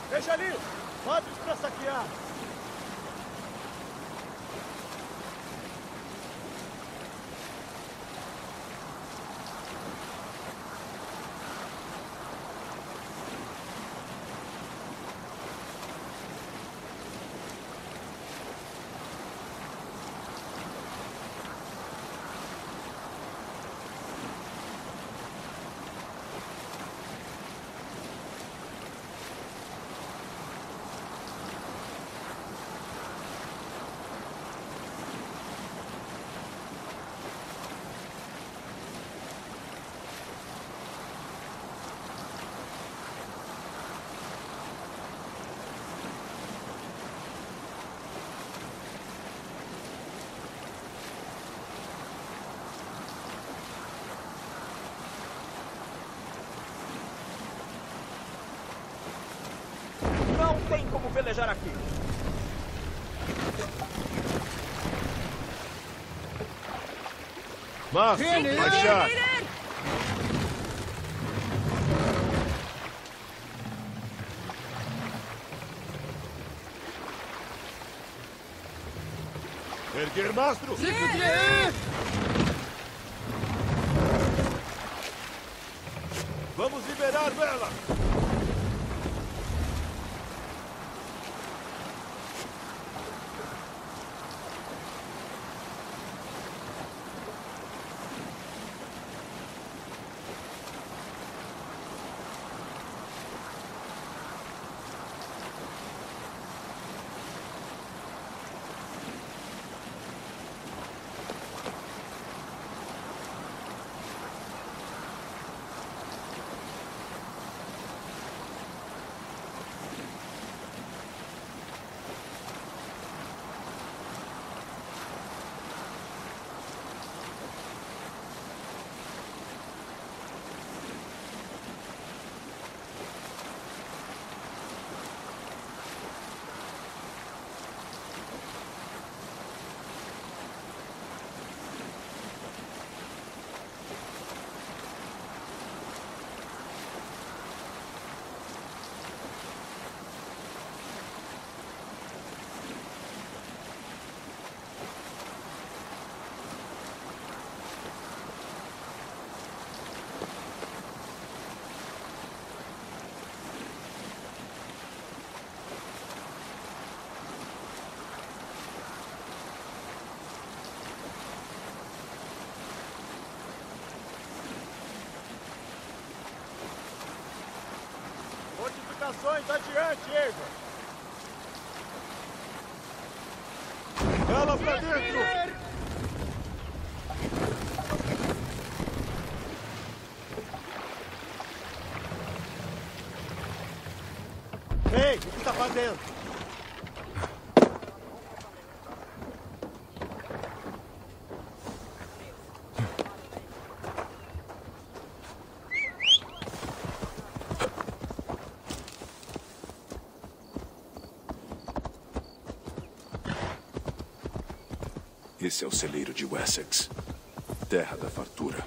Veja ali! Quadros para saquear! Não tem como velejar aqui. Márcio, baixar! Erguer mastro! Vamos liberar vela! Fortificações adiante, Eivor! Vela pra dentro! Ei, o que tá fazendo? Esse é o celeiro de Wessex, terra da fartura.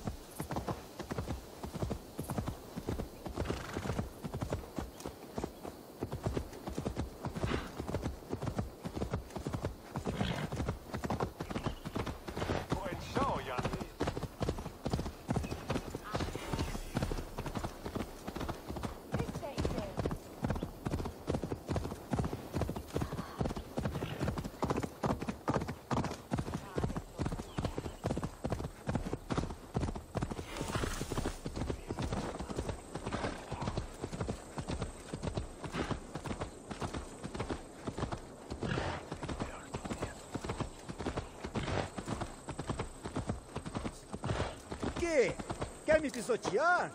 Quer me pisotear?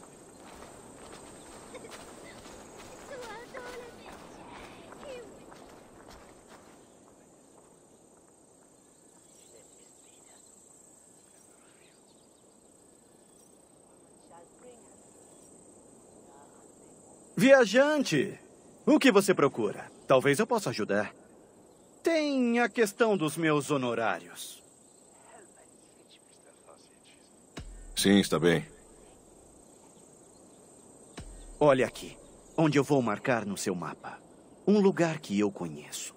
Viajante, o que você procura? Talvez eu possa ajudar. Tem a questão dos meus honorários. Sim, está bem. Olha aqui. onde eu vou marcar no seu mapa. Um lugar que eu conheço.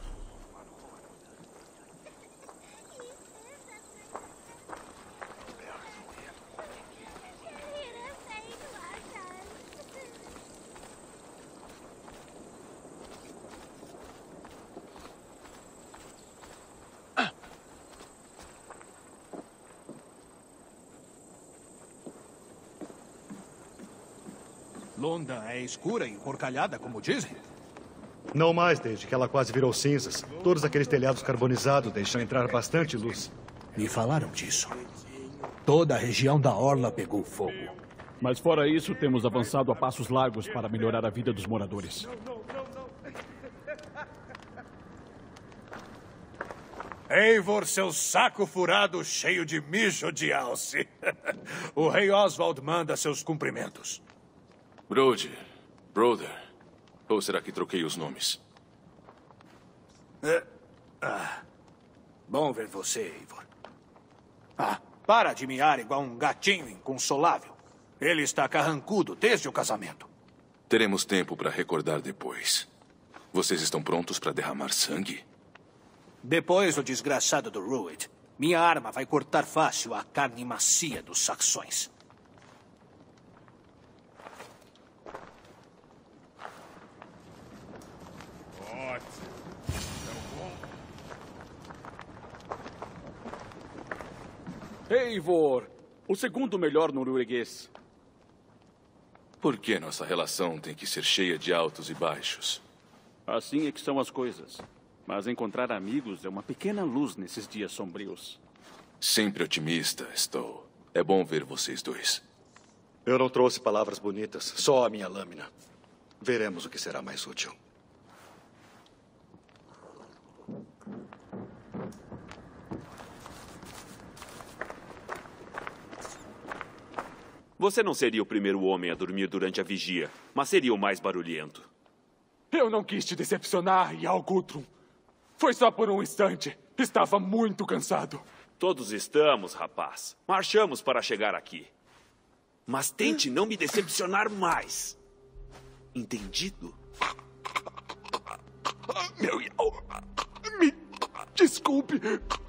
London é escura e porcalhada, como dizem? Não mais, desde que ela quase virou cinzas. Todos aqueles telhados carbonizados deixam entrar bastante luz. Me falaram disso. Toda a região da orla pegou fogo. Mas fora isso, temos avançado a passos largos para melhorar a vida dos moradores. Eivor, seu saco furado cheio de mijo de alce. O rei Oswald manda seus cumprimentos. Brody, Brother. Ou será que troquei os nomes? Bom ver você, Eivor. Para de miar igual um gatinho inconsolável. Ele está carrancudo desde o casamento. Teremos tempo para recordar depois. Vocês estão prontos para derramar sangue? Depois do desgraçado do Rued, minha arma vai cortar fácil a carne macia dos saxões. Eivor, o segundo melhor norueguês. Por que nossa relação tem que ser cheia de altos e baixos? Assim é que são as coisas. Mas encontrar amigos é uma pequena luz nesses dias sombrios. Sempre otimista, estou. É bom ver vocês dois. Eu não trouxe palavras bonitas, só a minha lâmina. Veremos o que será mais útil. Você não seria o primeiro homem a dormir durante a vigia, mas seria o mais barulhento. Eu não quis te decepcionar, Jarl Guthrum. Foi só por um instante. Estava muito cansado. Todos estamos, rapaz. Marchamos para chegar aqui. Mas tente não me decepcionar mais. Entendido? Meu Jarl, me desculpe.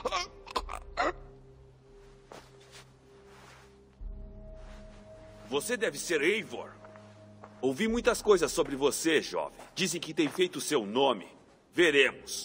Você deve ser Eivor. Ouvi muitas coisas sobre você, jovem. Dizem que tem feito seu nome. Veremos.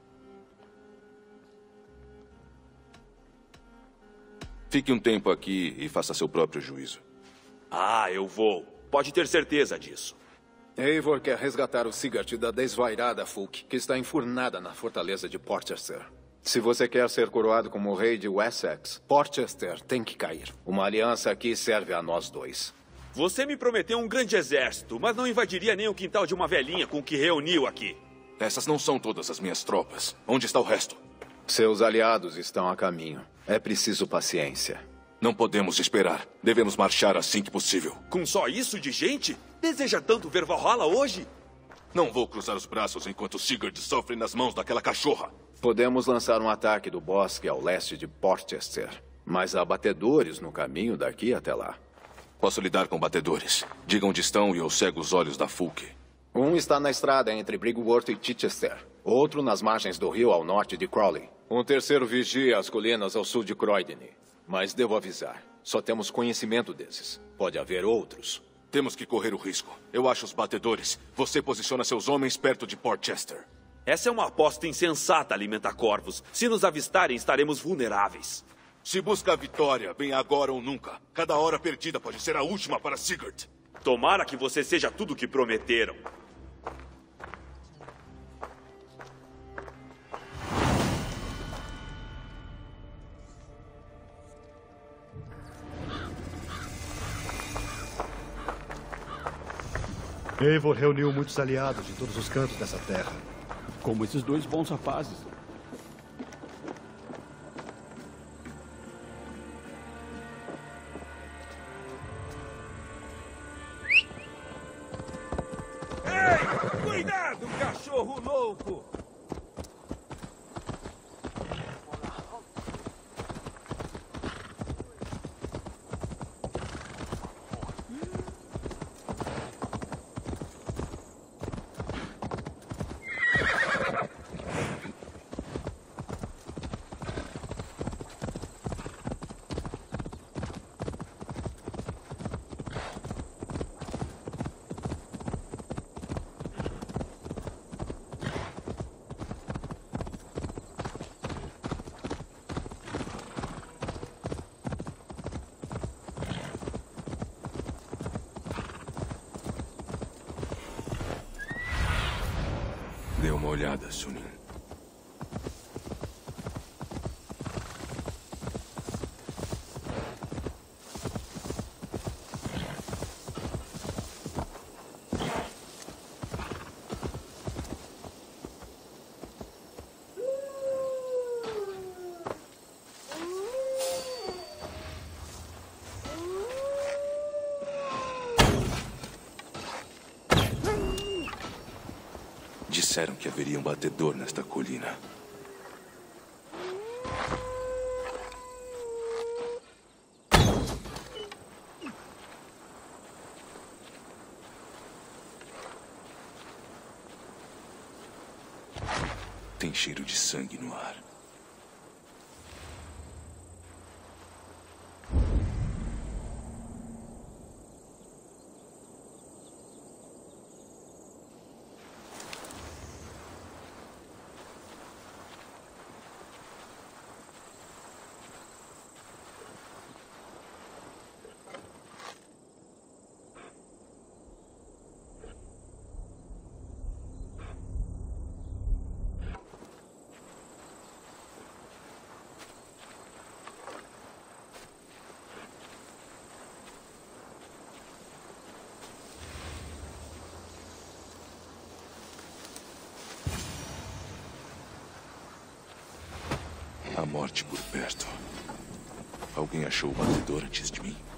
Fique um tempo aqui e faça seu próprio juízo. Eu vou. Pode ter certeza disso. Eivor quer resgatar o Sigurd da desvairada Fulk, que está enfurnada na fortaleza de Portchester. Se você quer ser coroado como rei de Wessex, Portchester tem que cair. Uma aliança aqui serve a nós dois. Você me prometeu um grande exército, mas não invadiria nem o quintal de uma velhinha com o que reuniu aqui. Essas não são todas as minhas tropas. Onde está o resto? Seus aliados estão a caminho. É preciso paciência. Não podemos esperar. Devemos marchar assim que possível. Com só isso de gente? Deseja tanto ver Valhalla hoje? Não vou cruzar os braços enquanto Sigurd sofre nas mãos daquela cachorra. Podemos lançar um ataque do bosque ao leste de Portchester. Mas há batedores no caminho daqui até lá. Posso lidar com batedores. Diga onde estão e eu cego os olhos da Fulk. Um está na estrada entre Brigworth e Chichester. Outro nas margens do rio ao norte de Crawley. Um terceiro vigia as colinas ao sul de Croydon. Mas devo avisar, só temos conhecimento desses. Pode haver outros. Temos que correr o risco. Eu acho os batedores. Você posiciona seus homens perto de Portchester. Essa é uma aposta insensata, alimenta-corvos. Se nos avistarem, estaremos vulneráveis. Se busca a vitória, bem agora ou nunca. Cada hora perdida pode ser a última para Sigurd. Tomara que você seja tudo o que prometeram. Eivor reuniu muitos aliados de todos os cantos dessa terra. Como esses dois bons rapazes. Ei! Cuidado, cachorro louco! uma olhada, Sunin. Disseram que haveria um batedor nesta colina. Tem cheiro de sangue no ar. A morte por perto. Alguém achou o batedor antes de mim?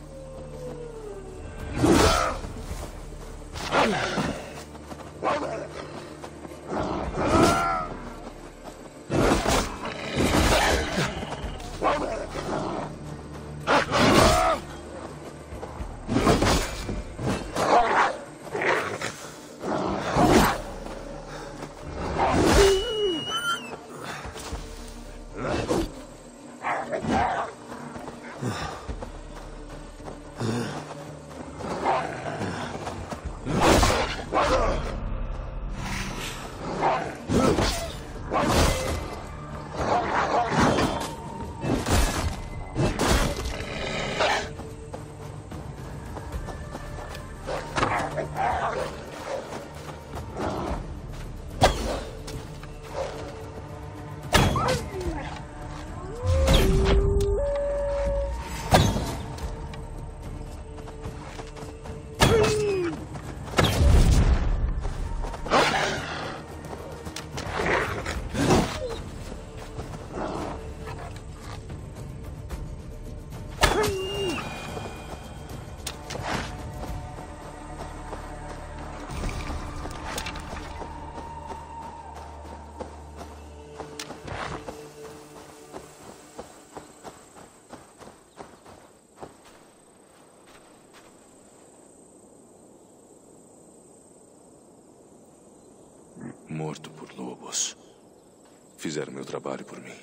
Morto por lobos. Fizeram meu trabalho por mim.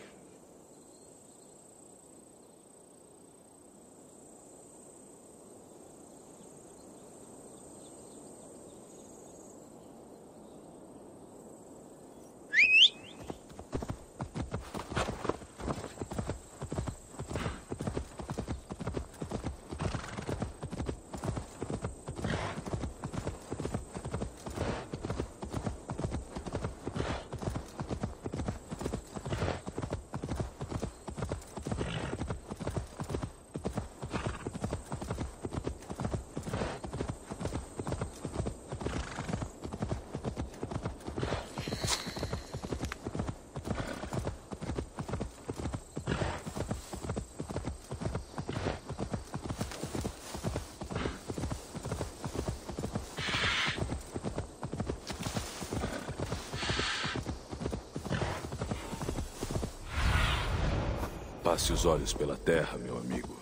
Passe os olhos pela terra, meu amigo.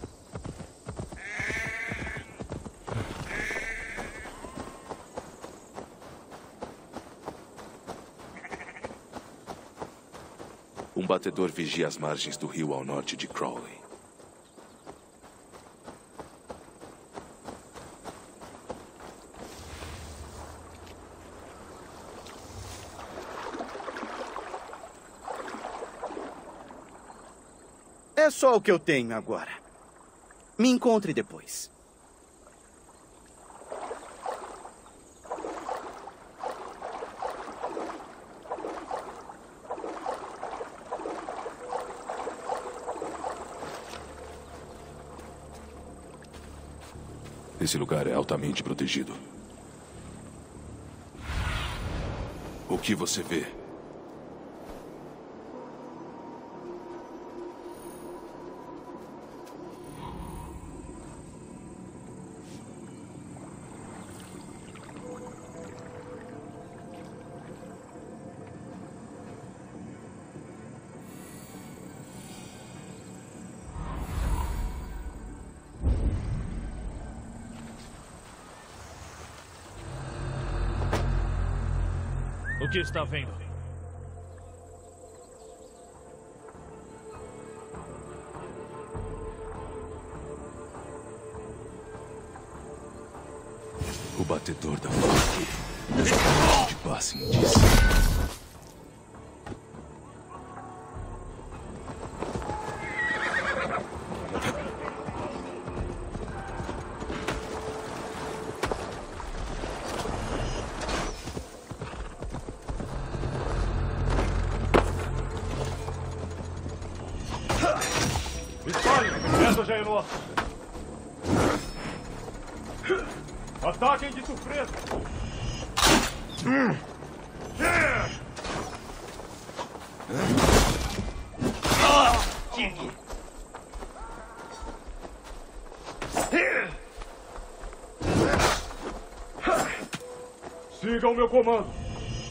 Um batedor vigia as margens do rio ao norte de Crowley. É só o que eu tenho agora. Me encontre depois. Esse lugar é altamente protegido. O que você vê? O que está vendo? O batedor da Valkyrie. De passe indício. Essa já é nossa. Ataquem de surpresa. King. Sigam o meu comando.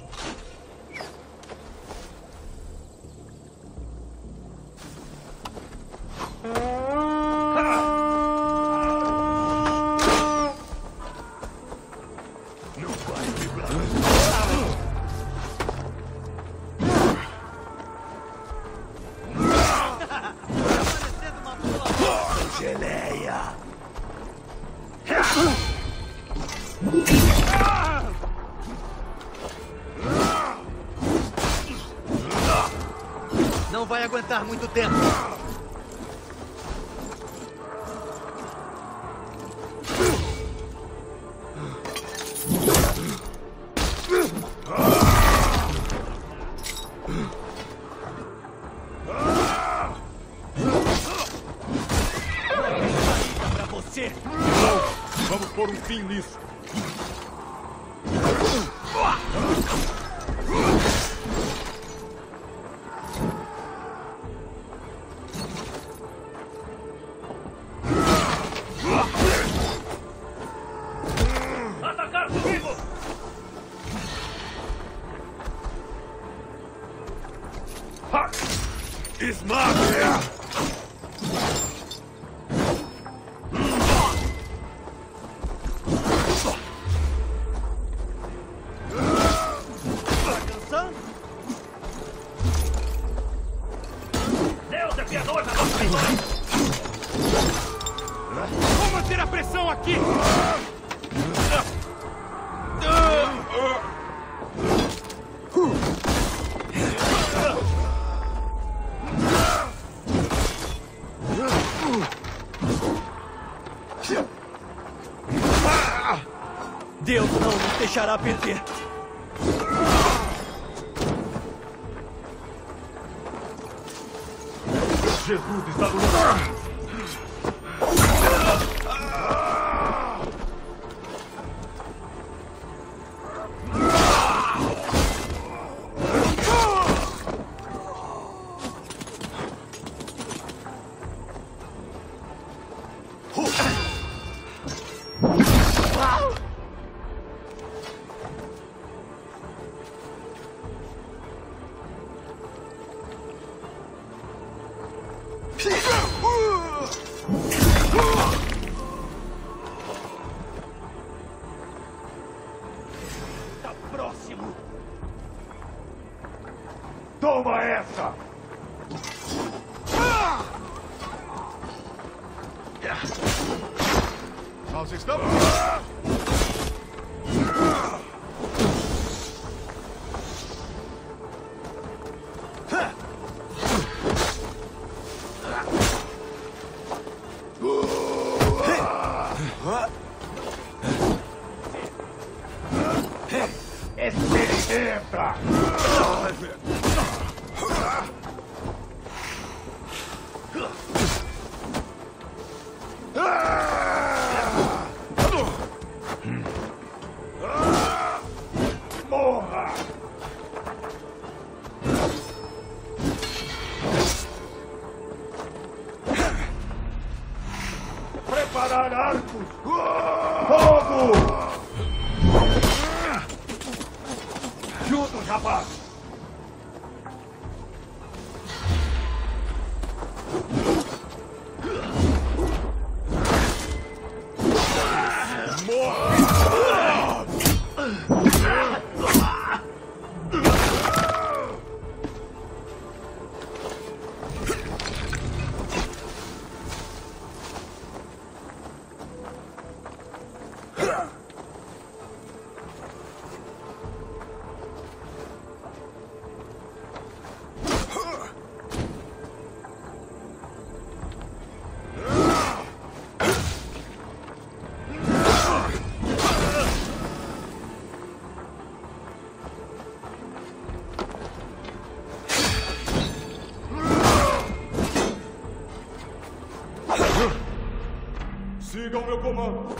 Não vai aguentar muito tempo. Pra você. Vamos pôr um fim nisso. Atacar comigo! Esmaga! Deus é piadoso! Vou manter a pressão aqui! Deus não nos deixará perder. Jesus está no lugar! Tá próximo. Toma essa! Nós estamos... Experimenta! rapaz! Sigam meu comando.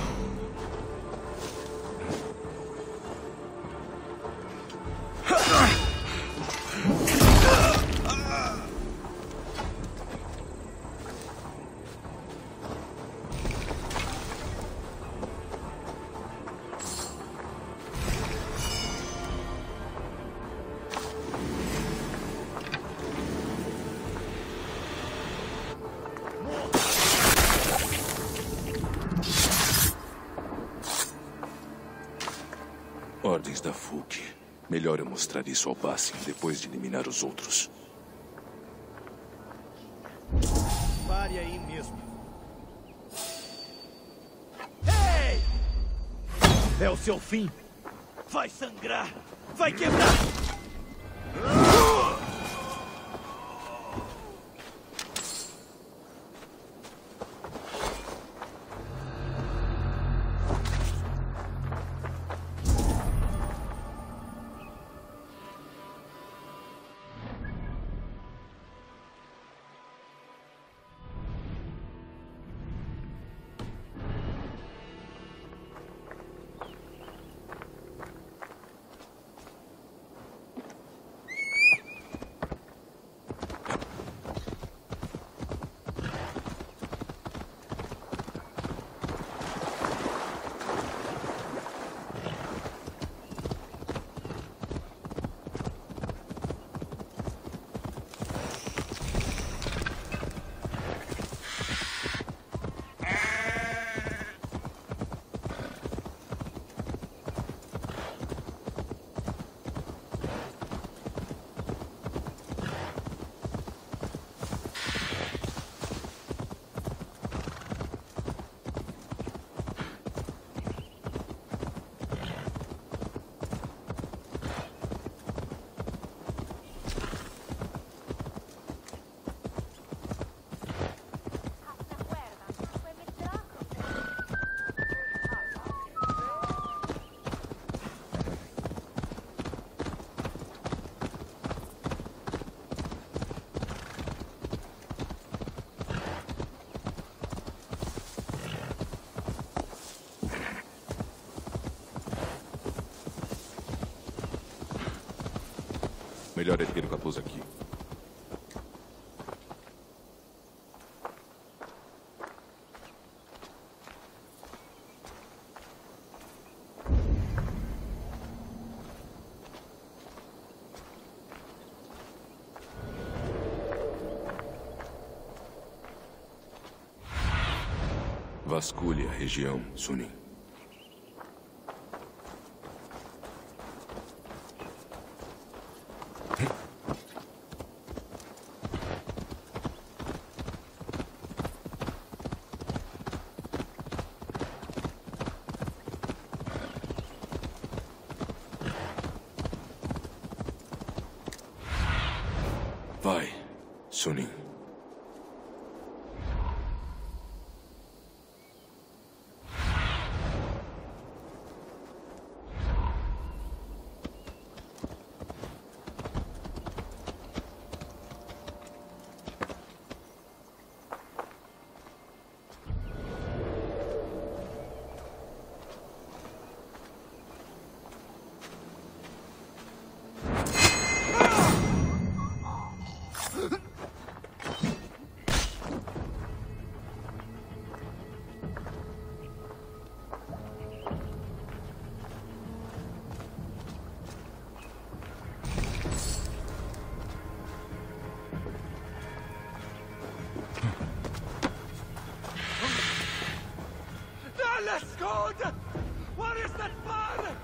Ordens da Fulk. Melhor eu mostrar isso ao Basim depois de eliminar os outros. Pare aí mesmo. Ei! É o seu fim. Vai sangrar. Vai quebrar. Melhor erguer o capuz aqui. Vasculhe a região, Sunin. Vai, Sunin. this good? What is that fun?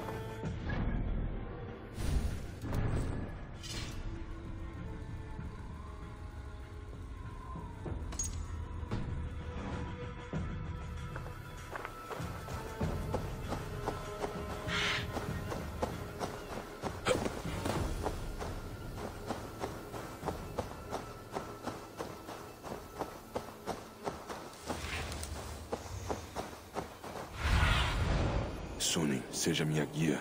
Sunin, seja minha guia.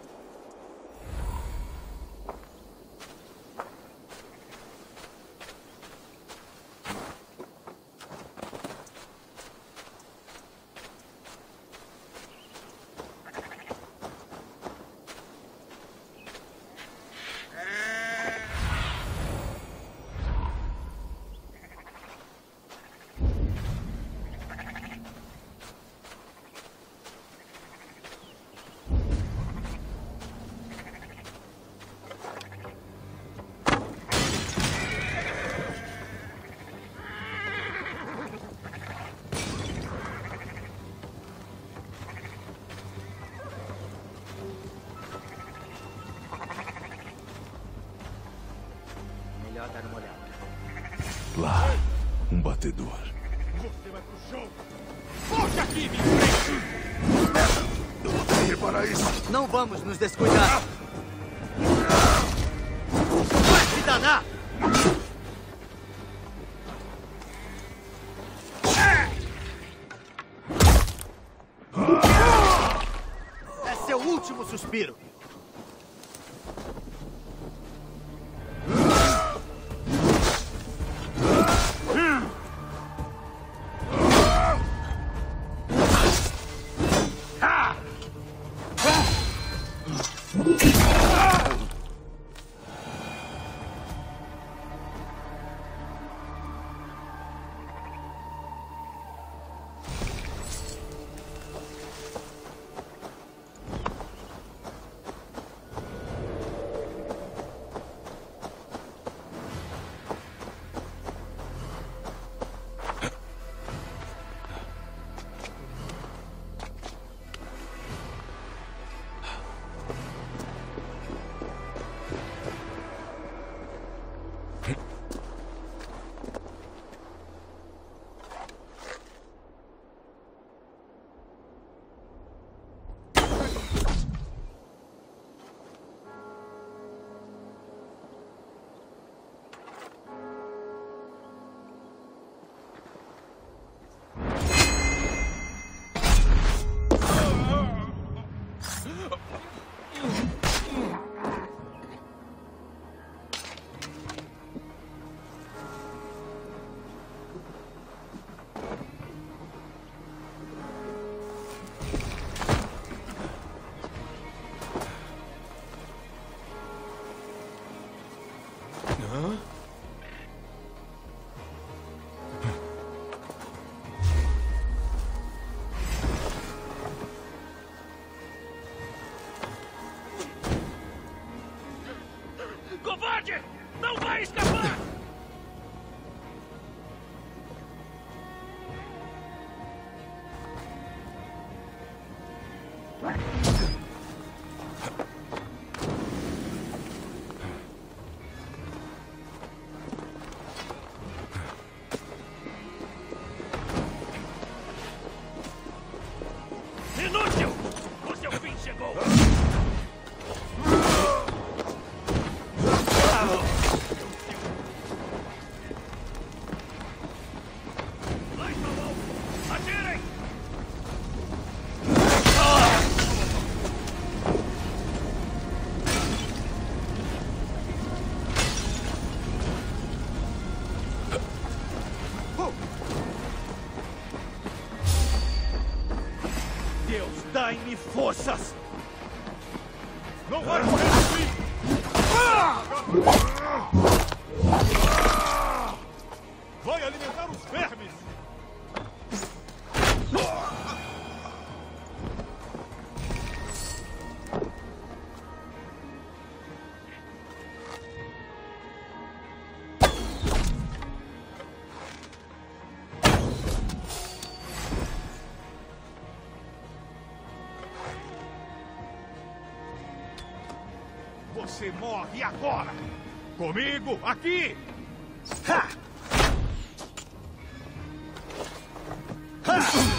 Melhor dar uma olhada. Lá, um batedor. Você vai pro chão! Volte aqui, me enfrente! Eu lutei para isso. Não vamos nos descuidar. Vai se danar! É seu último suspiro. Covarde! Não vai escapar! Inútil! O seu fim chegou! Deus, dai-me forças! Não vai morrer assim! Vai alimentar os vermes! Você morre agora! Comigo, aqui! Ha! Ha!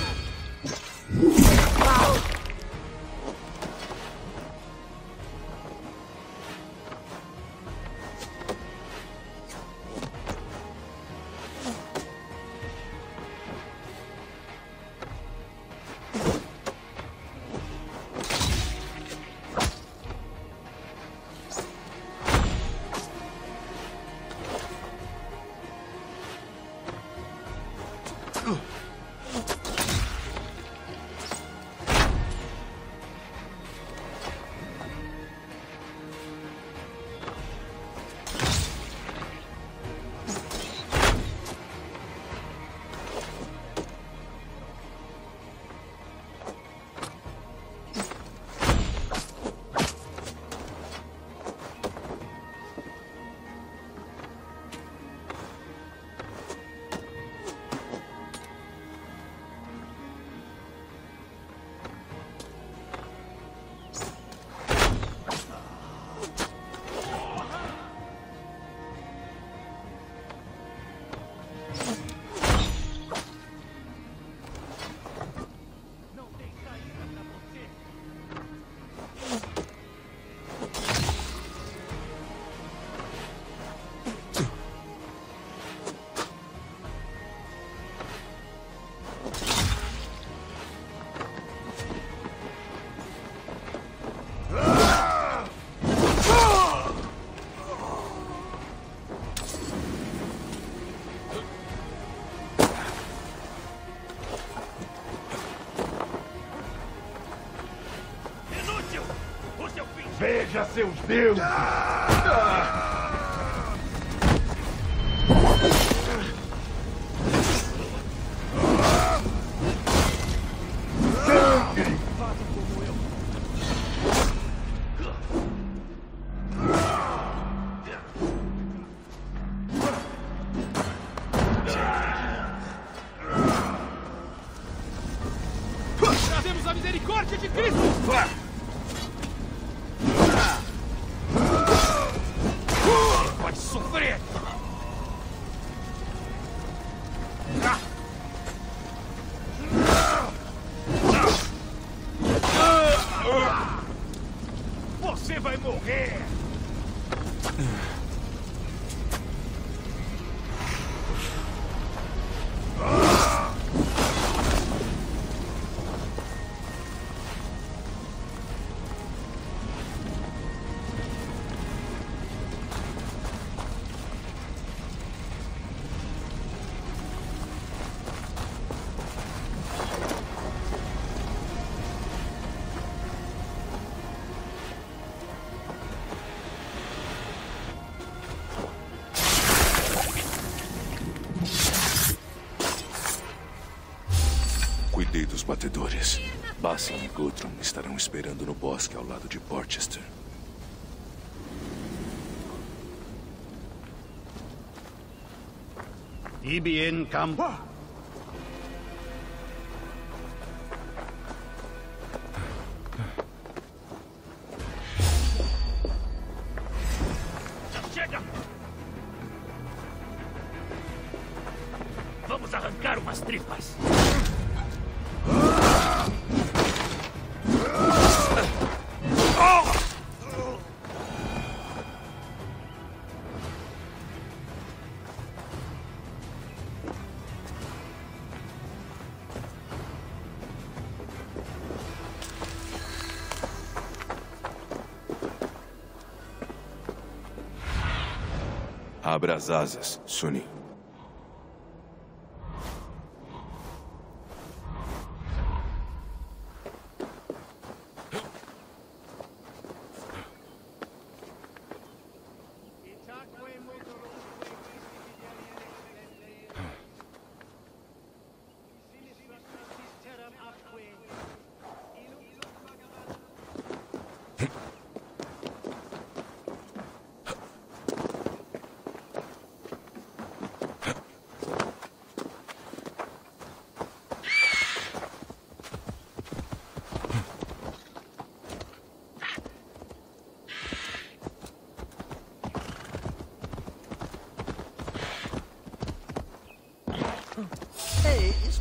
Veja seus deuses! Sangue! Trazemos a misericórdia de Cristo! Pode sofrer! Você vai morrer! Cuidei dos batedores. Bassan e Guthrum estarão esperando no bosque ao lado de Porchester. Ibien Camp. Chega! Vamos arrancar umas tripas! Abra as asas, Sunny.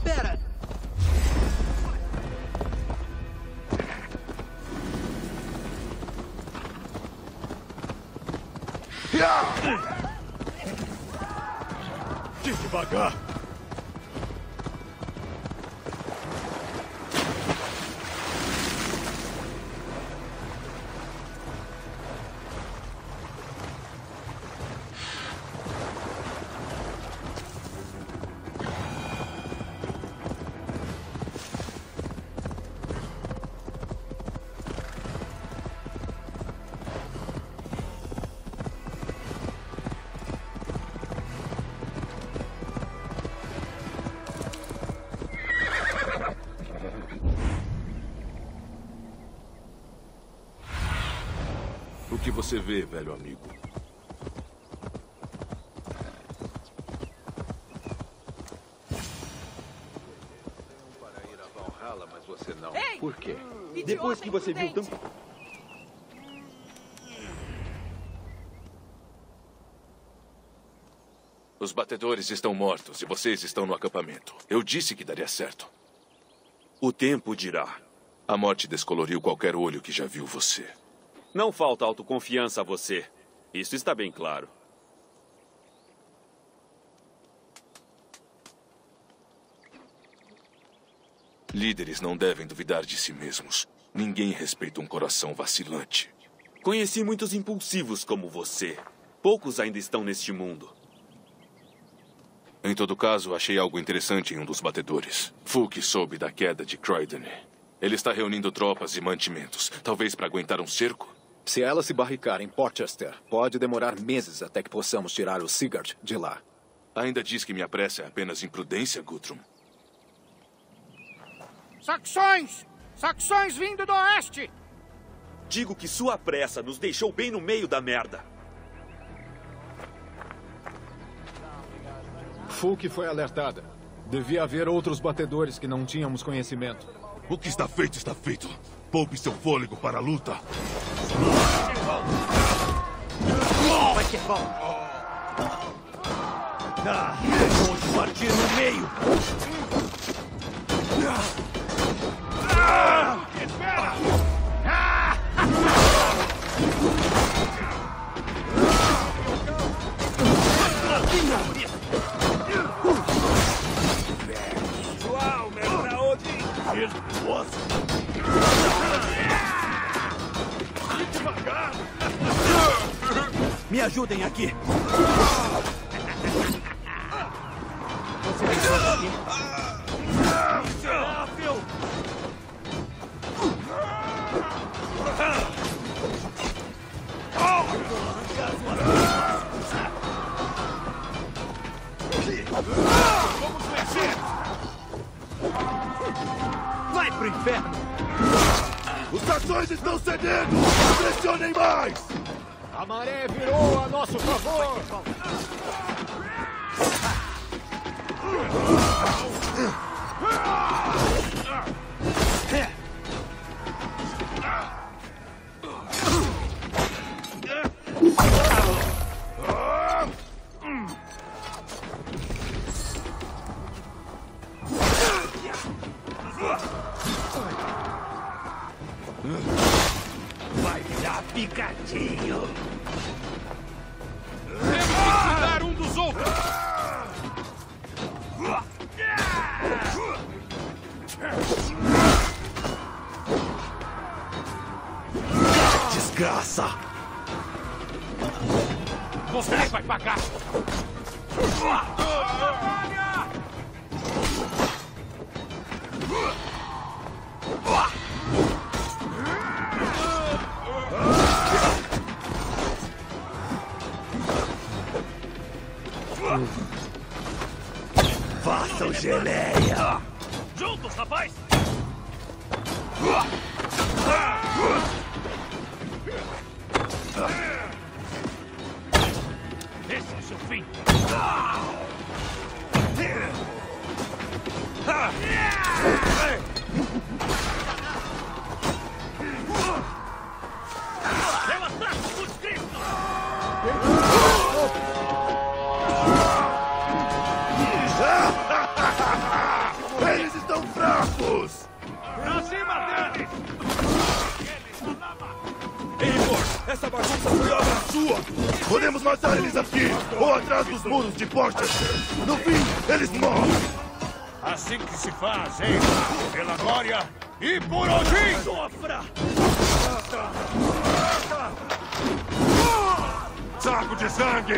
Espera! Devagar! O que você vê, velho amigo? Para ir a Valhalla, mas você não. Ei! Por quê? Depois que você viu tanto... Os batedores estão mortos e vocês estão no acampamento. Eu disse que daria certo. O tempo dirá. A morte descoloriu qualquer olho que já viu você. Não falta autoconfiança a você. Isso está bem claro. Líderes não devem duvidar de si mesmos. Ninguém respeita um coração vacilante. Conheci muitos impulsivos como você. Poucos ainda estão neste mundo. Em todo caso, achei algo interessante em um dos batedores. Fulk soube da queda de Croydon. Ele está reunindo tropas e mantimentos. Talvez para aguentar um cerco? Se ela se barricar em Portchester, pode demorar meses até que possamos tirar o Sigurd de lá. Ainda diz que minha pressa é apenas imprudência, Guthrum? Saxões! Saxões vindo do oeste! Digo que sua pressa nos deixou bem no meio da merda. Fulk foi alertada. Devia haver outros batedores que não tínhamos conhecimento. O que está feito, está feito. Poupe seu fôlego para a luta. Vai ser bom. Vou partir no meio. Espera! Uau, mestre Odin! Devagar! Me ajudem aqui. Você vai aqui? Miserável! Vamos vencer! Vai pro inferno! Os saxões estão cedendo! Pressionem mais! A maré virou a nosso favor! Vai virar picadinho! Temos que cuidar um dos outros! Desgraça! Você vai pagar! Façam geleia! Juntos, rapaz! Esse é o seu fim! Eu atraco os Cristo! Essa bagunça foi obra sua! Podemos matar eles aqui, ou atrás dos muros de Porchester. No fim, eles morrem! Assim que se faz, hein? Pela glória e por Odin! Sofra! Saco de sangue!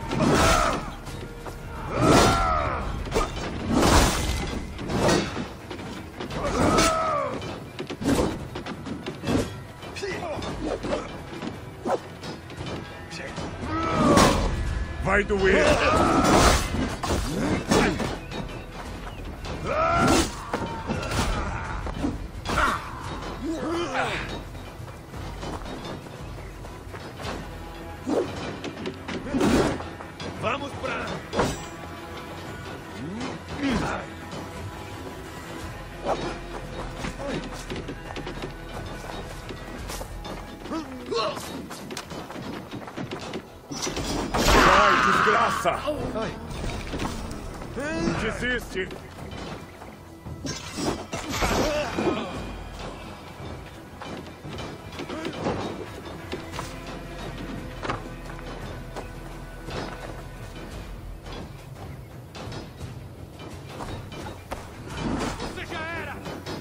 Vai doer! Vamos pra... Vai, desgraça! Desiste! Você já era!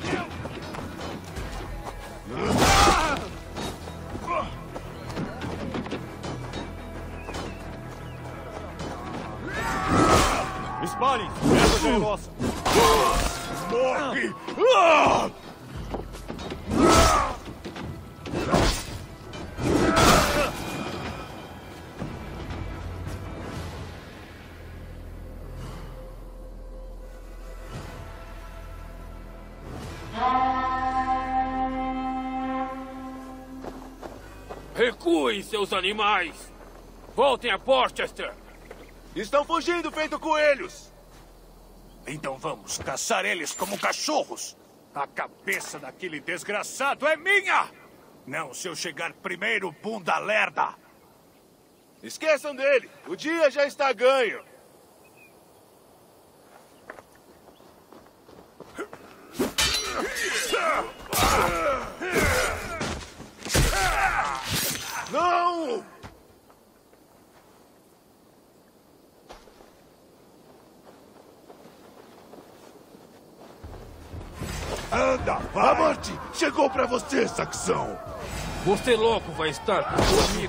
Espalhem! Essa já é nossa! Morre! Recuem, seus animais! Voltem a Porchester! Estão fugindo feito coelhos! Então vamos caçar eles como cachorros. A cabeça daquele desgraçado é minha! Não se eu chegar primeiro, bunda lerda! Esqueçam dele! O dia já está ganho! Não! Anda, vai! A morte chegou pra você, Saxão! Você louco vai estar com o amigo!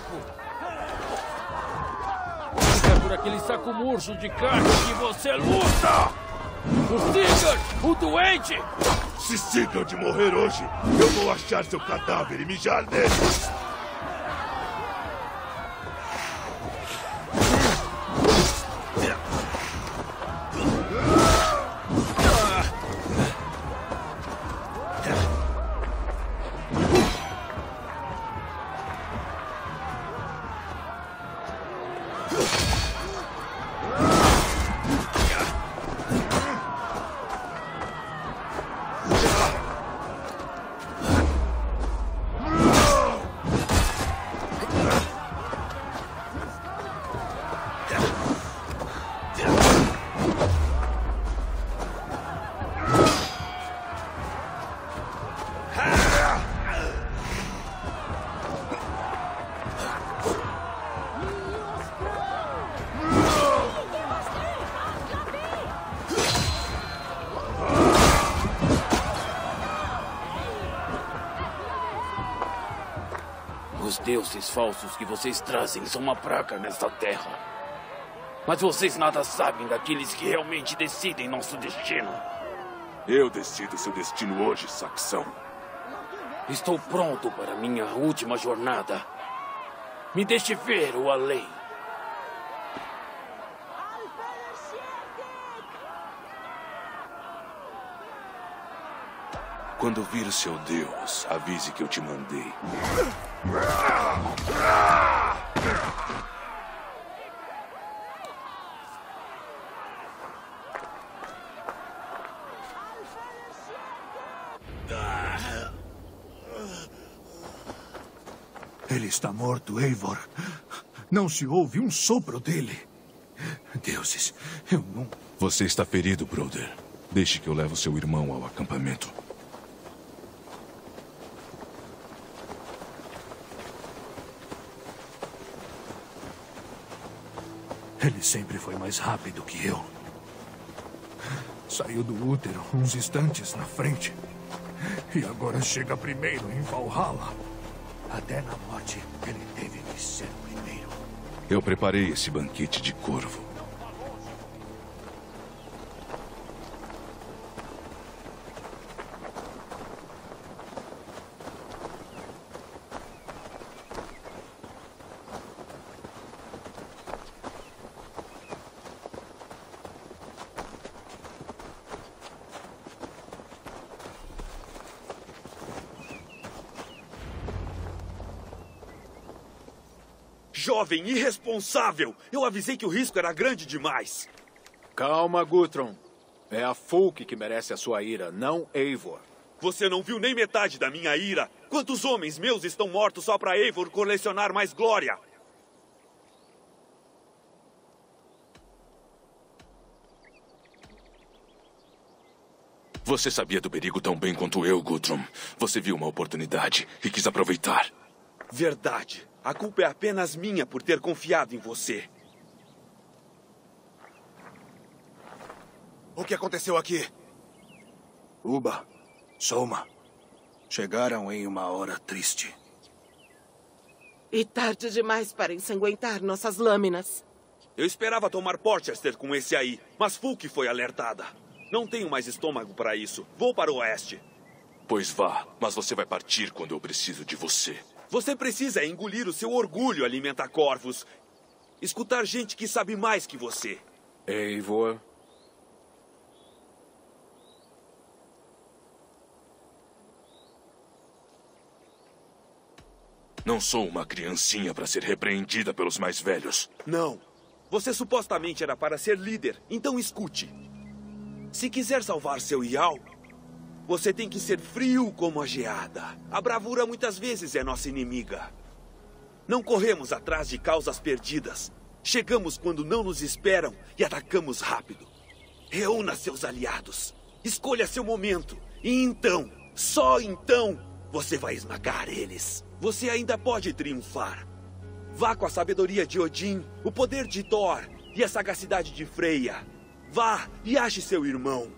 Fica por aquele saco murcho de carne que você luta! O Sigurd, o doente! Se Sigurd morrer hoje, eu vou achar seu cadáver e mijar nele! Os deuses falsos que vocês trazem são uma praga nesta terra. Mas vocês nada sabem daqueles que realmente decidem nosso destino. Eu decido seu destino hoje, Saxão. Estou pronto para minha última jornada. Me deixe ver o além. Quando vir seu Deus, avise que eu te mandei. Ele está morto, Eivor. Não se ouve um sopro dele. Deuses, eu não... Você está ferido, brother. Deixe que eu levo seu irmão ao acampamento. Ele sempre foi mais rápido que eu. Saiu do útero uns instantes na frente. E agora chega primeiro em Valhalla. Até na morte, ele teve que ser o primeiro. Eu preparei esse banquete de corvo. Jovem irresponsável! Eu avisei que o risco era grande demais. Calma, Guthrum. É a Fulk que merece a sua ira, não Eivor. Você não viu nem metade da minha ira. Quantos homens meus estão mortos só para Eivor colecionar mais glória? Você sabia do perigo tão bem quanto eu, Guthrum. Você viu uma oportunidade e quis aproveitar. Verdade. A culpa é apenas minha por ter confiado em você. O que aconteceu aqui? Uba, Soma, chegaram em uma hora triste. E tarde demais para ensanguentar nossas lâminas. Eu esperava tomar Porchester com esse aí, mas Fulk foi alertada. Não tenho mais estômago para isso. Vou para o oeste. Pois vá, mas você vai partir quando eu preciso de você. Você precisa engolir o seu orgulho, alimentar corvos. Escutar gente que sabe mais que você. Eivor. Não sou uma criancinha para ser repreendida pelos mais velhos. Não. Você supostamente era para ser líder, então escute. Se quiser salvar seu Ial, você tem que ser frio como a geada. A bravura muitas vezes é nossa inimiga. Não corremos atrás de causas perdidas. Chegamos quando não nos esperam e atacamos rápido. Reúna seus aliados. Escolha seu momento. E então, só então, você vai esmagar eles. Você ainda pode triunfar. Vá com a sabedoria de Odin, o poder de Thor e a sagacidade de Freya. Vá e ache seu irmão.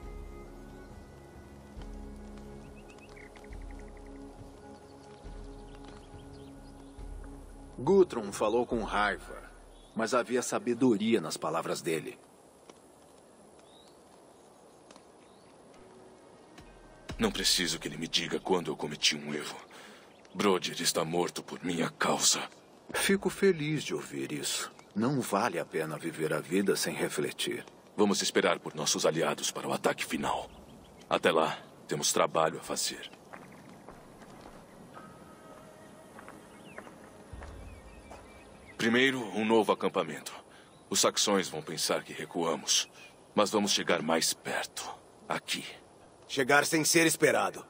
Guthrum falou com raiva, mas havia sabedoria nas palavras dele. Não preciso que ele me diga quando eu cometi um erro. Brodir está morto por minha causa. Fico feliz de ouvir isso. Não vale a pena viver a vida sem refletir. Vamos esperar por nossos aliados para o ataque final. Até lá, temos trabalho a fazer. Primeiro, um novo acampamento. Os saxões vão pensar que recuamos, mas vamos chegar mais perto. Aqui. Chegar sem ser esperado.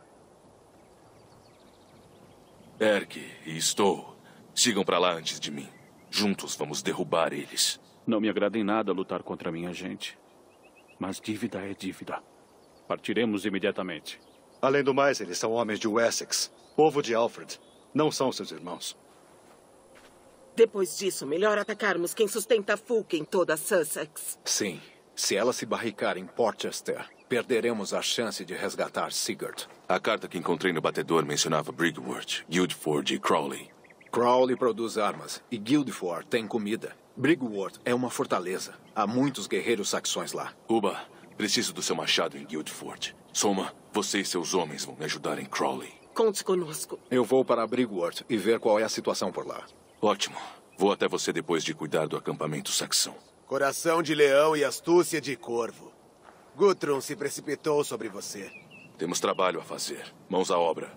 Erk e Stow, sigam para lá antes de mim. Juntos vamos derrubar eles. Não me agrada em nada lutar contra minha gente. Mas dívida é dívida. Partiremos imediatamente. Além do mais, eles são homens de Wessex, povo de Alfred. Não são seus irmãos. Depois disso, melhor atacarmos quem sustenta Fulk em toda Sussex. Sim. Se ela se barricar em Porchester, perderemos a chance de resgatar Sigurd. A carta que encontrei no batedor mencionava Brigworth, Guildford e Crowley. Crowley produz armas e Guildford tem comida. Brigworth é uma fortaleza. Há muitos guerreiros saxões lá. Uba, preciso do seu machado em Guildford. Soma, você e seus homens vão me ajudar em Crowley. Conte conosco. Eu vou para Brigworth e ver qual é a situação por lá. Ótimo. Vou até você depois de cuidar do acampamento saxão. Coração de leão e astúcia de corvo. Guthrum se precipitou sobre você. Temos trabalho a fazer. Mãos à obra.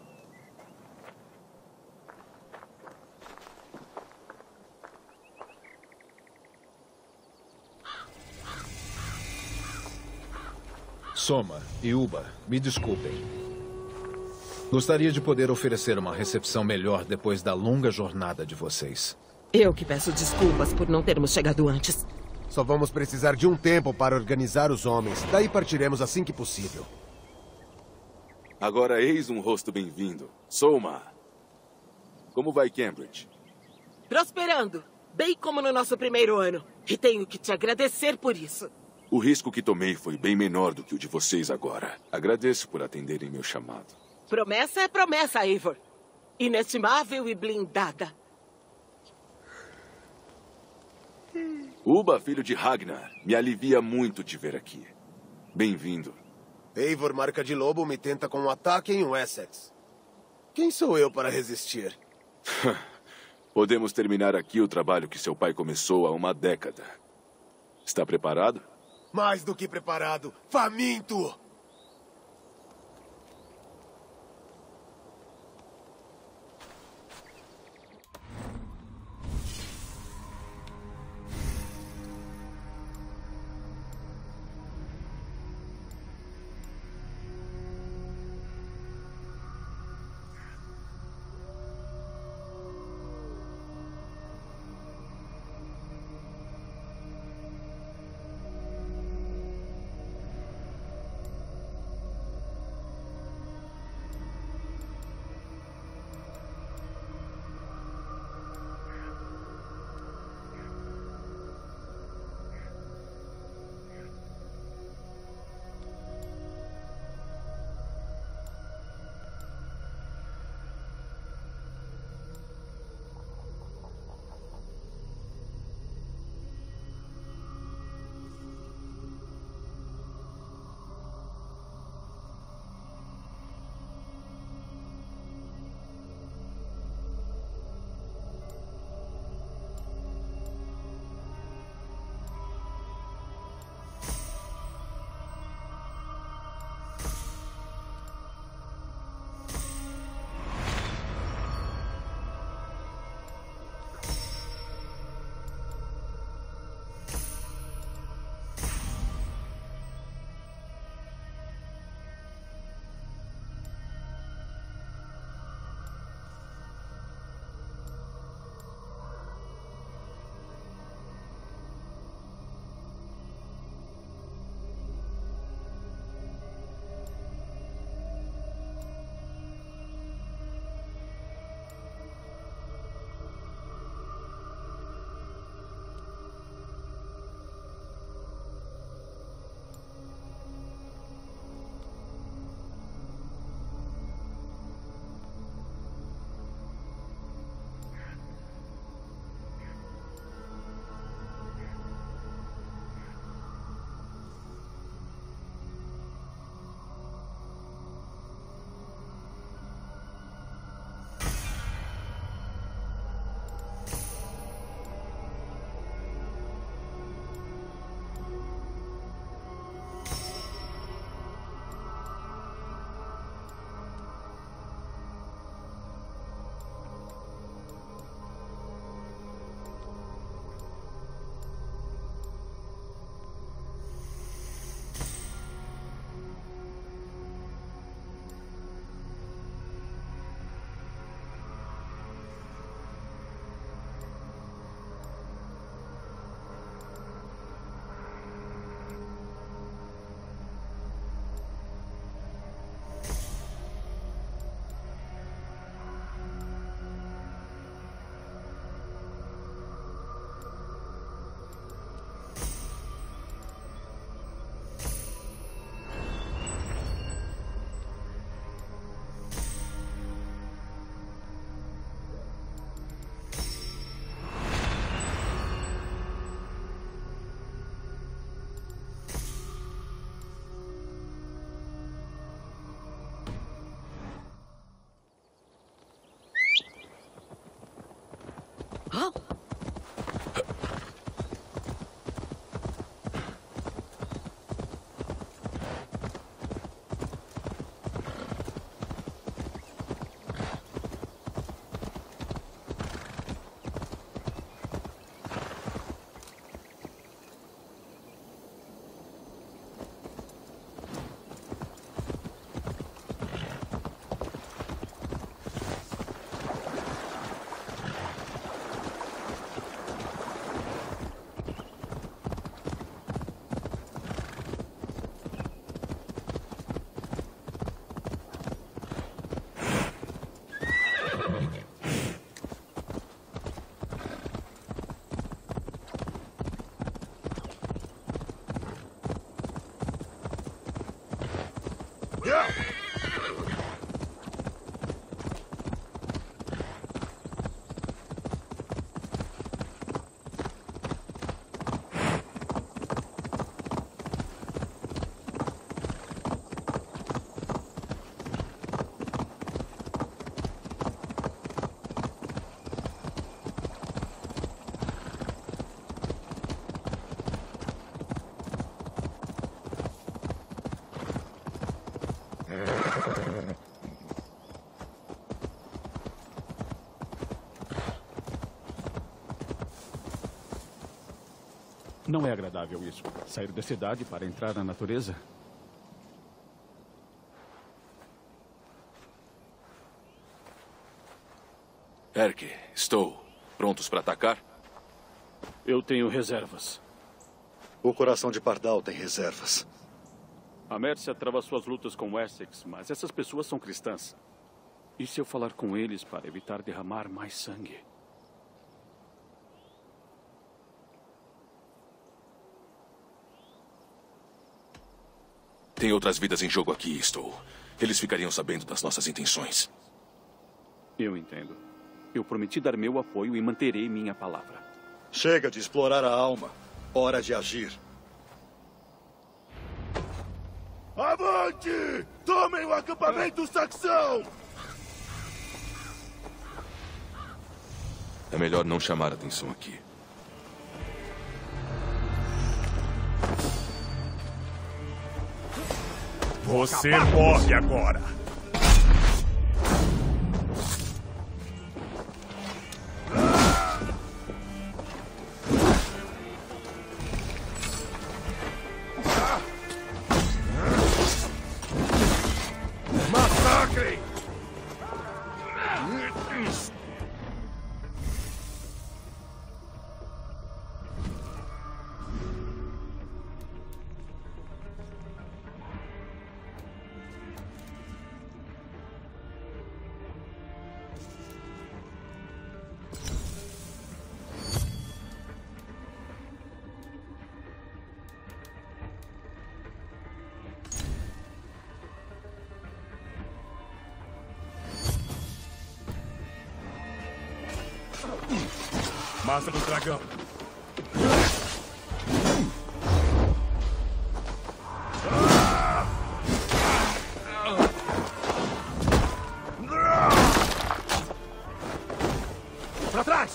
Soma e Uba, me desculpem. Gostaria de poder oferecer uma recepção melhor depois da longa jornada de vocês. Eu que peço desculpas por não termos chegado antes. Só vamos precisar de um tempo para organizar os homens. Daí partiremos assim que possível. Agora eis um rosto bem-vindo. Soma. Como vai Cambridge? Prosperando. Bem como no nosso primeiro ano. E tenho que te agradecer por isso. O risco que tomei foi bem menor do que o de vocês agora. Agradeço por atenderem meu chamado. Promessa é promessa, Eivor. Inestimável e blindada. Uba, filho de Ragnar, me alivia muito te ver aqui. Bem-vindo. Eivor, marca de lobo, me tenta com um ataque em Wessex. Quem sou eu para resistir? Podemos terminar aqui o trabalho que seu pai começou há uma década. Está preparado? Mais do que preparado. Faminto! Não é agradável isso. Sair da cidade para entrar na natureza. Erk, estou prontos para atacar? Eu tenho reservas. O coração de Pardal tem reservas. A Mércia trava suas lutas com Essex, mas essas pessoas são cristãs. E se eu falar com eles para evitar derramar mais sangue? Tem outras vidas em jogo aqui, estou. Eles ficariam sabendo das nossas intenções. Eu entendo. Eu prometi dar meu apoio e manterei minha palavra. Chega de explorar a alma. Hora de agir. Avante! Tomem o acampamento saxão! É melhor não chamar atenção aqui. Você morre agora! Massacre! Massa do dragão. Pra trás!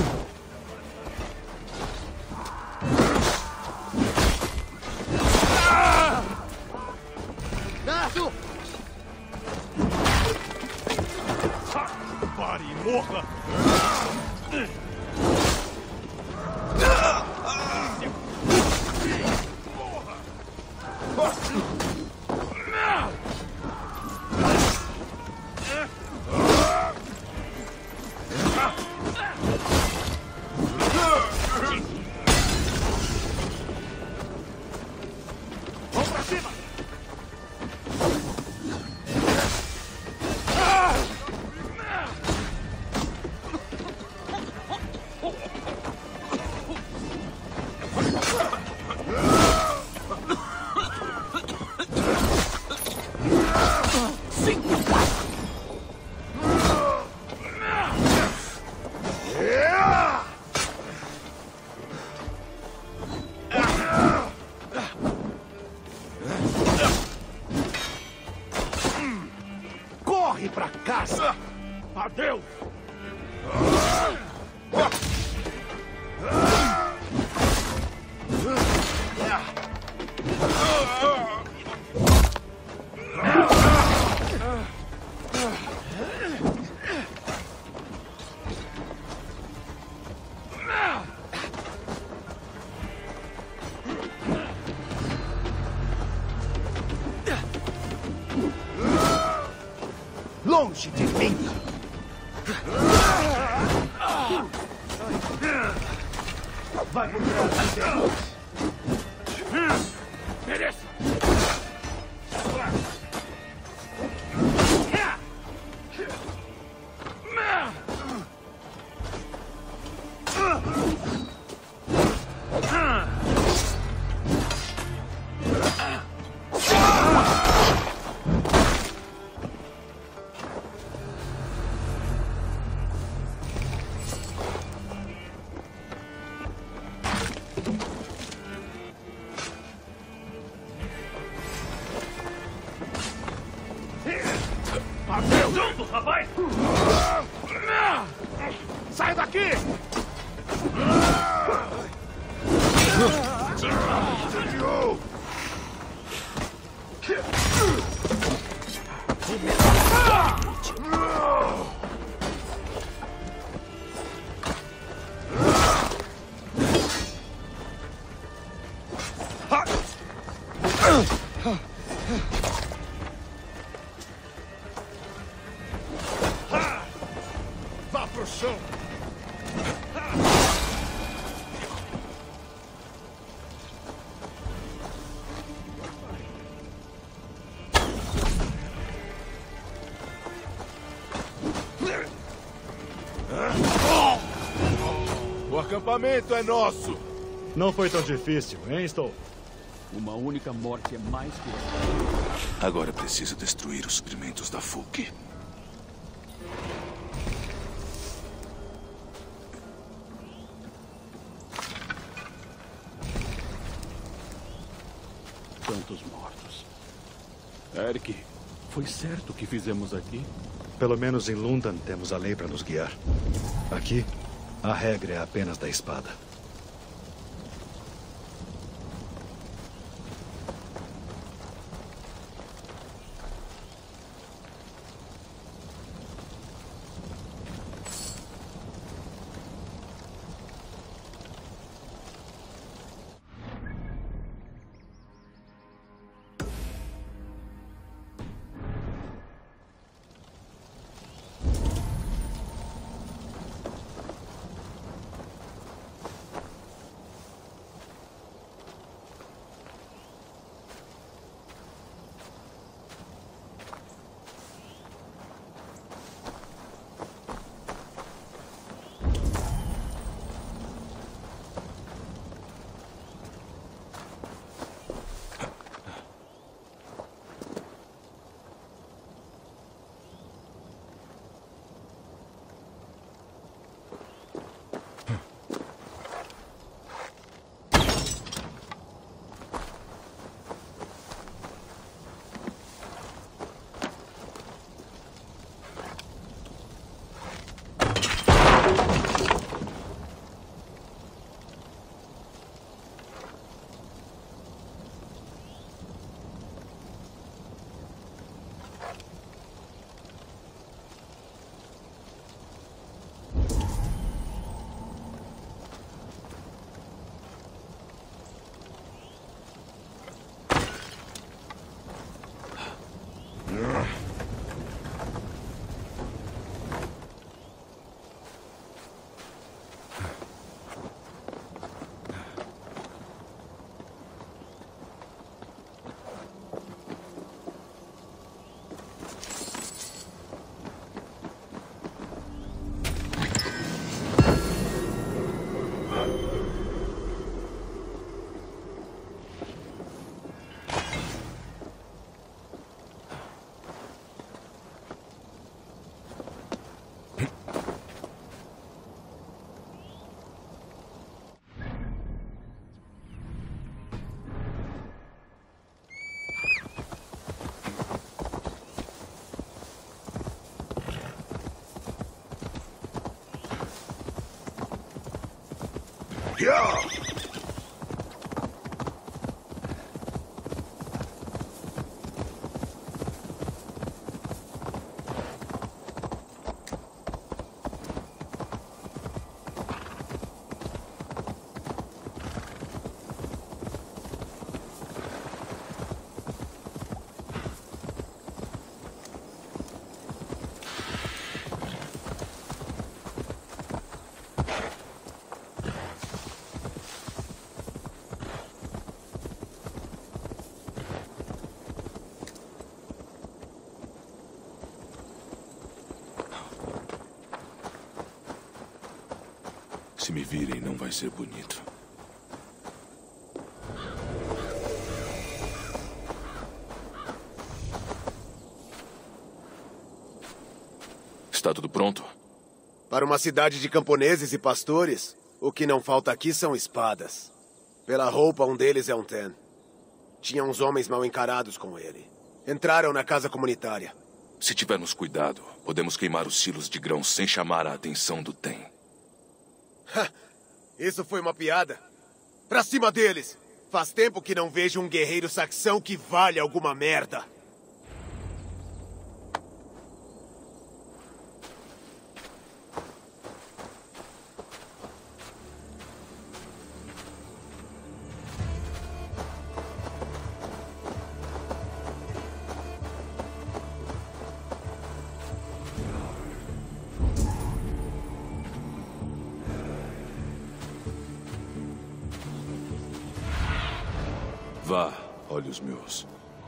Nato! Pare e morra! Corre pra casa! Adeus! Longe de mim! Vai por trás deles! Mereça! Adeus! Junto, rapaz! Sai daqui! pro chão! O acampamento é nosso! Não foi tão difícil, hein, Stowe? Uma única morte é mais que você. Agora preciso destruir os suprimentos da FUC. Tantos mortos. Eric, foi certo o que fizemos aqui? Pelo menos em London temos a lei para nos guiar. Aqui, a regra é apenas da espada. Se me virem, não vai ser bonito. Está tudo pronto? Para uma cidade de camponeses e pastores, o que não falta aqui são espadas. Pela roupa, um deles é um Ten. Tinha uns homens mal encarados com ele. Entraram na casa comunitária. Se tivermos cuidado, podemos queimar os silos de grãos sem chamar a atenção do Ten. Isso foi uma piada. Pra cima deles! Faz tempo que não vejo um guerreiro saxão que vale alguma merda. Vá, olhos meus.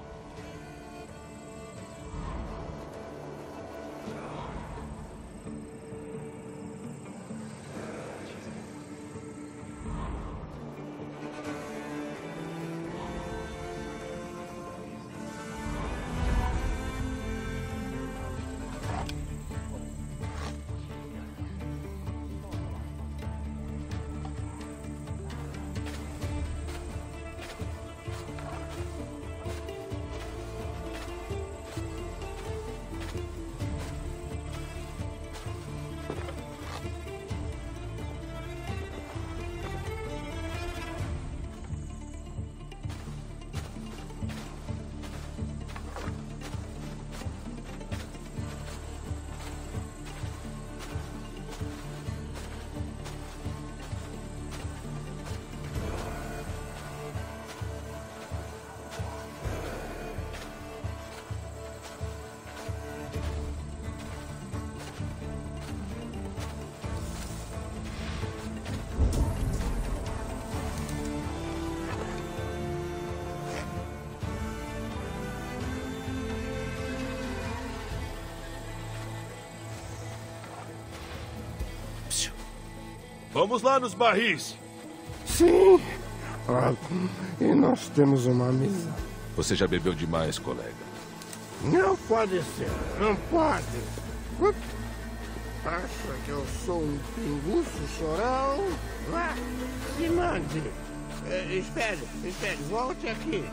Vamos lá nos barris. Sim. E nós temos uma mesa. Você já bebeu demais, colega. Não pode ser. Não pode. Acha que eu sou um pinguço chorão? Se mande. Espere. Volte aqui.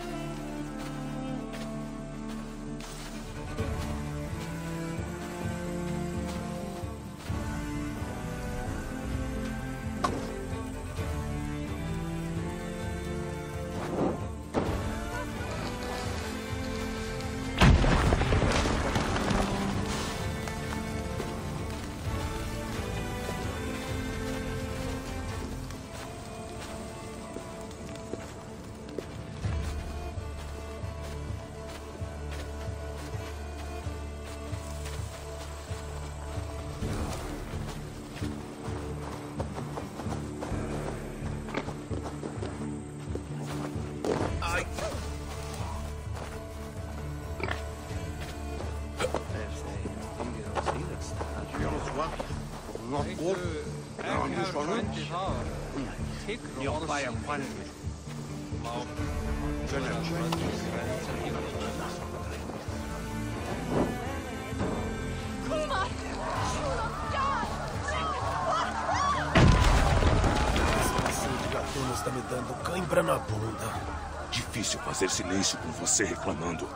Está me dando cãibra na bunda. Difícil fazer silêncio com você reclamando.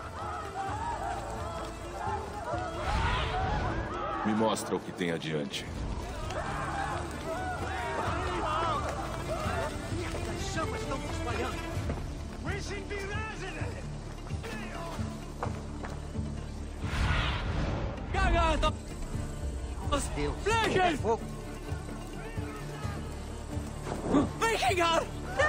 Me mostra o que tem adiante. As chamas estão se espalhando. Cagada! Flechas! Vikingar!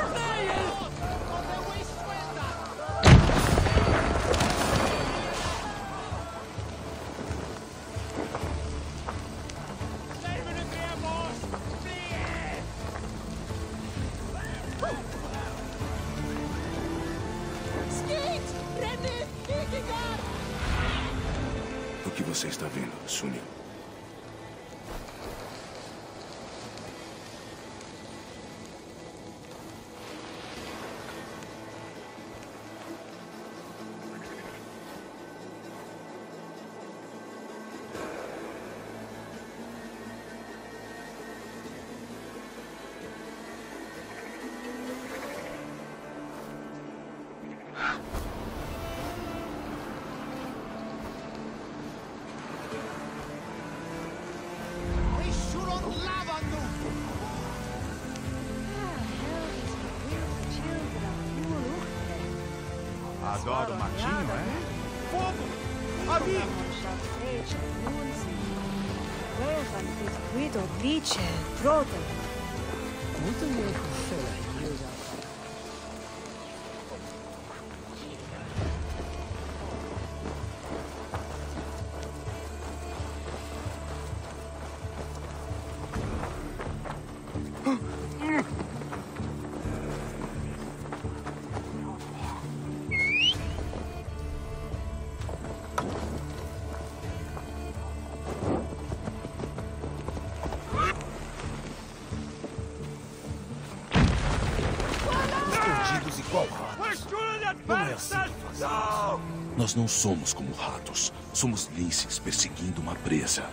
O que você está vendo, Sunil? Adoro matinho, é? Fogo! Ali! Não é assim que faz. Nós não somos como ratos. Somos linces perseguindo uma presa.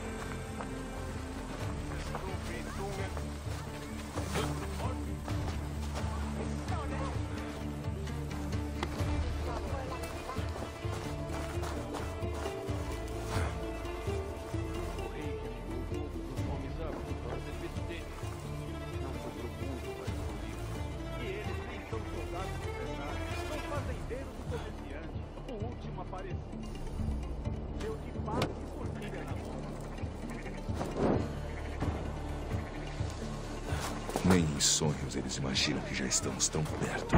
Nem em sonhos eles imaginam que já estamos tão perto.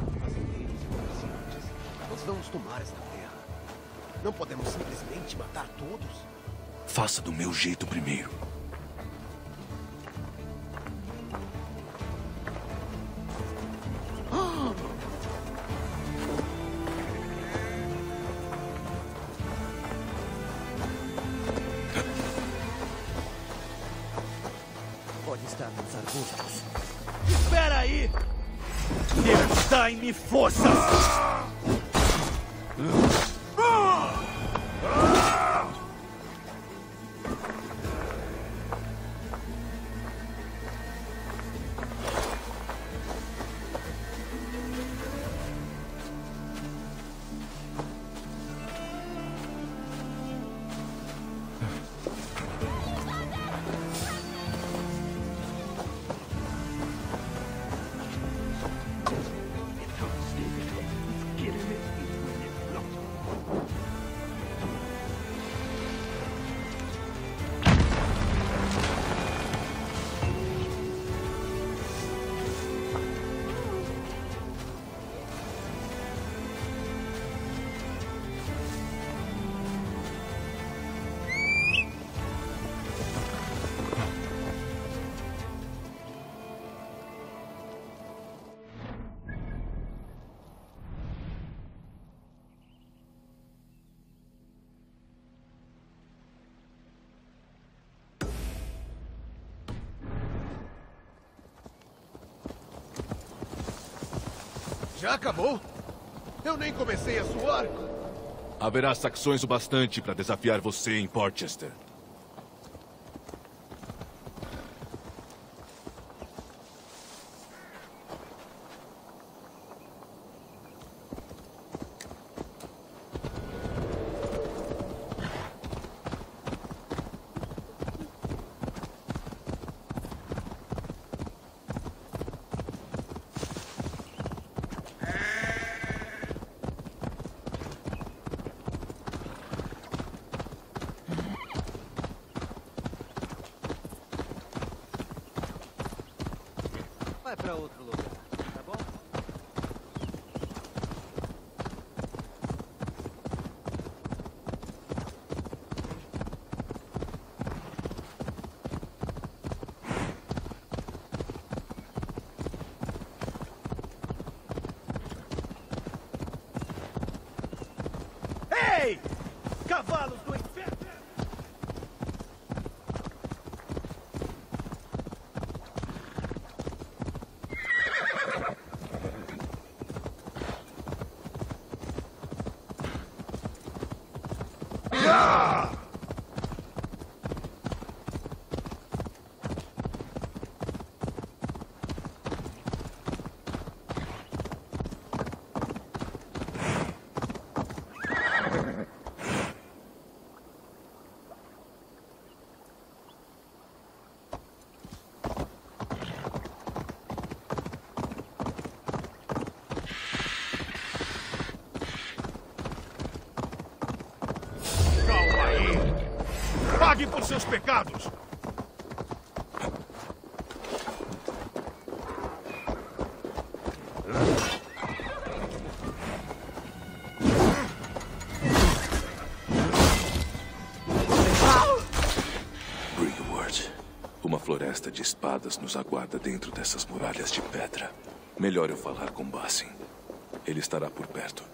Nós vamos tomar esta terra. Não podemos simplesmente matar todos. Faça do meu jeito primeiro. Pode estar nos arbustos. Espera aí! Deus, dai-me forças! Já acabou? Eu nem comecei a suar. Haverá saxões o bastante para desafiar você em Portchester. Vai pra outro lugar, tá bom? Ei! Cavalos do inferno! Pague por seus pecados! Brigwood, uma floresta de espadas nos aguarda dentro dessas muralhas de pedra. Melhor eu falar com Bassin. Ele estará por perto.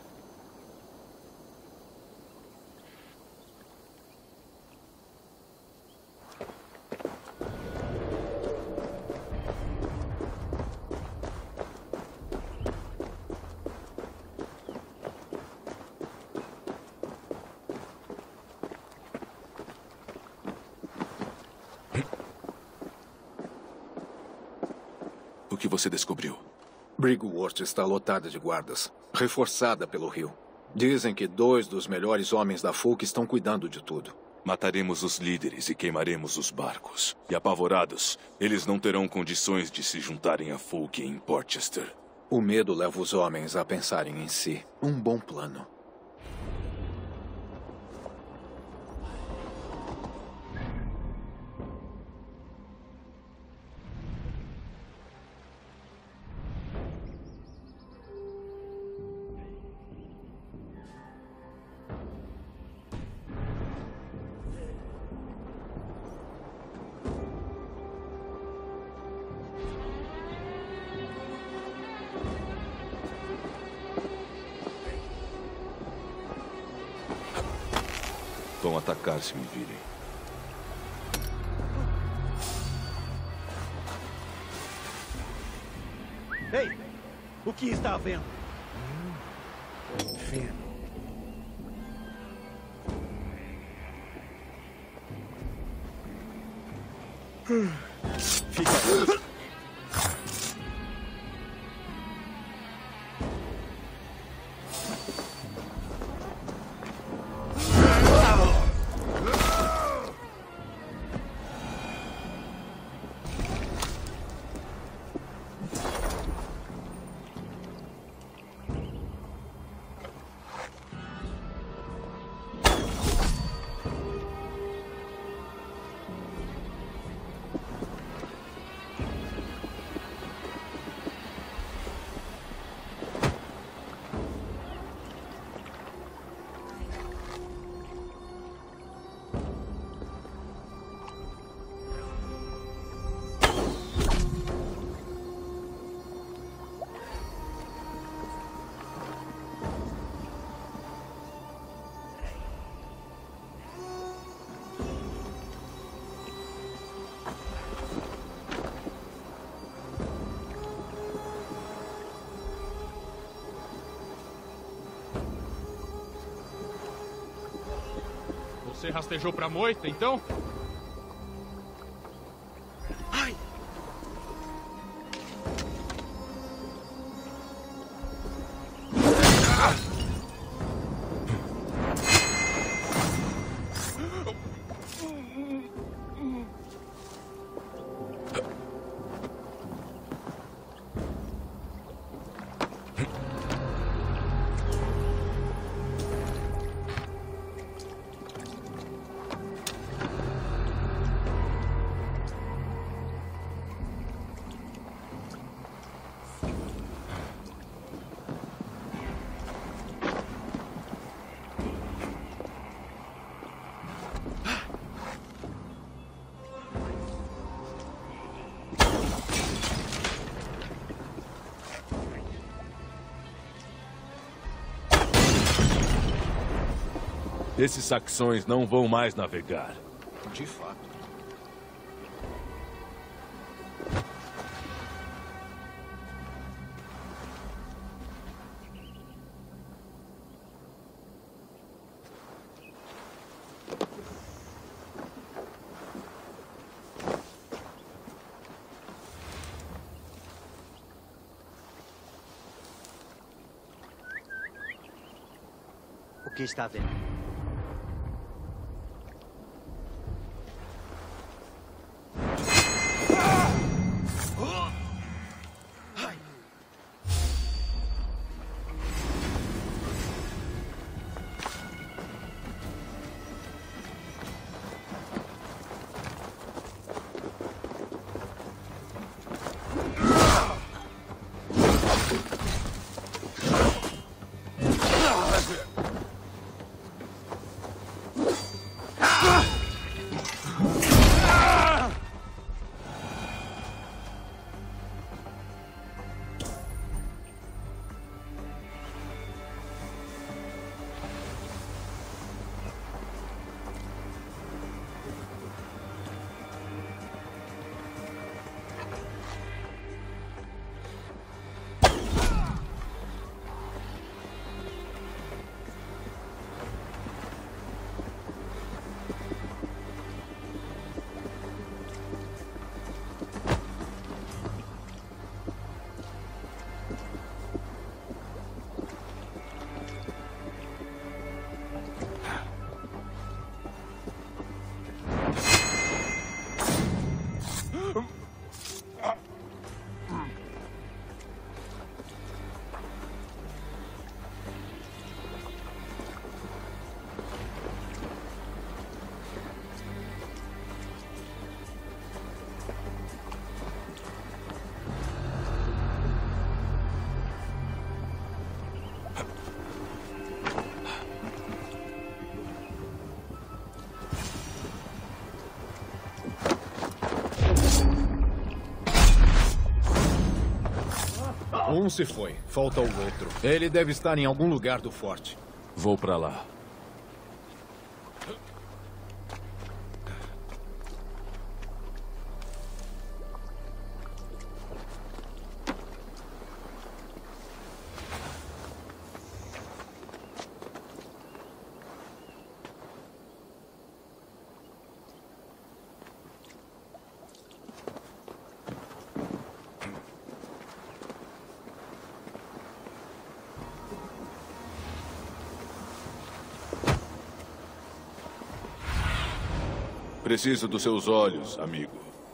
que você descobriu? Brigworth está lotada de guardas, reforçada pelo rio. Dizem que 2 dos melhores homens da Fulk estão cuidando de tudo. Mataremos os líderes e queimaremos os barcos. E apavorados, eles não terão condições de se juntarem a Fulk em Portchester. O medo leva os homens a pensarem em si. Um bom plano. Vão atacar se me virem. Ei! O que está havendo? Feno. Fica aí. Você rastejou pra moita, então? Ai! Esses saxões não vão mais navegar. De fato. O que está vendo? Um se foi. Falta o outro. Ele deve estar em algum lugar do forte. Vou pra lá. Preciso dos seus olhos, amigo.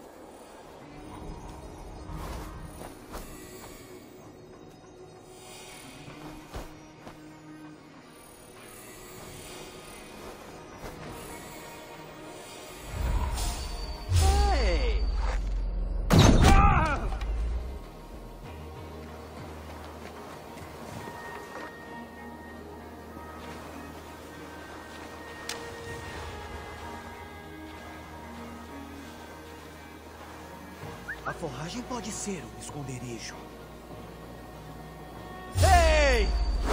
A forragem pode ser um esconderijo. Ei!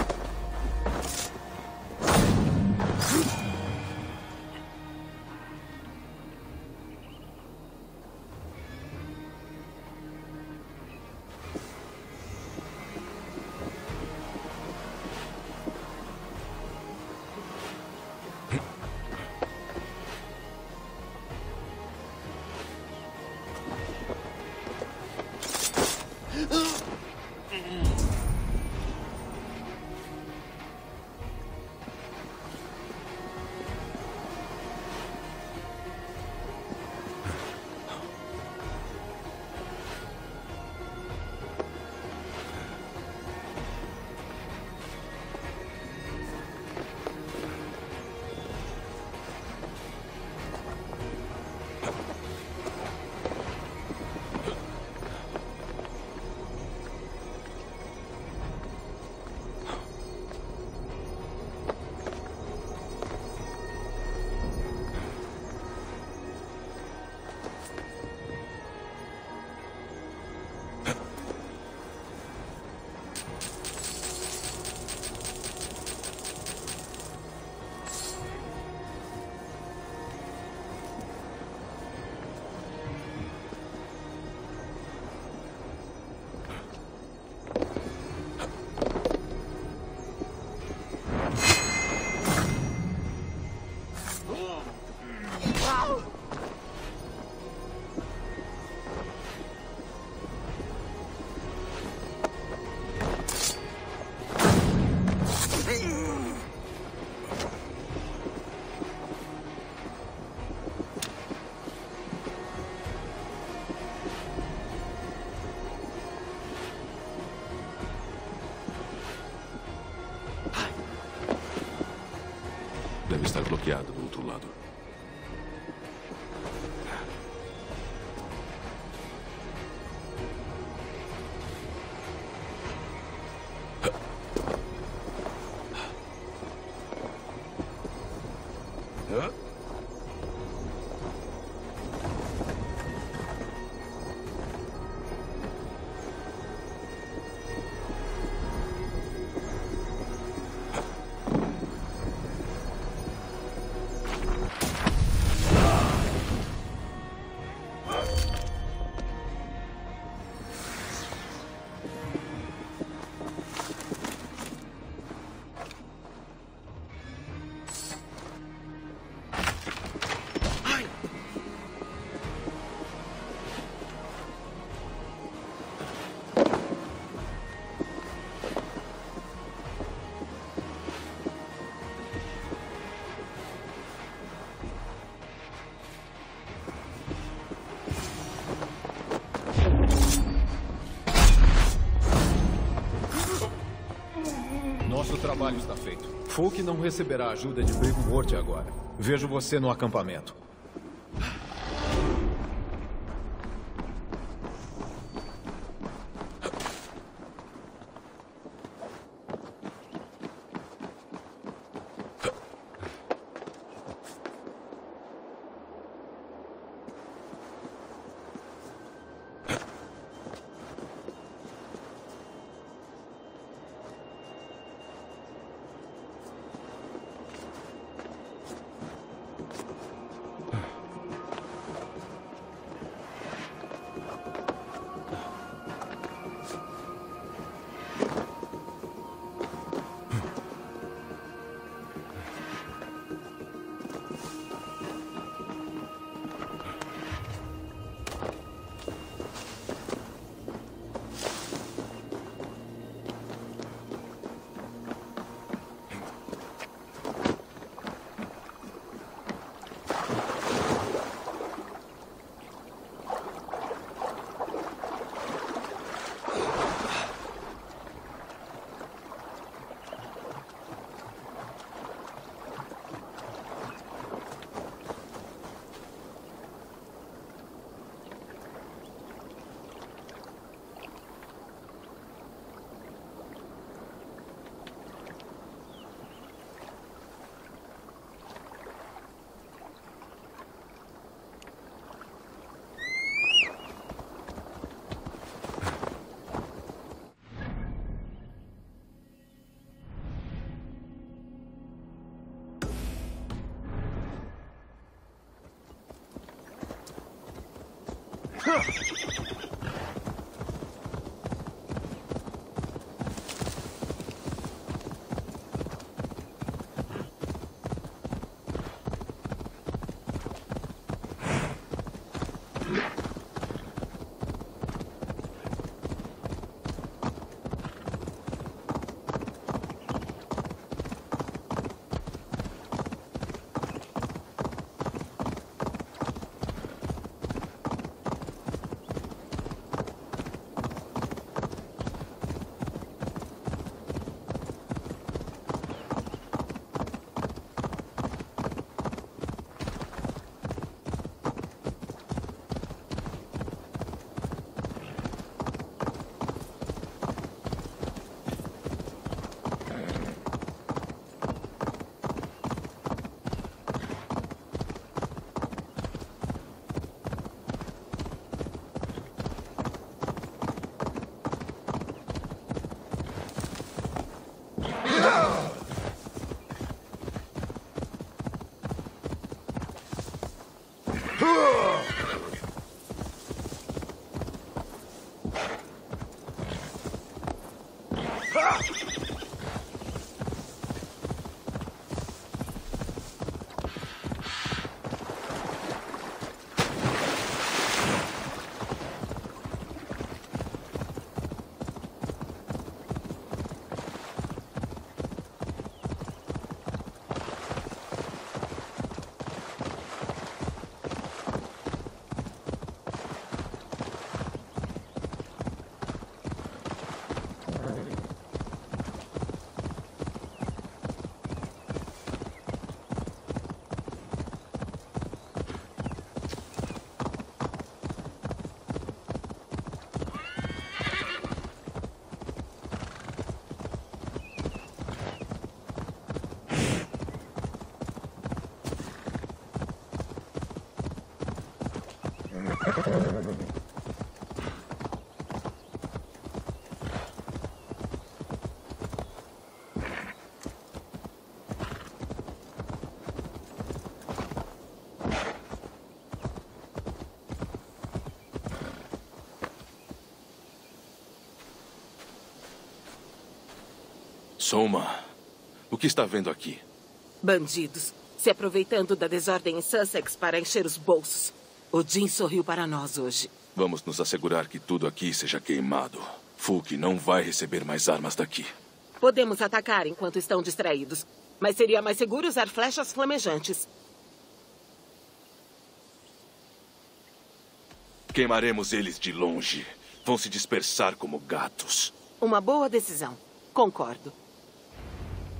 Deve estar bloqueado do outro lado. trabalho está feito. Fulk não receberá a ajuda de Brigworth agora. Vejo você no acampamento. Soma, o que está vendo aqui? Bandidos, se aproveitando da desordem em Sussex para encher os bolsos. Odin sorriu para nós hoje. Vamos nos assegurar que tudo aqui seja queimado. Fulk não vai receber mais armas daqui. Podemos atacar enquanto estão distraídos, mas seria mais seguro usar flechas flamejantes. Queimaremos eles de longe. Vão se dispersar como gatos. Uma boa decisão. Concordo.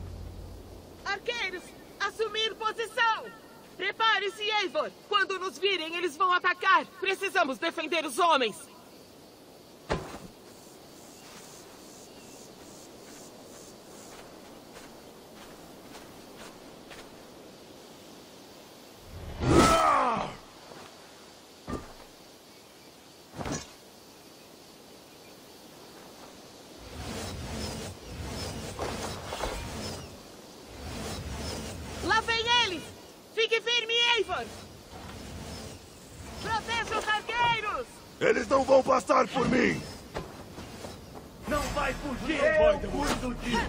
posição! Prepare-se, Eivor! Quando nos virem, eles vão atacar! Precisamos defender os homens! Lá vem eles! Fique firme, Eivor! Proteja os arqueiros! Eles não vão passar por mim! Não vai fugir! Eu cuido disso!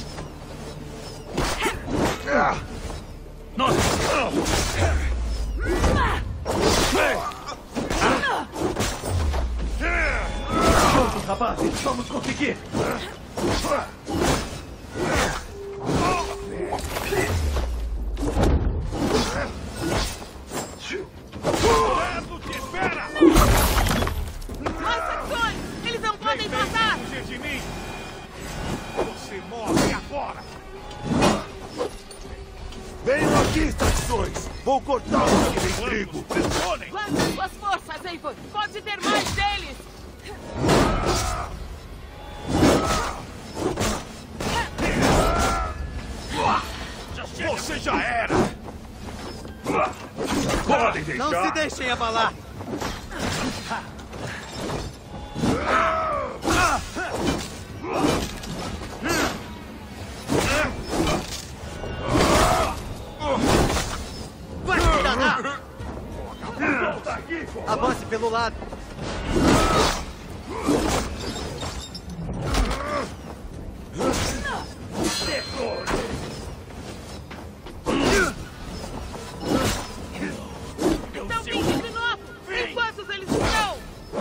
Nossa! Vamos, rapazes! Vamos conseguir! Mais sectores! Eles não podem passar! De mim! Você morre agora! Venham aqui, estações! Vou cortá-los que nem trigo! Lance suas forças, Eivor! Pode ter mais deles! Você já era! Podem deixar! Não se deixem abalar! Vai se danar! Avance pelo lado! Então vem de novo! Em quantos eles estão?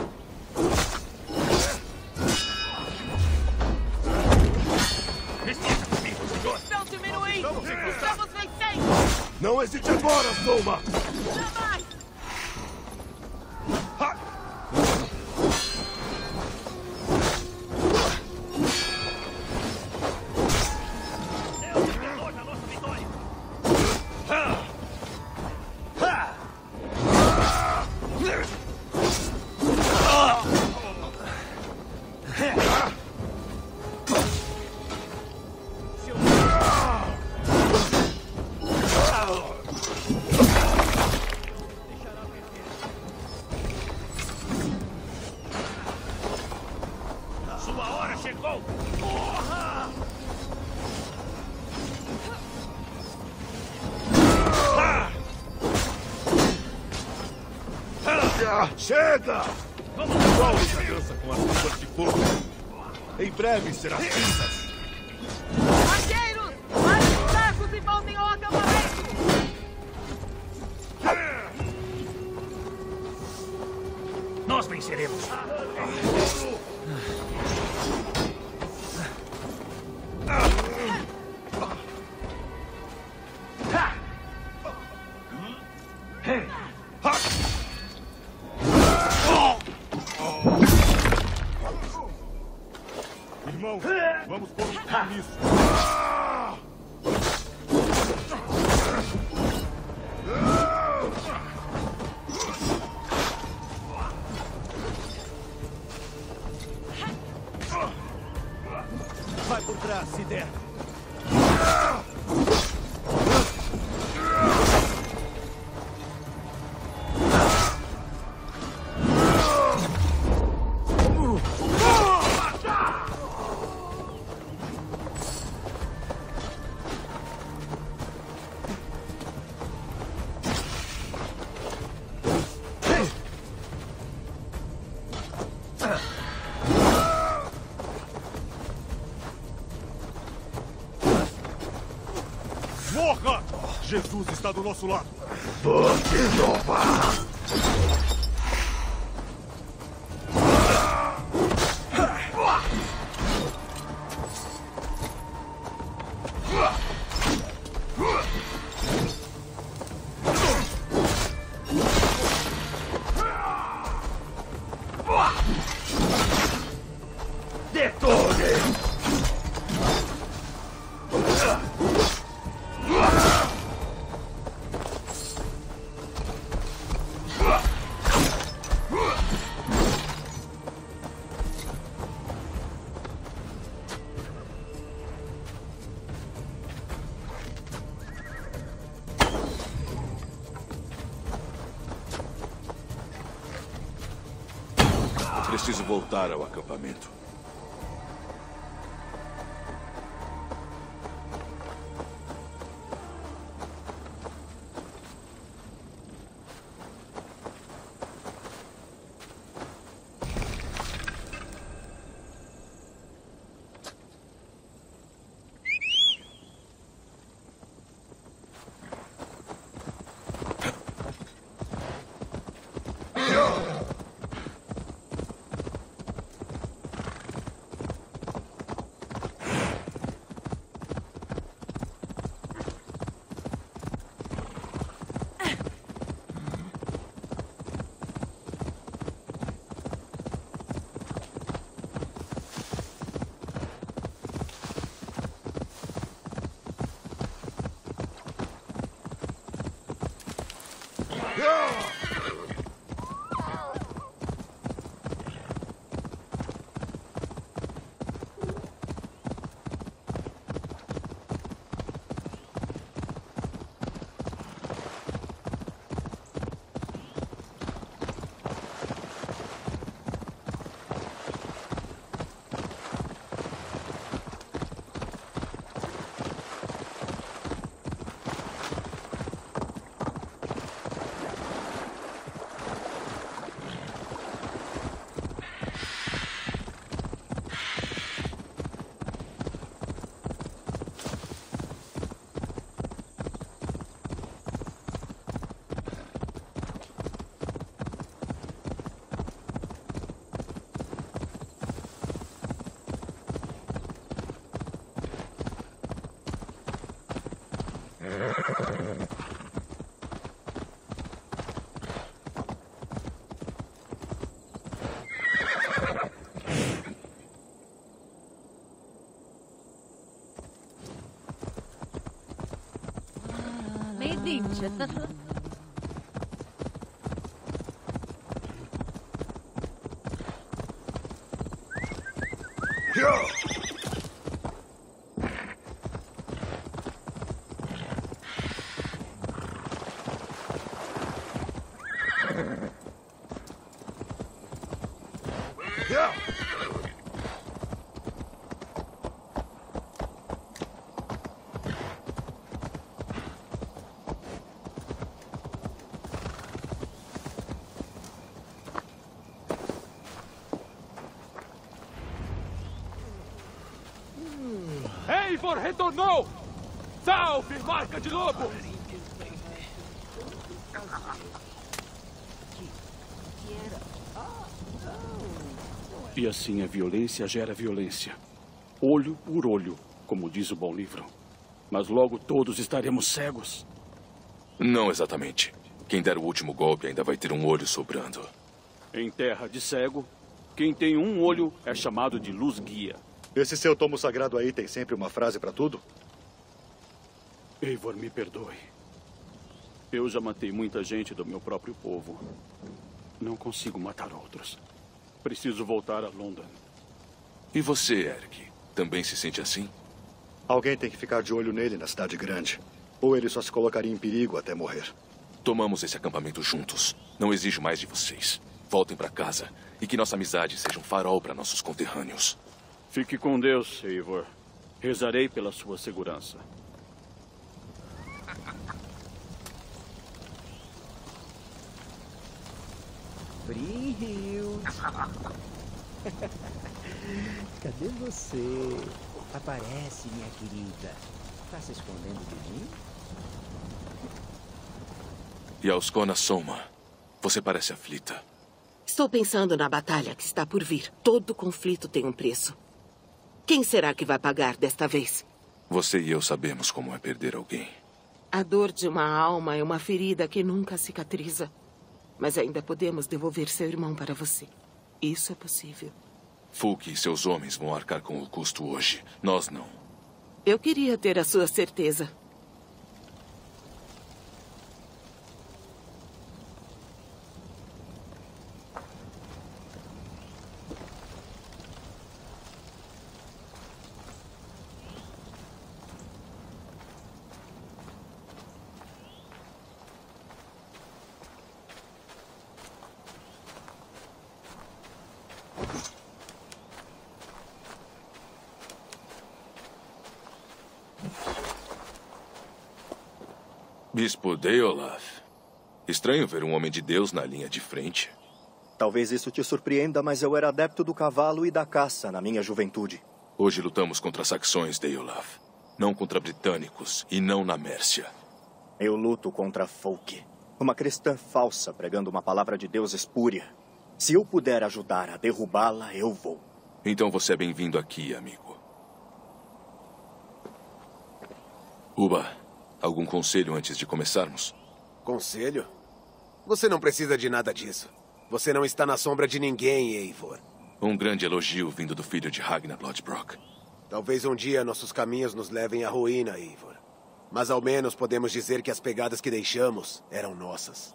Estão diminuindo! Estamos vencendo! Não hesite agora, Soma! Jamais! Sua hora chegou! Porra! Chega! Vamos Qual aliança com as luvas de fogo? Em breve será cinzas! Arqueiros! Larguem os arcos e voltem ao acampamento! Nós venceremos! Irmão, vamos pôr um fim nisso! Vai por trás, se der! Morra! Jesus está do nosso lado! Forte nova! Preciso voltar ao acampamento. Medince. Eivor retornou! Salve, marca de lobo! E assim a violência gera violência. Olho por olho, como diz o bom livro. Mas logo todos estaremos cegos. Não exatamente. Quem der o último golpe ainda vai ter um olho sobrando. Em terra de cego, quem tem um olho é chamado de luz guia. Esse seu tomo sagrado aí tem sempre uma frase para tudo? Eivor, me perdoe. Eu já matei muita gente do meu próprio povo. Não consigo matar outros. Preciso voltar a London. E você, Eric? Também se sente assim? Alguém tem que ficar de olho nele na cidade grande. Ou ele só se colocaria em perigo até morrer. Tomamos esse acampamento juntos. Não exijo mais de vocês. Voltem para casa e que nossa amizade seja um farol para nossos conterrâneos. Fique com Deus, Eivor. Rezarei pela sua segurança. Brynhild. Cadê você? Aparece, minha querida. Tá se escondendo de mim? E aos Kona Soma, você parece aflita. Estou pensando na batalha que está por vir. Todo conflito tem um preço. Quem será que vai pagar desta vez? Você e eu sabemos como é perder alguém. A dor de uma alma é uma ferida que nunca cicatriza. Mas ainda podemos devolver seu irmão para você. Isso é possível. Fulk e seus homens vão arcar com o custo hoje. Nós não. Eu queria ter a sua certeza. Bispo Deolaf. Estranho ver um homem de Deus na linha de frente. Talvez isso te surpreenda, mas eu era adepto do cavalo e da caça na minha juventude. Hoje lutamos contra saxões, Deolaf. Não contra britânicos e não na Mércia. Eu luto contra Folk, uma cristã falsa pregando uma palavra de Deus espúria. Se eu puder ajudar a derrubá-la, eu vou. Então você é bem-vindo aqui, amigo. Uba, algum conselho antes de começarmos? Conselho? Você não precisa de nada disso. Você não está na sombra de ninguém, Eivor. Um grande elogio vindo do filho de Ragnar Lodbrok. Talvez um dia nossos caminhos nos levem à ruína, Eivor. Mas ao menos podemos dizer que as pegadas que deixamos eram nossas.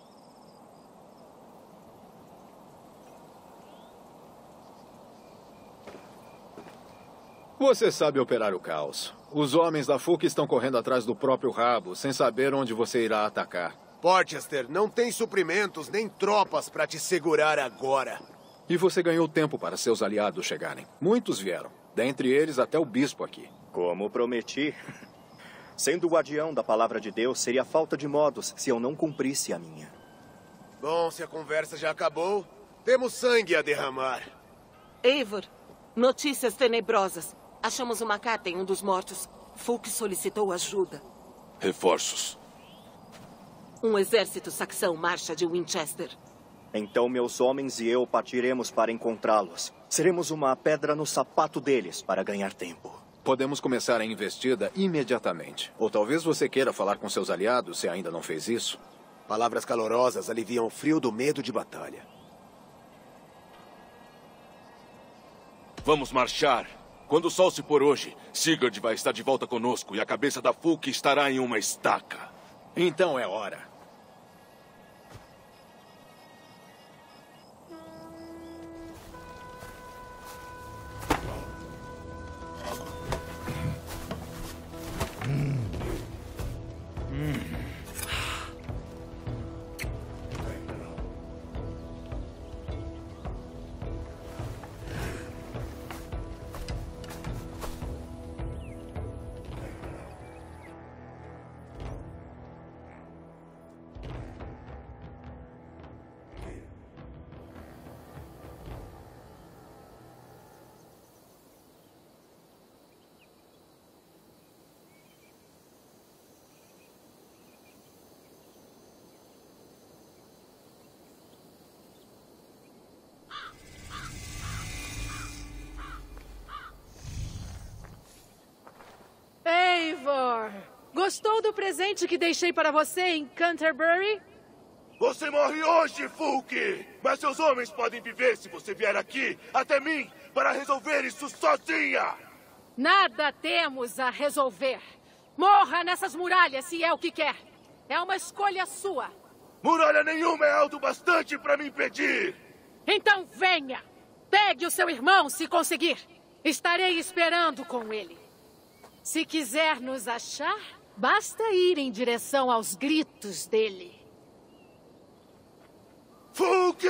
Você sabe operar o caos. Os homens da Fulk estão correndo atrás do próprio rabo, sem saber onde você irá atacar. Porchester, não tem suprimentos nem tropas para te segurar agora. E você ganhou tempo para seus aliados chegarem. Muitos vieram. Dentre eles, até o bispo aqui. Como prometi. Sendo o guardião da palavra de Deus, seria falta de modos se eu não cumprisse a minha. Bom, se a conversa já acabou, temos sangue a derramar. Eivor, notícias tenebrosas. Achamos uma carta em um dos mortos. Fulk solicitou ajuda. Reforços. Um exército saxão marcha de Winchester. Então meus homens e eu partiremos para encontrá-los. Seremos uma pedra no sapato deles para ganhar tempo. Podemos começar a investida imediatamente. Ou talvez você queira falar com seus aliados, se ainda não fez isso. Palavras calorosas aliviam o frio do medo de batalha. Vamos marchar. Quando o sol se pôr hoje, Sigurd vai estar de volta conosco e a cabeça da Fulk estará em uma estaca. Então é hora. Eivor, gostou do presente que deixei para você em Canterbury? Você morre hoje, Fulk! Mas seus homens podem viver se você vier aqui, até mim, para resolver isso sozinha! Nada temos a resolver. Morra nessas muralhas se é o que quer. É uma escolha sua. Muralha nenhuma é alto bastante para me impedir! Então venha! Pegue o seu irmão se conseguir. Estarei esperando com ele. Se quiser nos achar, basta ir em direção aos gritos dele. Fulk!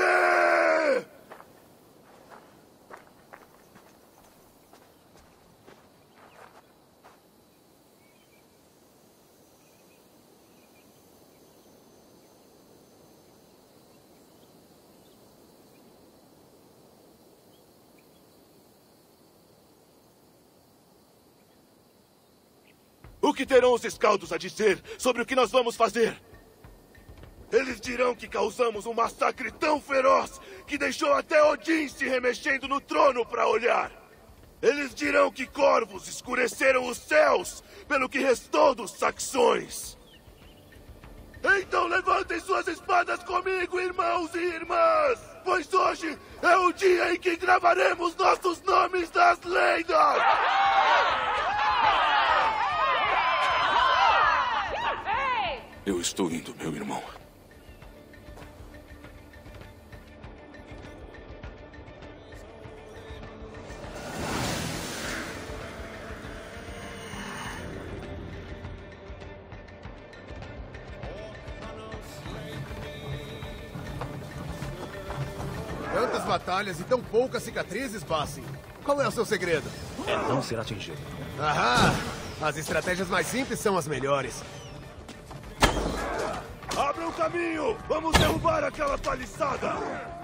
O que terão os escaldos a dizer sobre o que nós vamos fazer? Eles dirão que causamos um massacre tão feroz que deixou até Odin se remexendo no trono para olhar. Eles dirão que corvos escureceram os céus pelo que restou dos saxões. Então levantem suas espadas comigo, irmãos e irmãs, pois hoje é o dia em que gravaremos nossos nomes nas lendas! Eu estou indo, meu irmão. Tantas Tantas batalhas e tão poucas cicatrizes, Bassin. Qual é o seu segredo? É não ser atingido. Ahá! As estratégias mais simples são as melhores. Abra o caminho! Vamos derrubar aquela paliçada!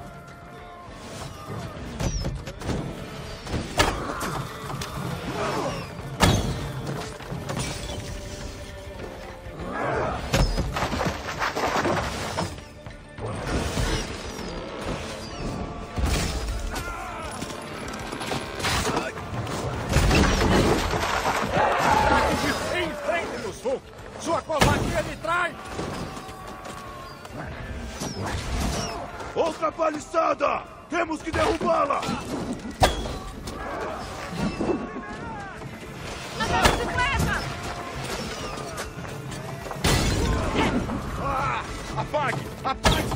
Enfrente-nos, Fulk! Sua covardia me trai! Outra paliçada! Temos que derrubá-la! Apague! Apague!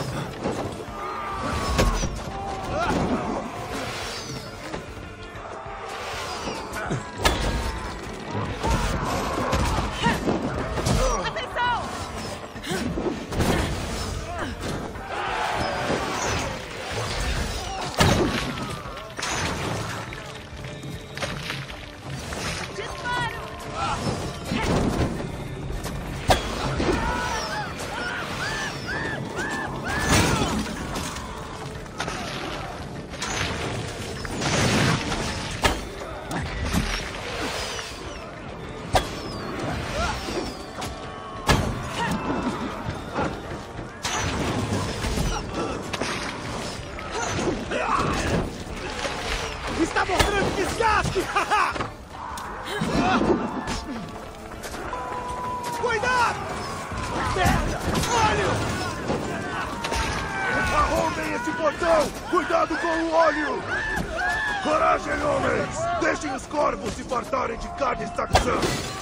Está mostrando desgaste! Cuidado! Merda! Olho! Arrombem esse portão! Cuidado com o óleo! Coragem, homens! Deixem os corvos se fartarem de carne saxã!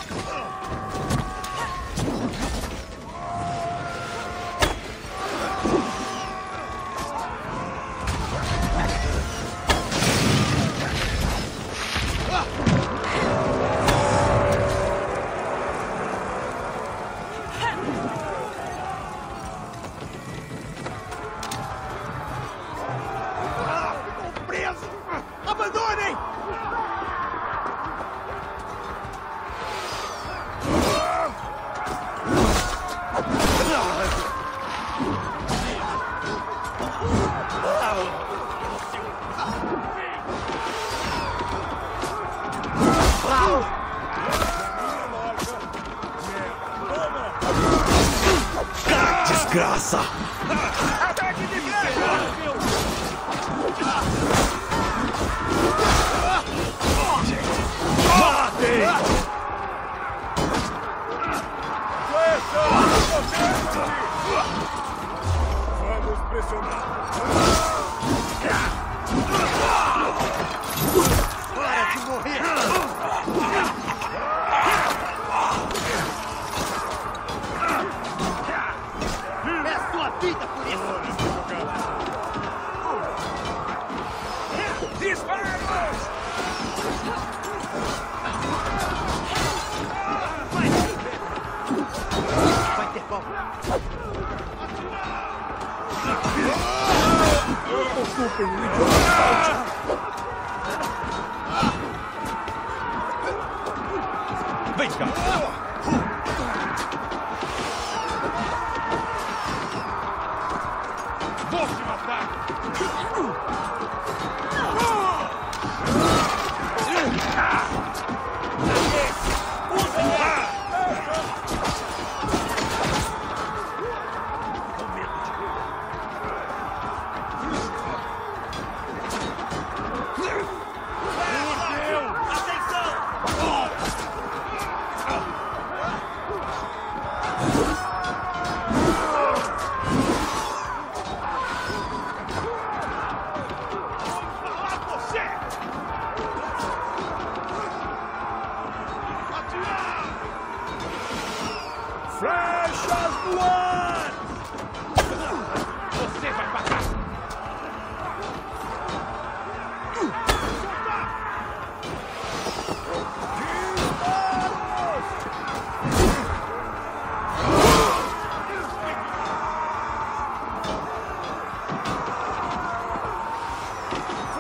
Abandonem! Desgraça! Ataque de guerra! Matem! Vamos pressionar! Para de morrer! É sua vida por isso! Disparos! Vai ter bom! Ocupem o idiota! Vem cá! Vou te matar!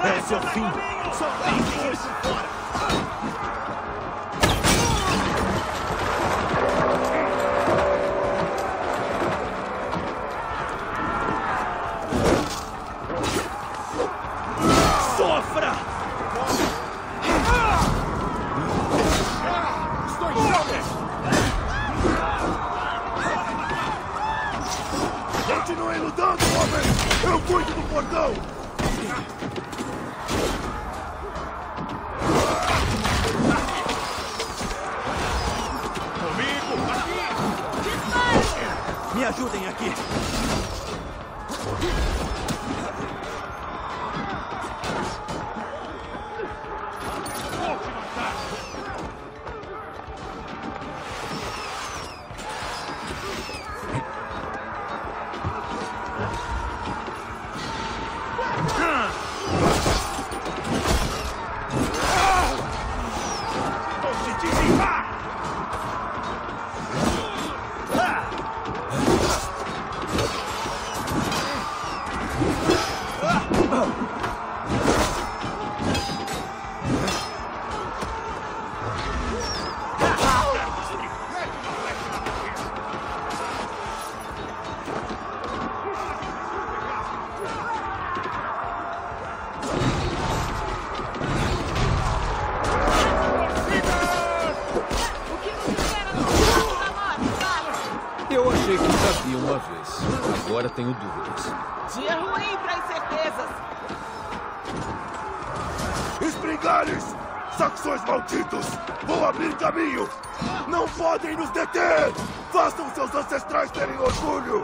Esse é o fim. Só tem dinheiro por fora. Sofra! Estou em chamas! Continuem lutando, homem! Eu cuido do portão! Comigo! Aqui! Me ajudem aqui! Eu achei que sabia uma vez. Agora tenho dúvidas. Dia ruim para incertezas. Espingalhos! Saxões malditos! Vou abrir caminho! Não podem nos deter! Façam seus ancestrais terem orgulho!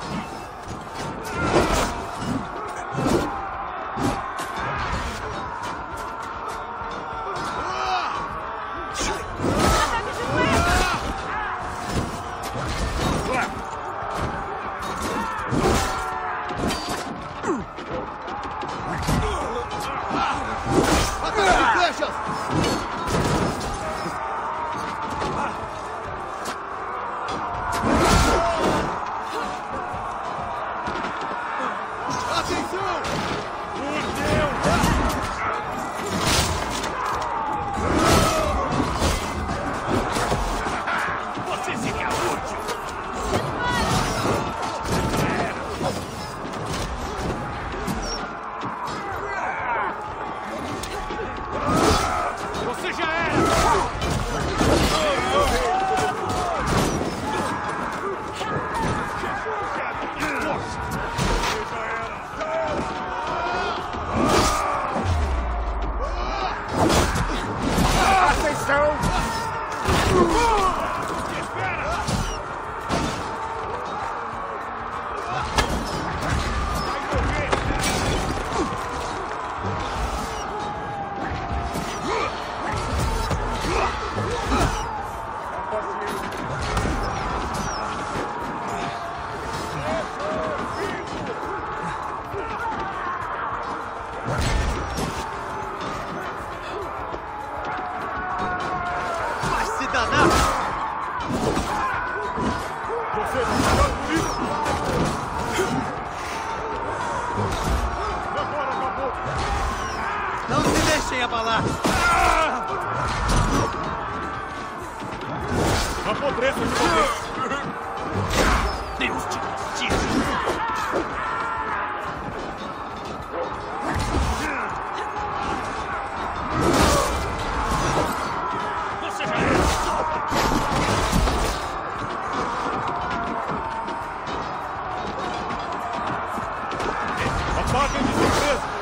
Não se deixem abalar! Apodreça de você! Deus te castigue! Você já é! Apaguem de surpresa!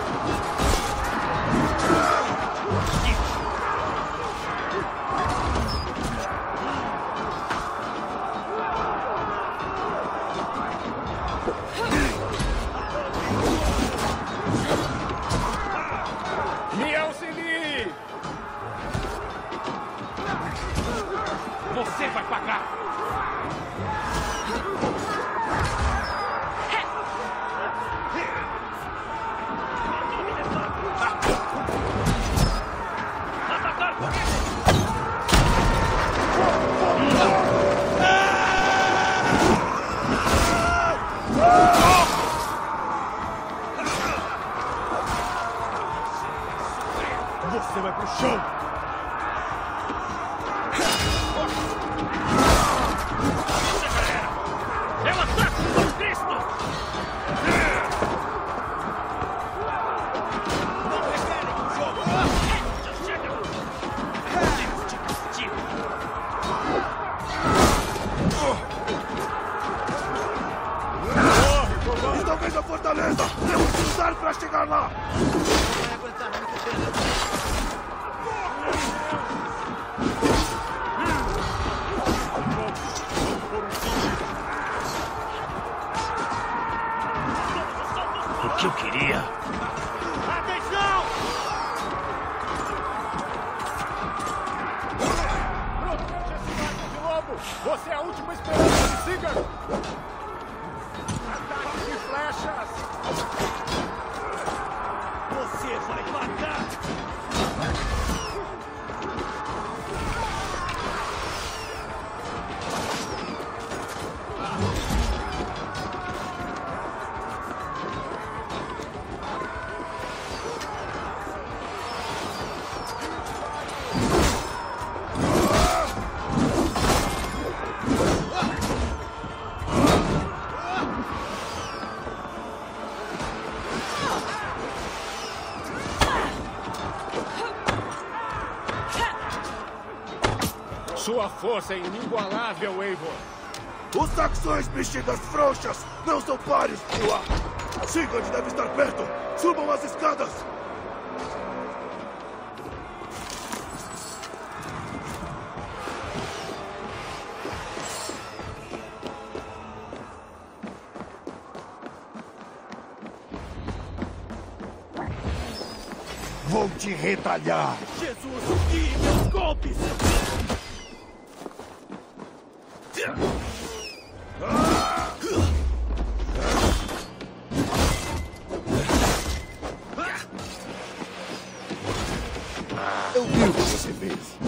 Você vai pro chão! É o ataque do Cristo! Não requerem o jogo! Já chega! Deus te castigo! Estão vendo a fortaleza! Temos que usar para chegar lá! Não vai aguentar muito tempo! O que eu queria? Atenção! Proteja de lobo! Você é a última esperança de Sigurd! Ataque de flechas! Você vai pagar! Sua força é inigualável, Eivor. Os saxões bexigas frouxas não são pares, Pua! Sigurd deve estar perto! Subam as escadas! Vou te retalhar! Jesus, e meus golpes! Eu vi o que você fez.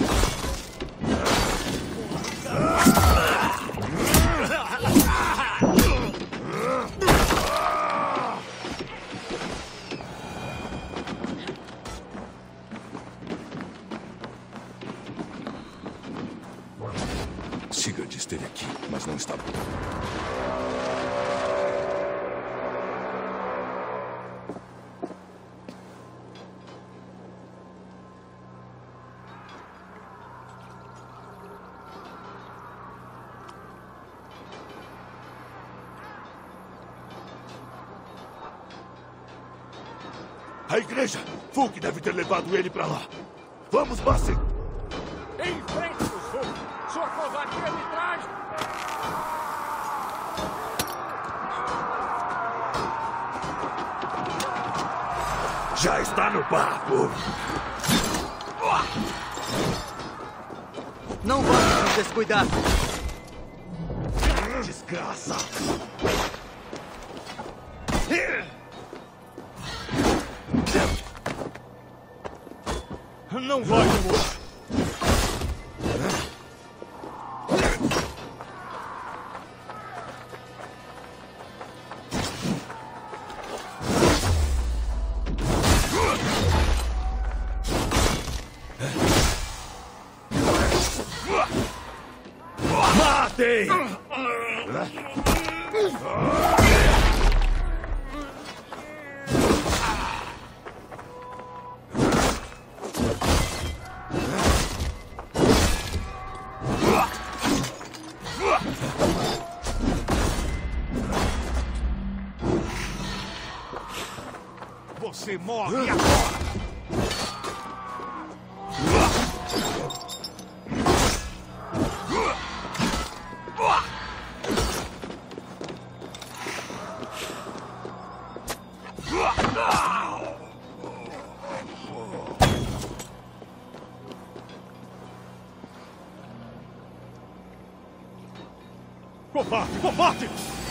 Sigurd esteve aqui, mas não estava. A igreja! Fulk deve ter levado ele pra lá! Vamos, Bassin! Enfrente-os, Fulk! Sua covardia me traz! Já está no barco! Não vamos nos descuidar! Desgraça! Não vai demorar! Matem! Você morre agora! Combate! Combate!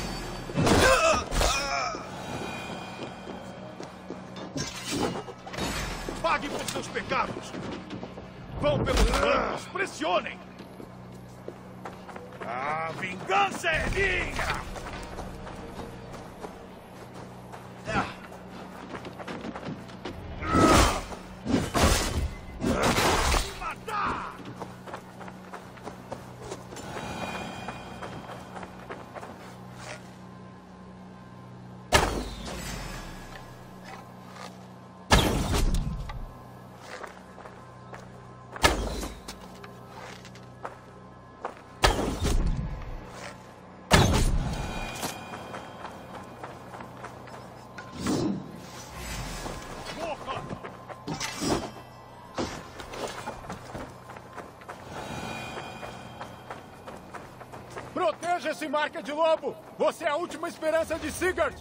Pague por seus pecados! Vão pelos flancos! Pressionem! A vingança é minha! Isso em marca de lobo! Você é a última esperança de Sigurd!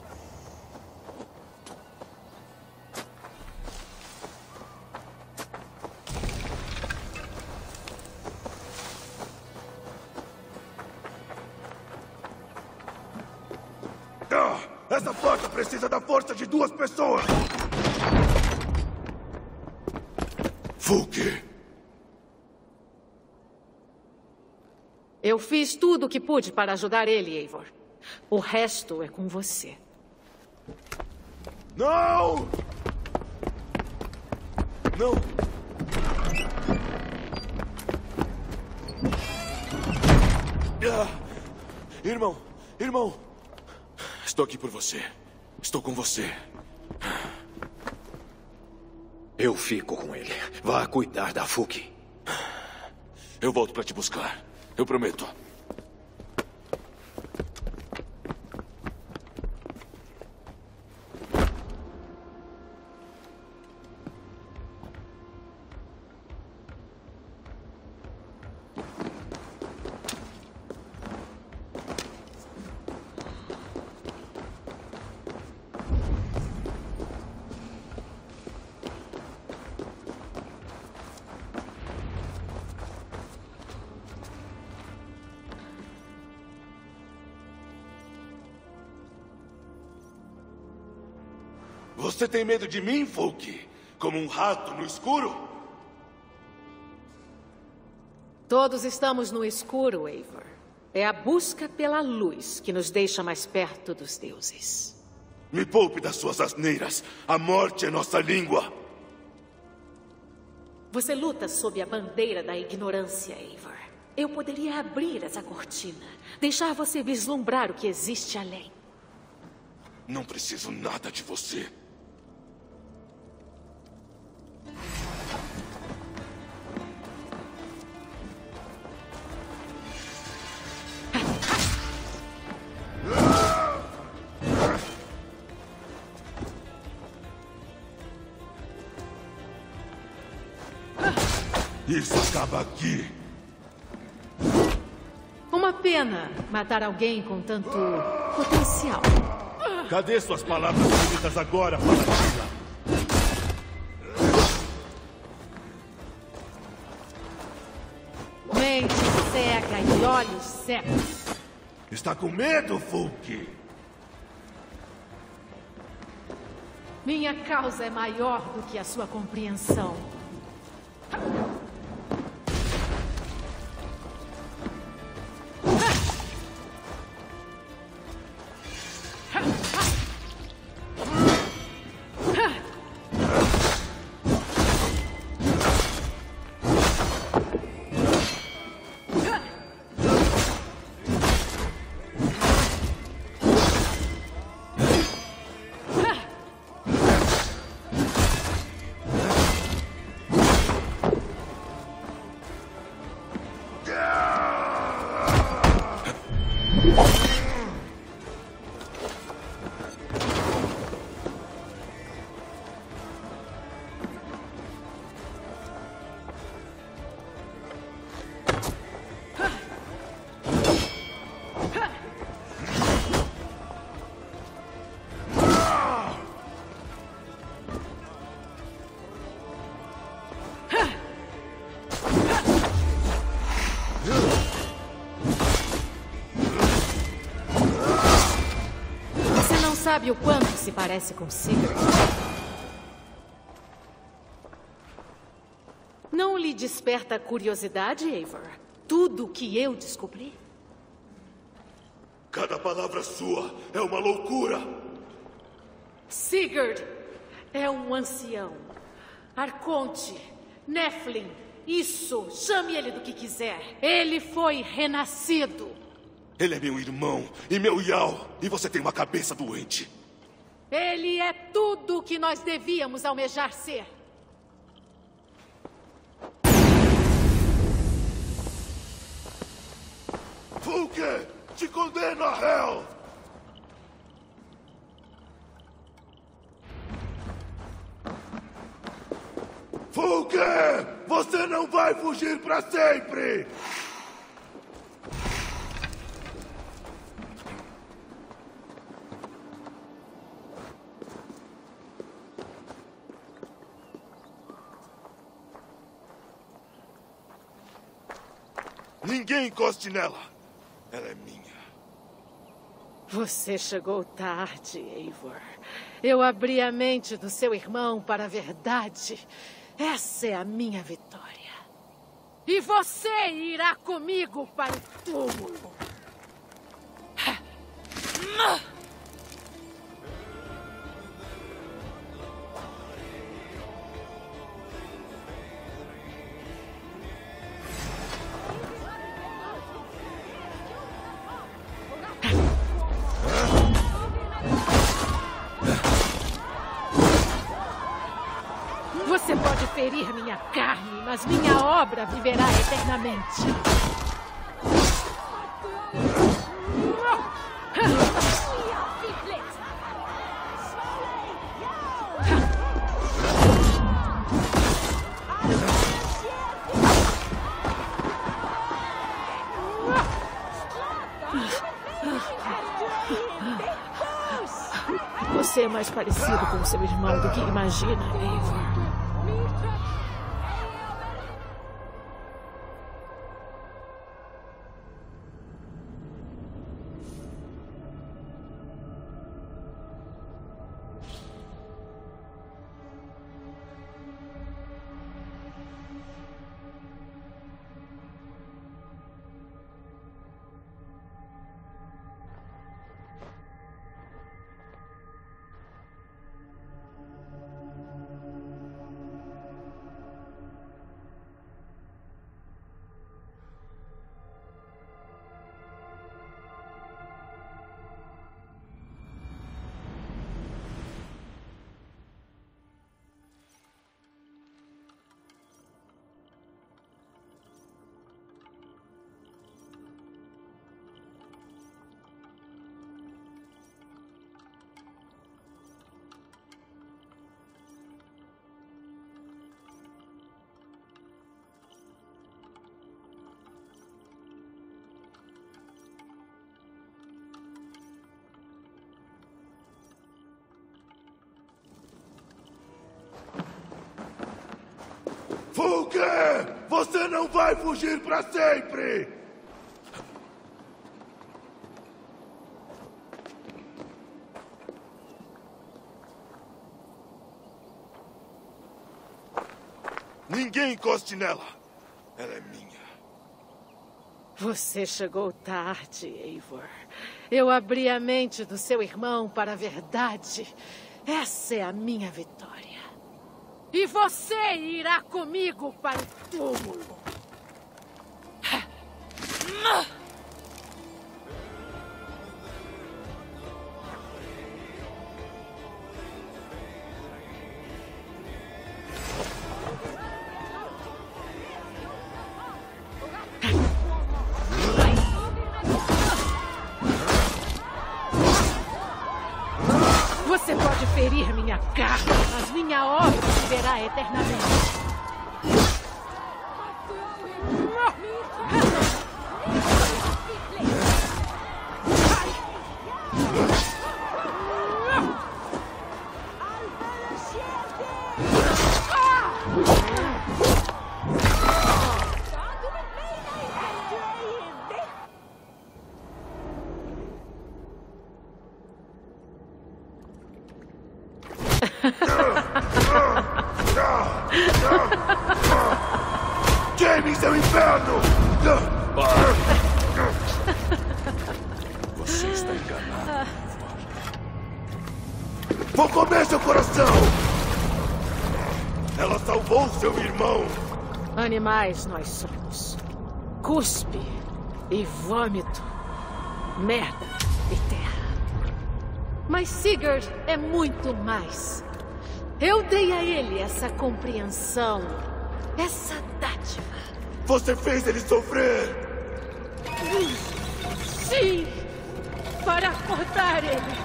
Essa porta precisa da força de 2 pessoas! Fulke! Eu fiz tudo o que pude para ajudar ele, Eivor. O resto é com você. Não! Não! Irmão! Estou aqui por você. Estou com você. Eu fico com ele. Vá cuidar da Fulke. Eu volto para te buscar. Eu prometo. Você tem medo de mim, Fulke? Como um rato no escuro? Todos estamos no escuro, Eivor. É a busca pela luz que nos deixa mais perto dos deuses. Me poupe das suas asneiras. A morte é nossa língua. Você luta sob a bandeira da ignorância, Eivor. Eu poderia abrir essa cortina, deixar você vislumbrar o que existe além. Não preciso nada de você. Isso acaba aqui. Uma pena matar alguém com tanto potencial. Cadê suas palavras bonitas agora, Palatina? Mente cega e olhos cegos. Está com medo, Fulke? Minha causa é maior do que a sua compreensão. Sabe o quanto se parece com Sigurd? Não lhe desperta curiosidade, Eivor? Tudo o que eu descobri? Cada palavra sua é uma loucura. Sigurd é um ancião. Arconte, Nephilim, isso, chame ele do que quiser. Ele foi renascido. Ele é meu irmão e meu Ial. E você tem uma cabeça doente. Ele é tudo o que nós devíamos almejar ser. Fulke, te condeno a Hell! Fulke, você não vai fugir para sempre! Ninguém encoste nela. Ela é minha. Você chegou tarde, Eivor. Eu abri a mente do seu irmão para a verdade. Essa é a minha vitória. E você irá comigo para o túmulo. Você pode ferir minha carne, mas minha obra viverá eternamente. Você é mais parecido com seu irmão do que imagina, Eivor. Fulke! Você não vai fugir para sempre! Ninguém encoste nela. Ela é minha. Você chegou tarde, Eivor. Eu abri a mente do seu irmão para a verdade. Essa é a minha vitória. E você irá comigo para o túmulo. Você pode ferir minha carne, mas minha obra viverá eternamente. Jamie, seu inferno! Você está enganado. Vou comer seu coração! Ela salvou seu irmão! Animais nós somos. Cuspe e vômito. Merda e terra. Mas Sigurd é muito mais. Eu dei a ele essa compreensão, essa dádiva. Você fez ele sofrer! Sim! Para acordar ele.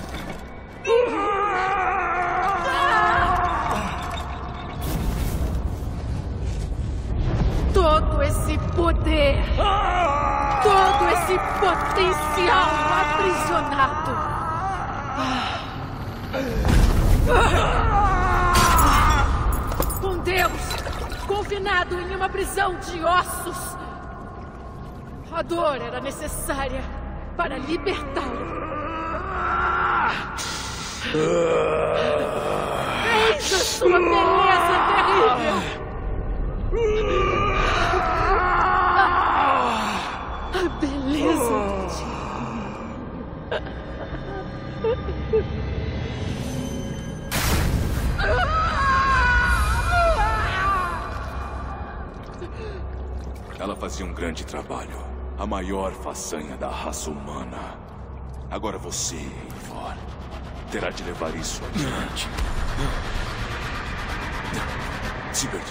Todo esse poder, todo esse potencial aprisionado. Com Deus, confinado em uma prisão de ossos. A dor era necessária para libertá-lo. Eis a sua beleza terrível! A beleza do dia. Ela fazia um grande trabalho. A maior façanha da raça humana. Agora você, Eivor, terá de levar isso adiante. Sigurd.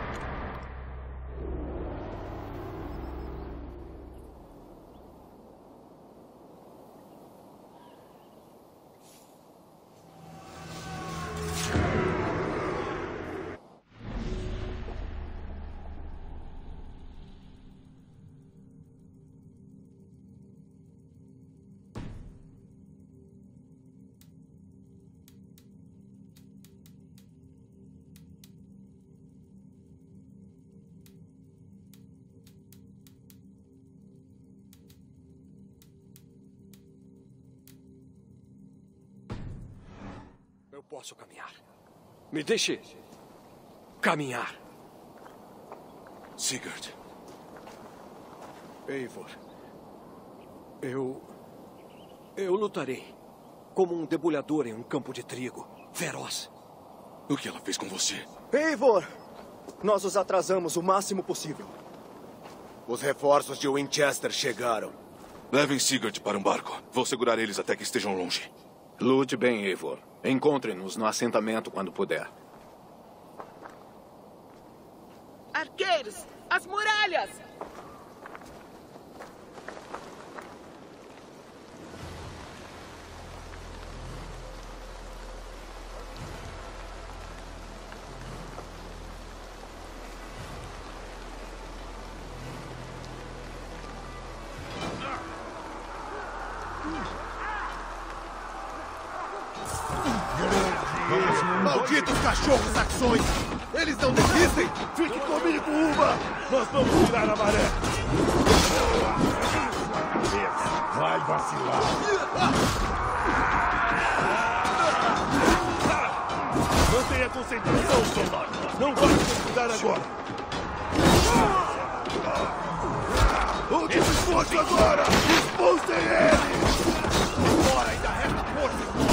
Eu posso caminhar. Me deixe caminhar. Sigurd. Eivor. Eu lutarei como um debulhador em um campo de trigo. Feroz. O que ela fez com você? Eivor! Nós os atrasamos o máximo possível. Os reforços de Winchester chegaram. Levem Sigurd para um barco. Vou segurar eles até que estejam longe. Lute bem, Eivor. Encontre-nos no assentamento quando puder. Arqueiros, as muralhas! Malditos cachorros saxões! Eles não desistem! Fique comigo, Uba! Nós vamos virar a maré! Vai vacilar! Mantenha a concentração, soldado! Não vai descuidar agora! O desesforço agora! Expulsem ele! Bora, ainda resta força!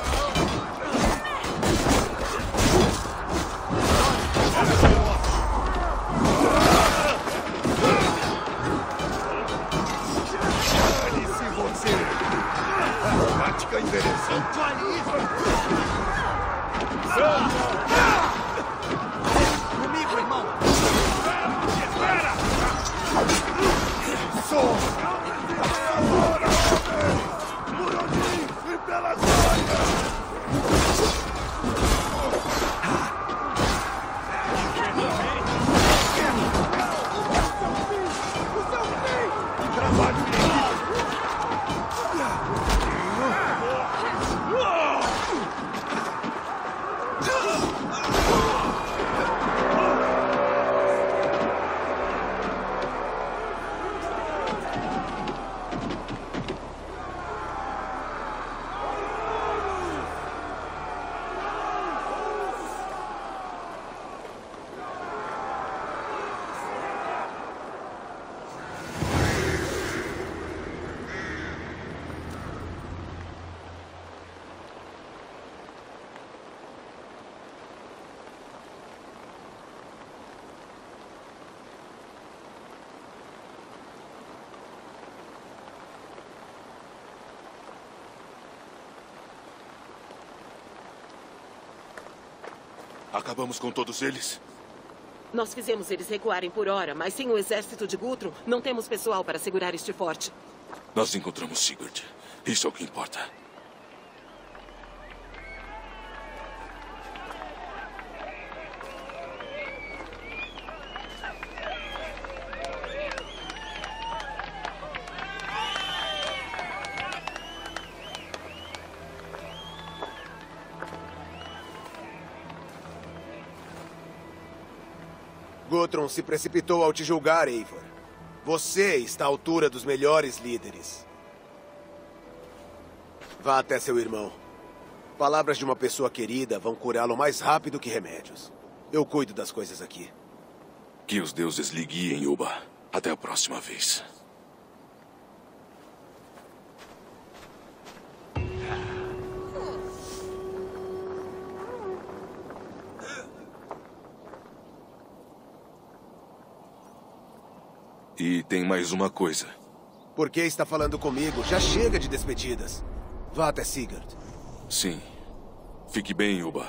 Tática endereçante. Comigo, irmão. Espera! Por onde? E pelas olhas! Trabalho de Acabamos com todos eles? Nós fizemos eles recuarem por hora, mas sem o exército de Guthrum, não temos pessoal para segurar este forte. Nós encontramos Sigurd. Isso é o que importa. Guthrum se precipitou ao te julgar, Eivor. Você está à altura dos melhores líderes. Vá até seu irmão. Palavras de uma pessoa querida vão curá-lo mais rápido que remédios. Eu cuido das coisas aqui. Que os deuses lhe guiem, Yuba. Até a próxima vez. E tem mais uma coisa. Por que está falando comigo? Já chega de despedidas. Vá até Sigurd. Sim. Fique bem, Yuba.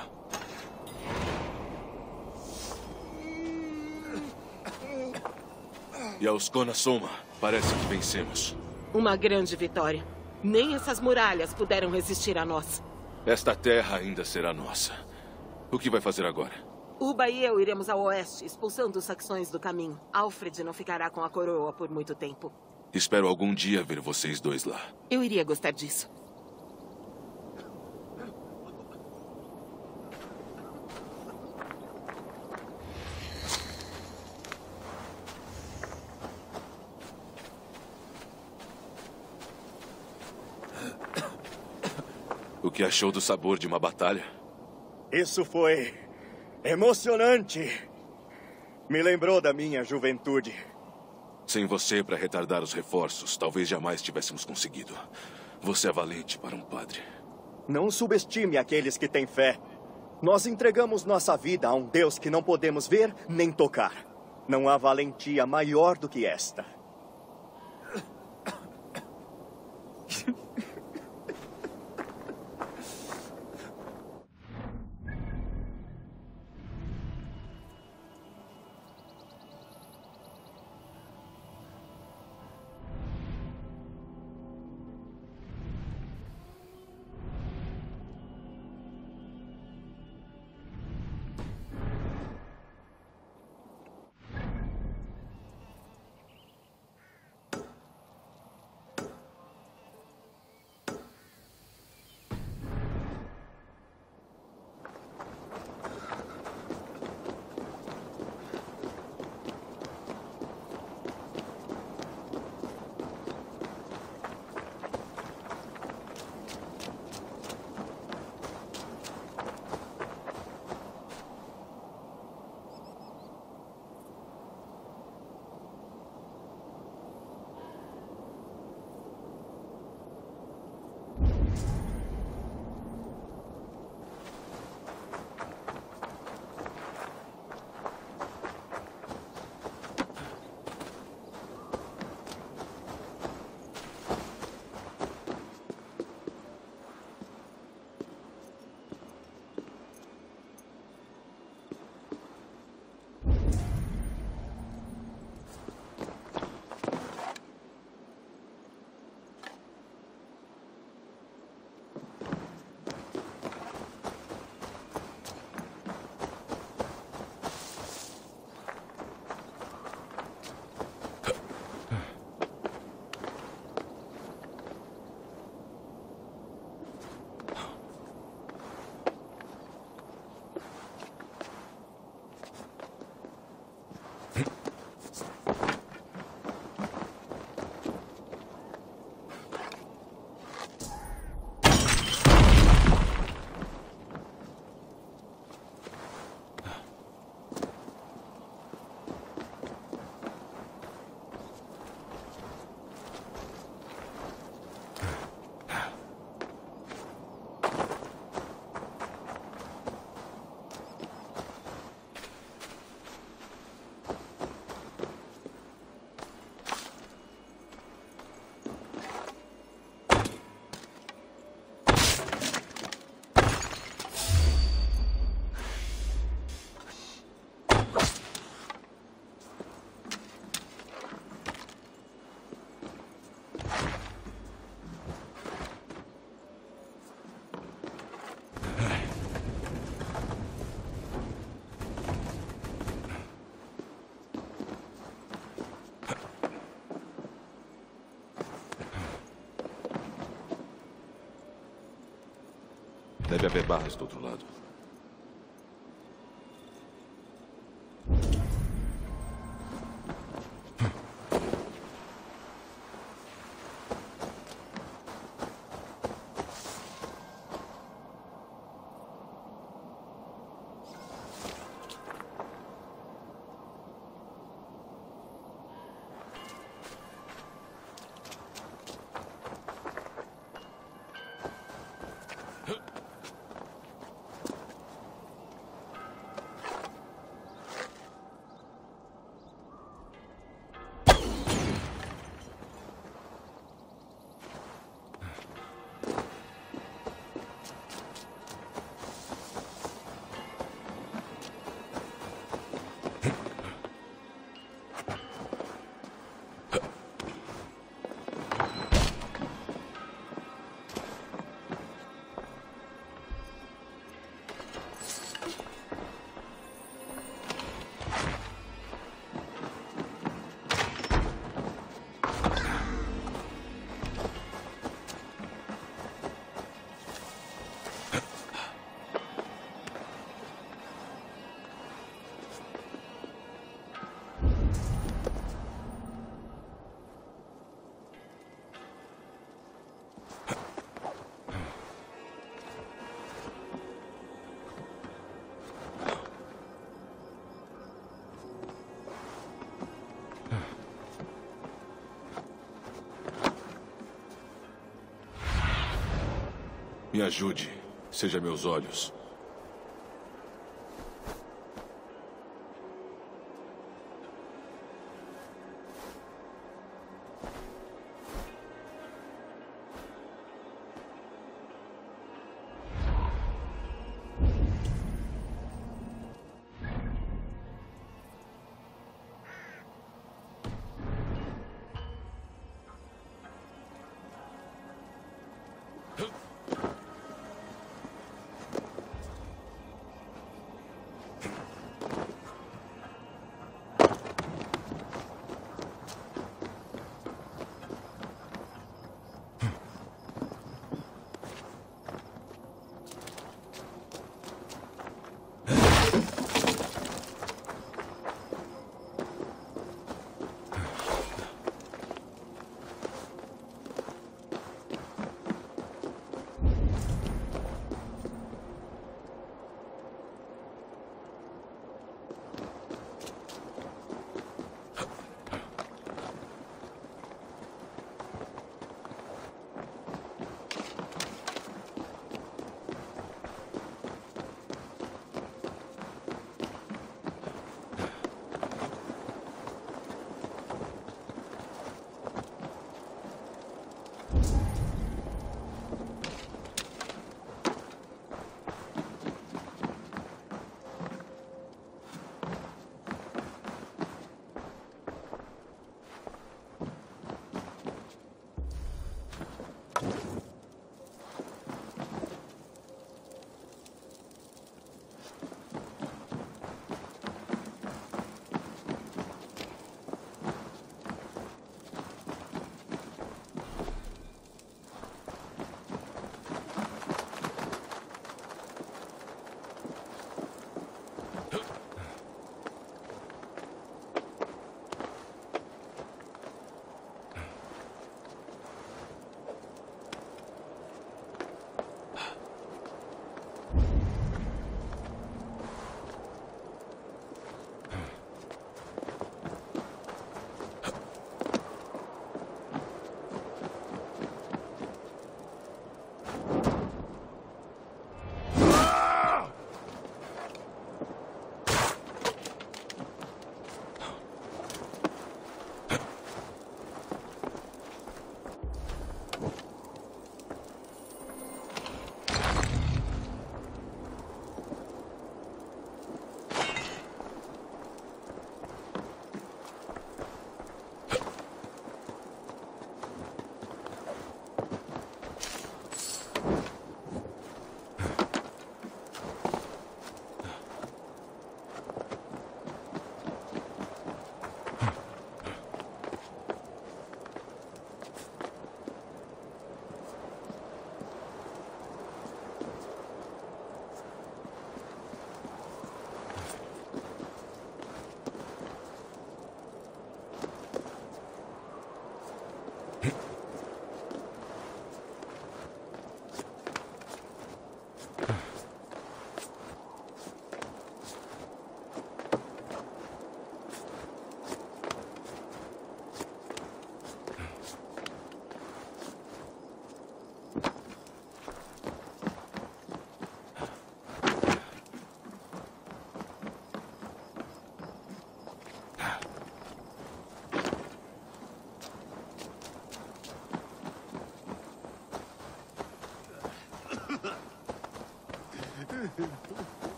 E aos Kona Soma, parece que vencemos. Uma grande vitória. Nem essas muralhas puderam resistir a nós. Esta terra ainda será nossa. O que vai fazer agora? Uba e eu iremos ao oeste, expulsando os saxões do caminho. Alfred não ficará com a coroa por muito tempo. Espero algum dia ver vocês dois lá. Eu iria gostar disso. O que achou do sabor de uma batalha? Isso foi emocionante. Me lembrou da minha juventude. Sem você para retardar os reforços, talvez jamais tivéssemos conseguido. Você é valente para um padre. Não subestime aqueles que têm fé. Nós entregamos nossa vida a um Deus que não podemos ver nem tocar. Não há valentia maior do que esta. Deve haver barras do outro lado. Me ajude. Seja meus olhos.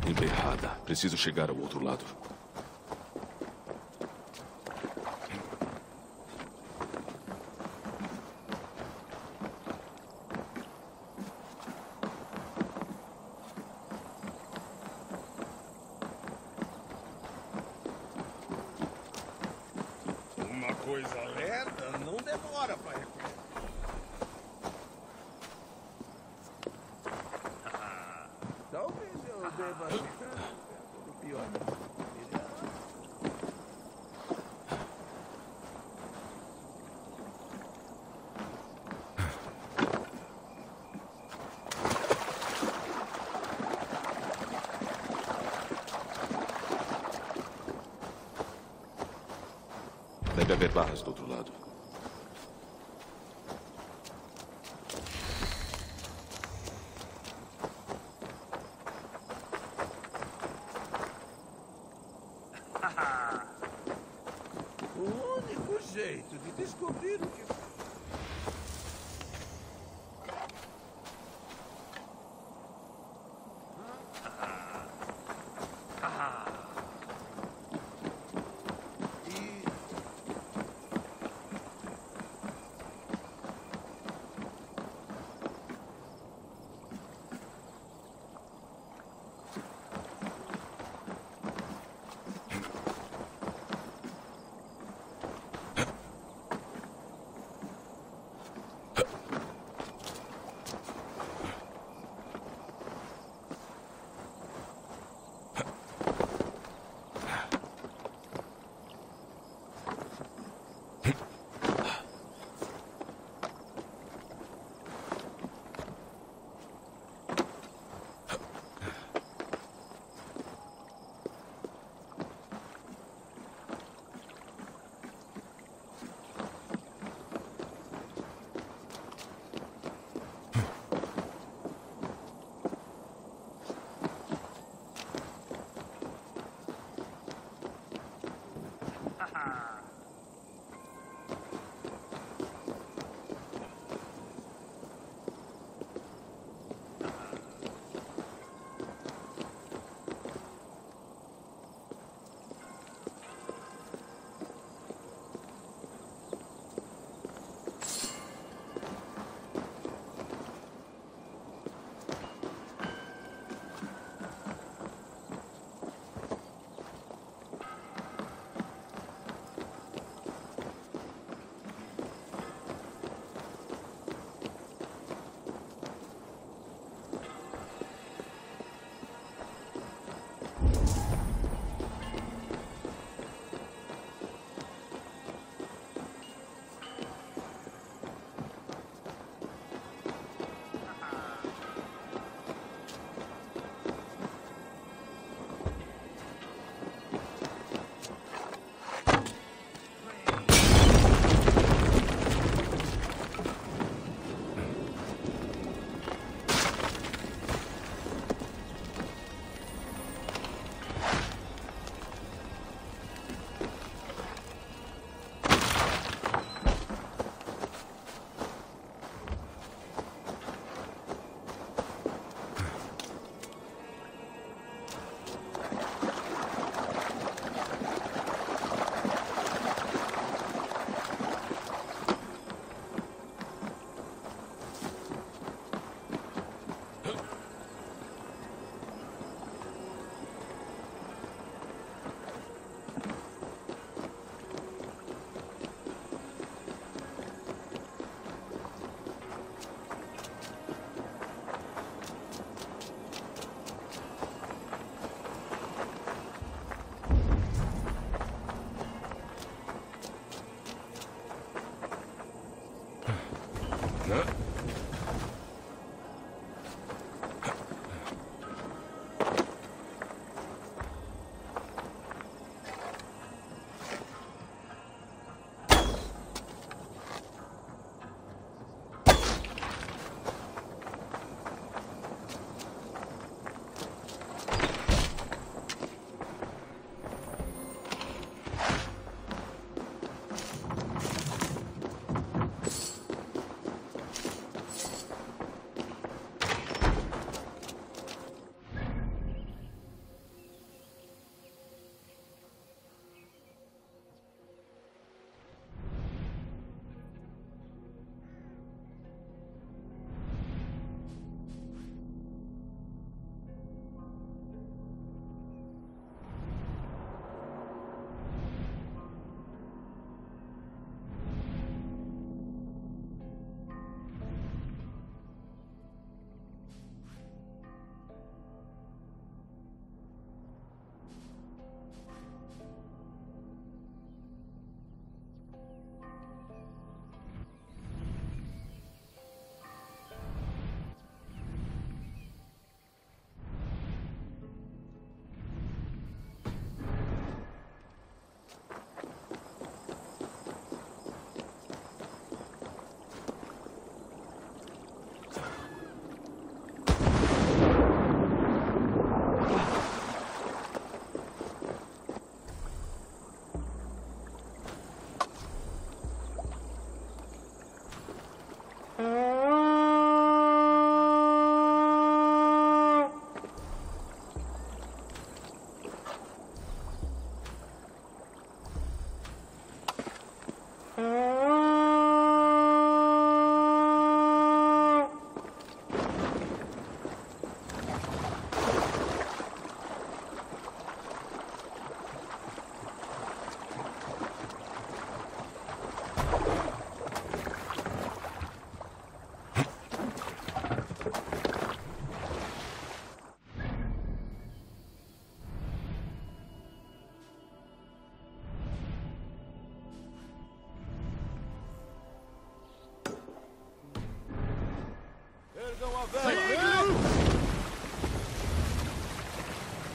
Emperrada. Preciso chegar ao outro lado. Uma coisa lerda não demora para recolher. Talvez eu deva ficar do pior. Deve haver barras do outro lado. O único jeito de descobrir o que...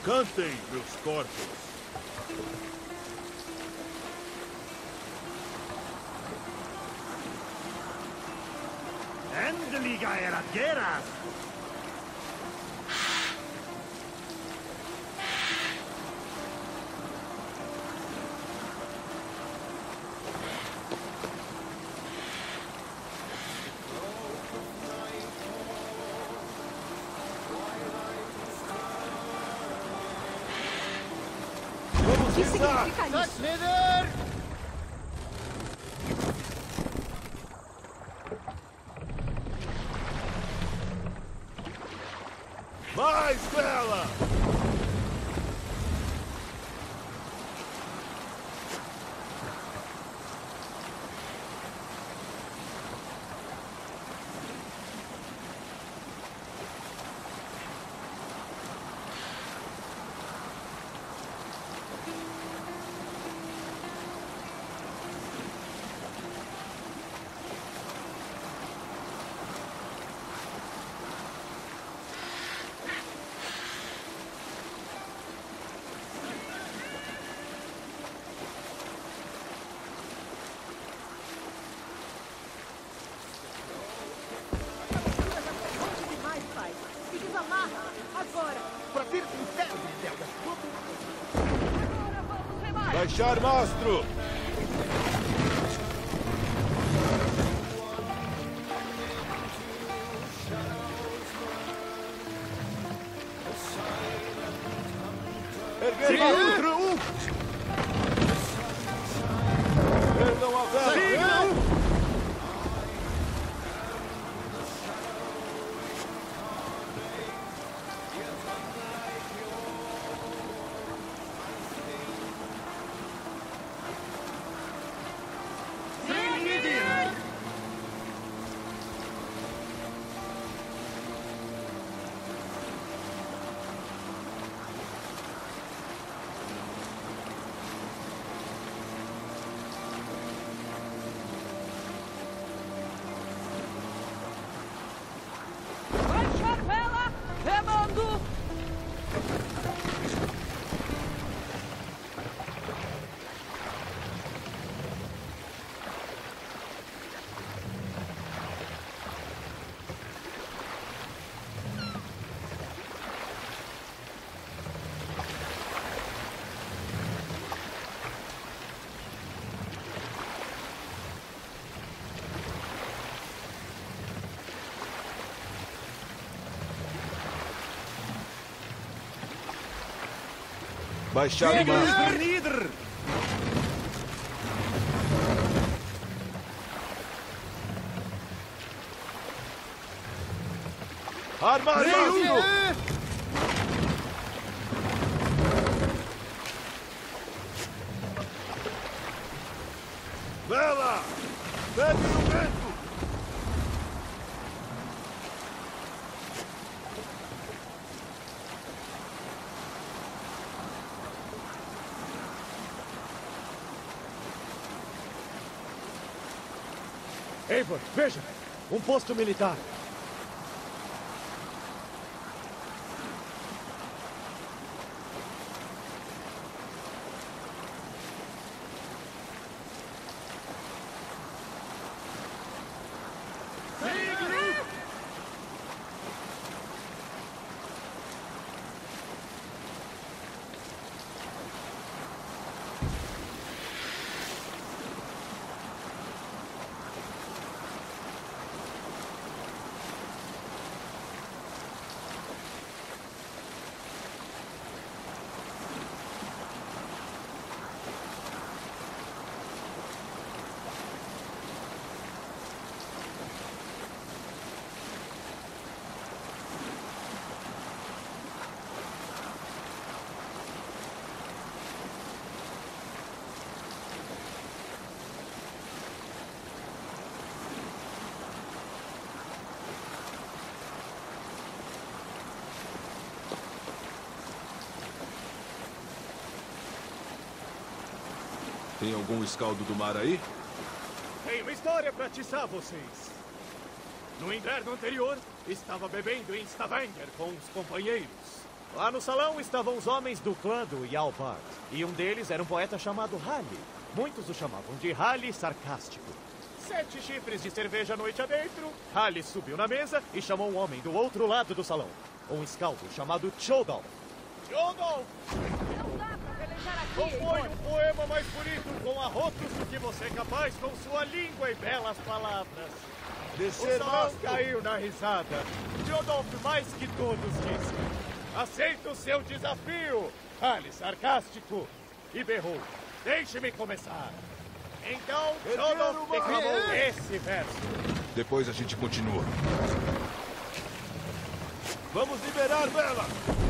Cantem, meus corpos. Endliga era guerra! O que significa isso? Líder! Mais vela! Baixar mastro! Erguer mastro! Perdão a vela! Baixar vela! Remando! Baixar mastro! Líder! Armar mastro! Vela! Pegue o vento! Eivor, veja! Um posto militar. Tem algum escaldo do mar aí? Tenho uma história para atiçar vocês. No inverno anterior, estava bebendo em Stavanger com os companheiros. Lá no salão estavam os homens do clã do Yalbart. E um deles era um poeta chamado Hali. Muitos o chamavam de Hali Sarcástico. 7 chifres de cerveja noite adentro. Hali subiu na mesa e chamou um homem do outro lado do salão. Um escaldo chamado Chodolf. Chodolf! Não dá pra pelejar aqui, Compõe um poema mais bonito com arrotos do que você é capaz com sua língua e belas palavras. Descer O salão mastro. caiu na risada. Chodolf mais que todos disse: aceito o seu desafio, Hali Sarcástico. E berrou: deixe-me começar. Então, Chodolf declamou esse verso. Depois a gente continua. Vamos liberar Bela!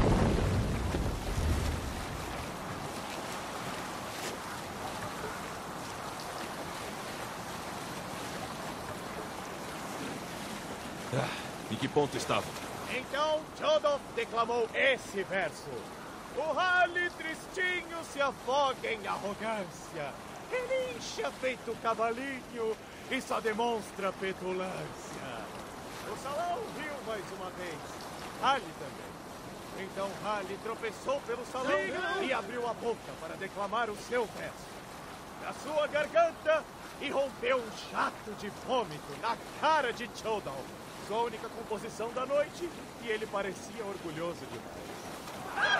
Em que ponto estava? Então, Chodolf declamou esse verso. O Hali tristinho se afoga em arrogância. Relincha feito cavalinho e só demonstra petulância. O salão riu mais uma vez. Hali também. Então Hali tropeçou pelo salão e abriu a boca para declamar o seu verso. Da sua garganta irrompeu um jato de vômito na cara de Chodolf. Sua única composição da noite, e ele parecia orgulhoso demais.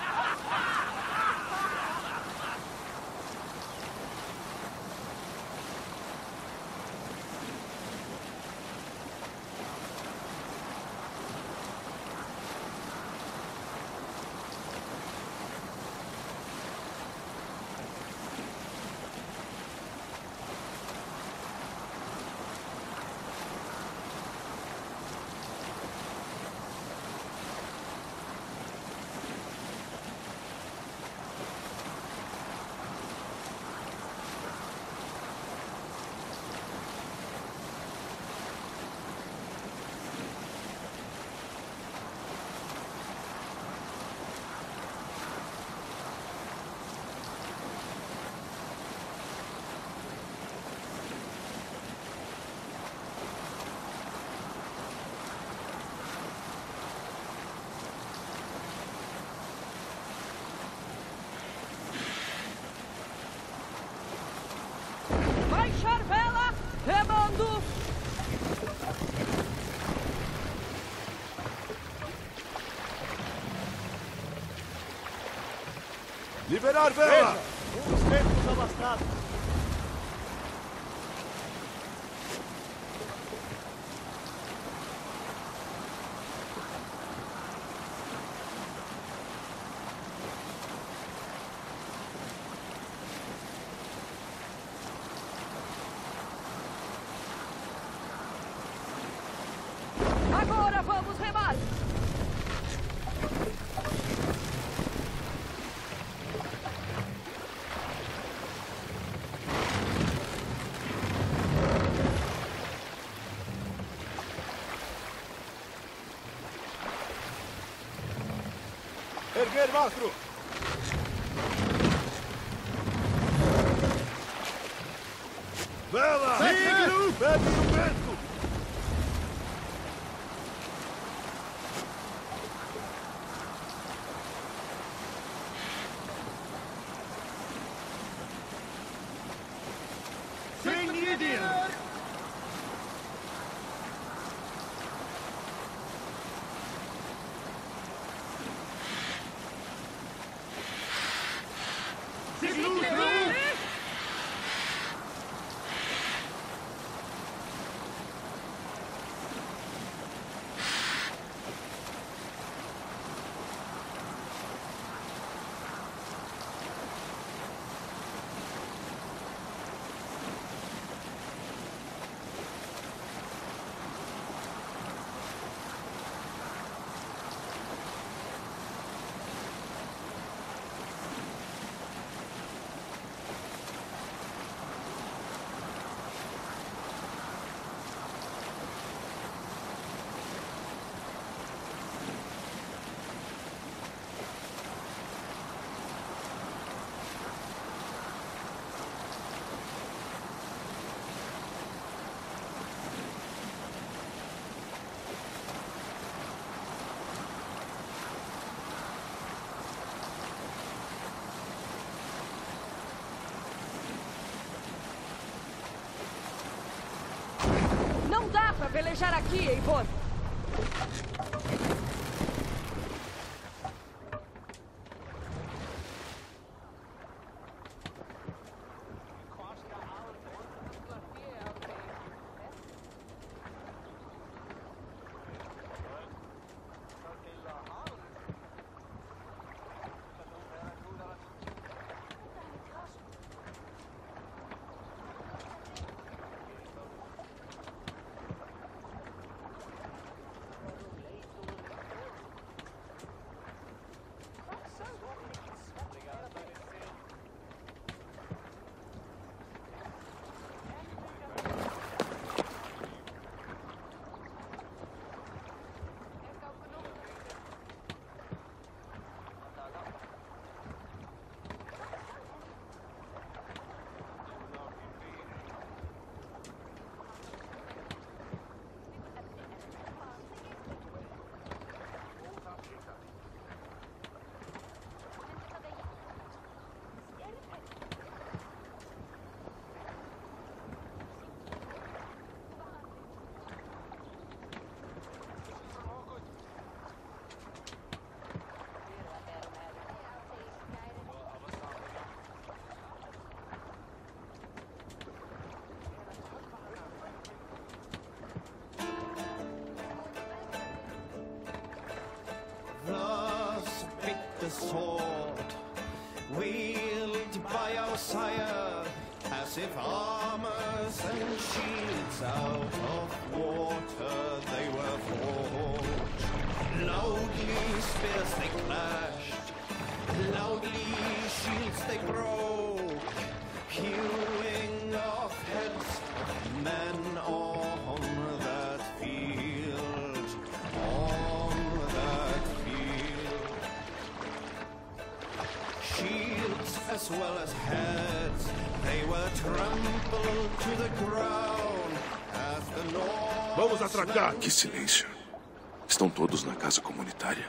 Baixar vela, remando! Liberar Bela! Um dos tempos abastados. Agora vamos remar! Erguer mastro! Bela! Signo! Pegue no vento! Signidian! deixar aqui, Eivor. The sword, wielded by our sire, as if armors and shields out of water they were forged. Loudly spears they clashed, loudly shields they broke, hewing off heads of men on that field, on that field. Shields as well as heads, they were trampled to the ground as the North. Vamos atracar! Que silêncio. Estão todos na casa comunitária.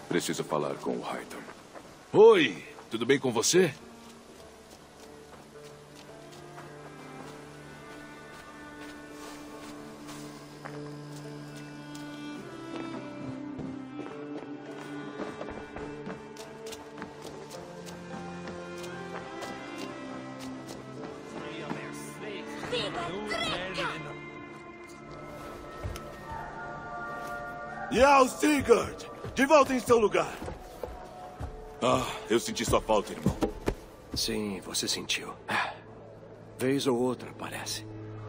Preciso falar com o Hyton. Oi, tudo bem com você? Jarl Sigurd! De volta em seu lugar. Ah, eu senti sua falta, irmão. Sim, você sentiu. Vez ou outra, parece.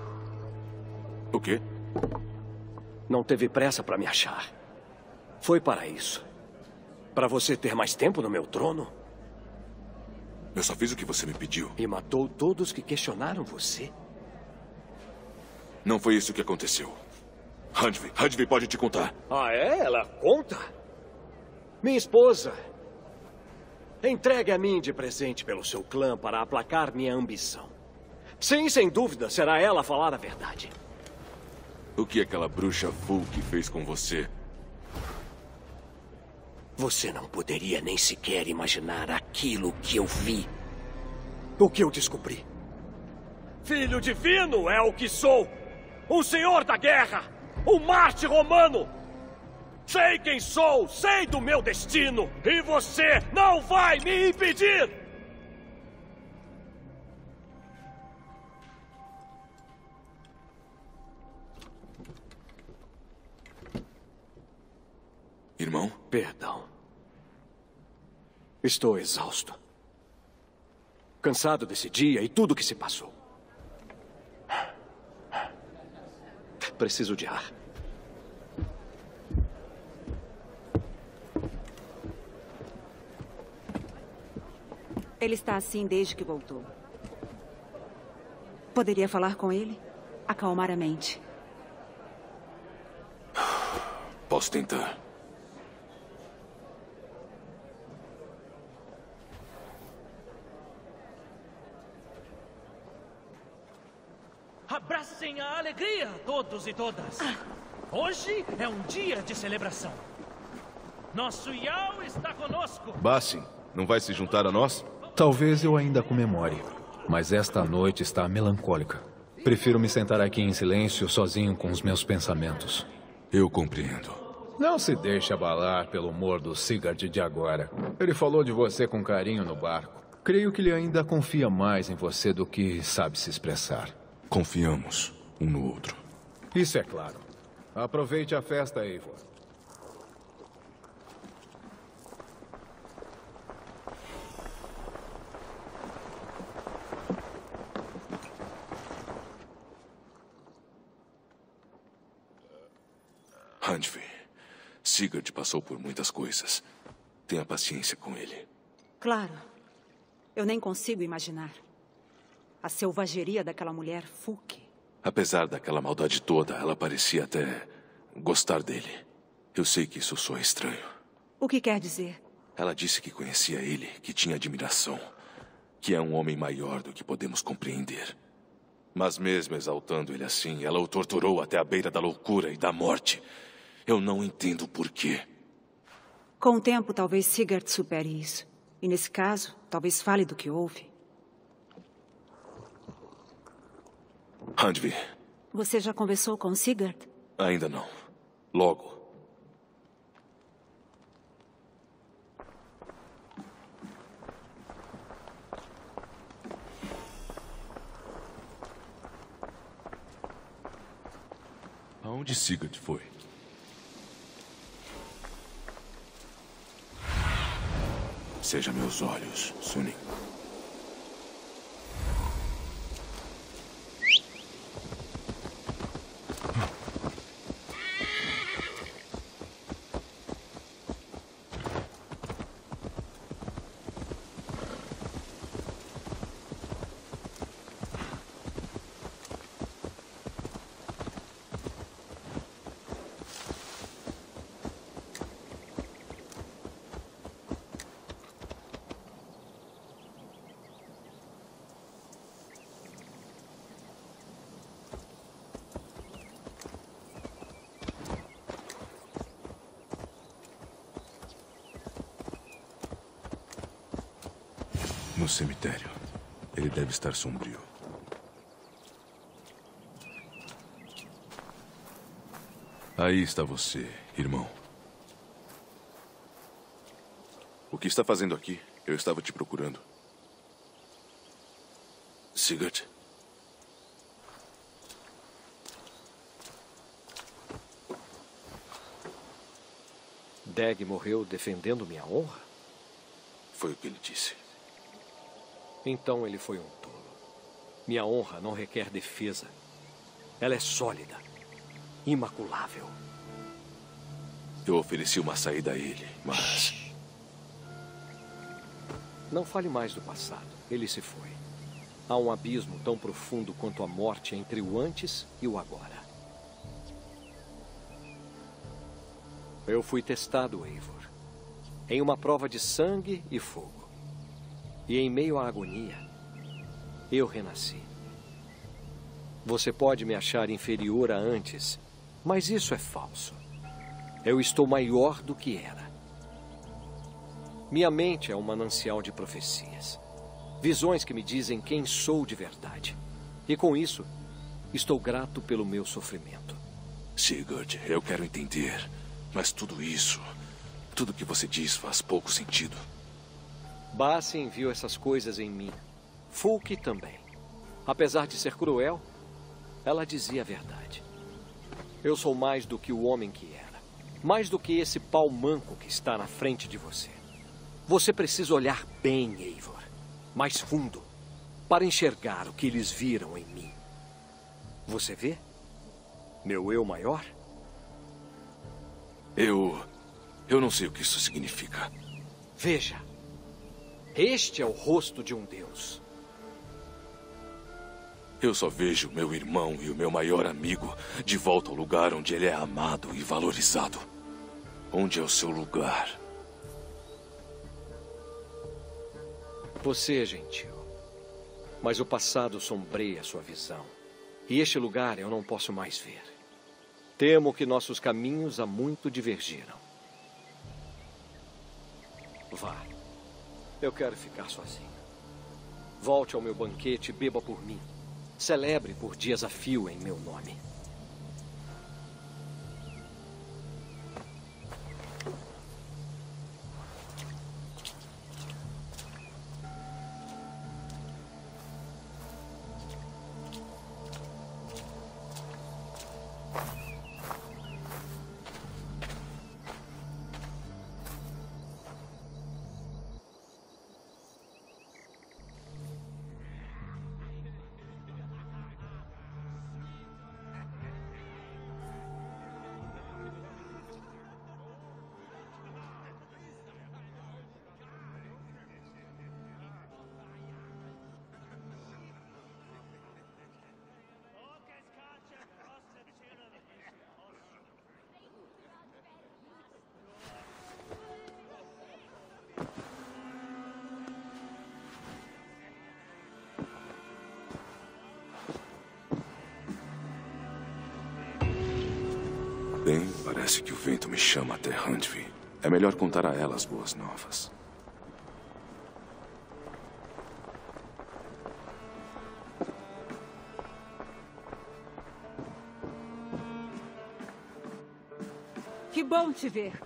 O quê? Não teve pressa para me achar. Foi para isso. Para você ter mais tempo no meu trono. Eu só fiz o que você me pediu. E matou todos que questionaram você. Não foi isso que aconteceu. Handvi pode te contar. Ah, é? Ela conta? Minha esposa. Entregue a mim de presente pelo seu clã para aplacar minha ambição. Sim, sem dúvida, será ela a falar a verdade. O que aquela bruxa Fulk fez com você? Você não poderia nem sequer imaginar aquilo que eu vi. O que eu descobri. Filho divino é o que sou. Um senhor da guerra. Um Marte romano. Sei quem sou, sei do meu destino. E você não vai me impedir. Irmão? Perdão. Estou exausto. Cansado desse dia e tudo que se passou. Preciso de ar. Ele está assim desde que voltou. Poderia falar com ele? Acalmar a mente. Posso tentar. Abracem a alegria, todos e todas. Hoje é um dia de celebração. Nosso Jarl está conosco. Bassin, não vai se juntar a nós? Talvez eu ainda comemore, mas esta noite está melancólica. Prefiro me sentar aqui em silêncio, sozinho com os meus pensamentos. Eu compreendo. Não se deixe abalar pelo humor do Sigurd de agora. Ele falou de você com carinho no barco. Creio que ele ainda confia mais em você do que sabe se expressar. Confiamos um no outro. Isso é claro. Aproveite a festa, Eivor. Handvi, Sigurd passou por muitas coisas. Tenha paciência com ele. Claro. Eu nem consigo imaginar. A selvageria daquela mulher, Fulk. Apesar daquela maldade toda, ela parecia até gostar dele. Eu sei que isso soa estranho. O que quer dizer? Ela disse que conhecia ele, que tinha admiração. Que é um homem maior do que podemos compreender. Mas mesmo exaltando ele assim, ela o torturou até a beira da loucura e da morte. Eu não entendo por quê. Com o tempo, talvez Sigurd supere isso. E nesse caso, talvez fale do que houve. Handvi. Você já conversou com Sigurd? Ainda não. Logo. Aonde Sigurd foi? Seja meus olhos, Sunin. No cemitério. Ele deve estar sombrio. Aí está você, irmão. O que está fazendo aqui? Eu estava te procurando. Sigurd? Dag morreu defendendo minha honra? Foi o que ele disse. Então ele foi um tolo. Minha honra não requer defesa. Ela é sólida, imaculável. Eu ofereci uma saída a ele, mas... Não fale mais do passado. Ele se foi. Há um abismo tão profundo quanto a morte entre o antes e o agora. Eu fui testado, Eivor, em uma prova de sangue e fogo. E em meio à agonia, eu renasci. Você pode me achar inferior a antes, mas isso é falso. Eu estou maior do que era. Minha mente é um manancial de profecias. Visões que me dizem quem sou de verdade. E com isso, estou grato pelo meu sofrimento. Sigurd, eu quero entender. Mas tudo isso, tudo que você diz faz pouco sentido. Basin viu essas coisas em mim. Fulke também. Apesar de ser cruel, ela dizia a verdade. Eu sou mais do que o homem que era. Mais do que esse pau manco que está na frente de você. Você precisa olhar bem, Eivor. Mais fundo. Para enxergar o que eles viram em mim. Você vê? Meu eu maior? Eu não sei o que isso significa. Veja. Este é o rosto de um deus. Eu só vejo meu irmão e o meu maior amigo de volta ao lugar onde ele é amado e valorizado. Onde é o seu lugar? Você é gentil. Mas o passado sombreia sua visão. E este lugar eu não posso mais ver. Temo que nossos caminhos há muito divergiram. Vá. Eu quero ficar sozinho. Volte ao meu banquete e beba por mim. Celebre por dias a fio em meu nome. Bem, parece que o vento me chama até Huntville. É melhor contar a ela as boas novas. Que bom te ver.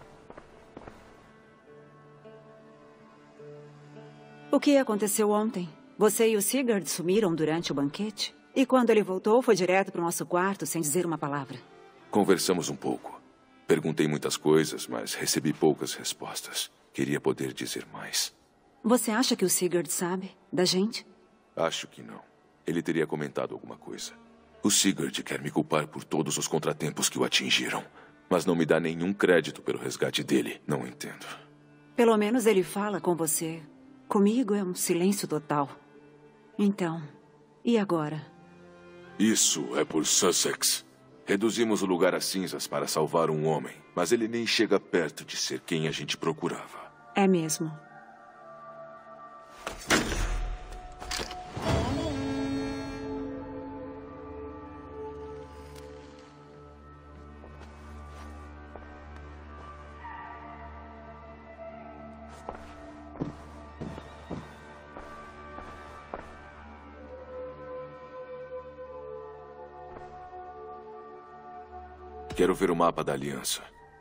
O que aconteceu ontem? Você e o Sigurd sumiram durante o banquete? E quando ele voltou, foi direto para o nosso quarto sem dizer uma palavra. Conversamos um pouco. Perguntei muitas coisas, mas recebi poucas respostas. Queria poder dizer mais. Você acha que o Sigurd sabe da gente? Acho que não. Ele teria comentado alguma coisa. O Sigurd quer me culpar por todos os contratempos que o atingiram, mas não me dá nenhum crédito pelo resgate dele. Não entendo. Pelo menos ele fala com você. Comigo é um silêncio total. Então, e agora? Isso é por Sussex. Reduzimos o lugar a cinzas para salvar um homem, mas ele nem chega perto de ser quem a gente procurava. É mesmo. Quero ver o mapa da Aliança.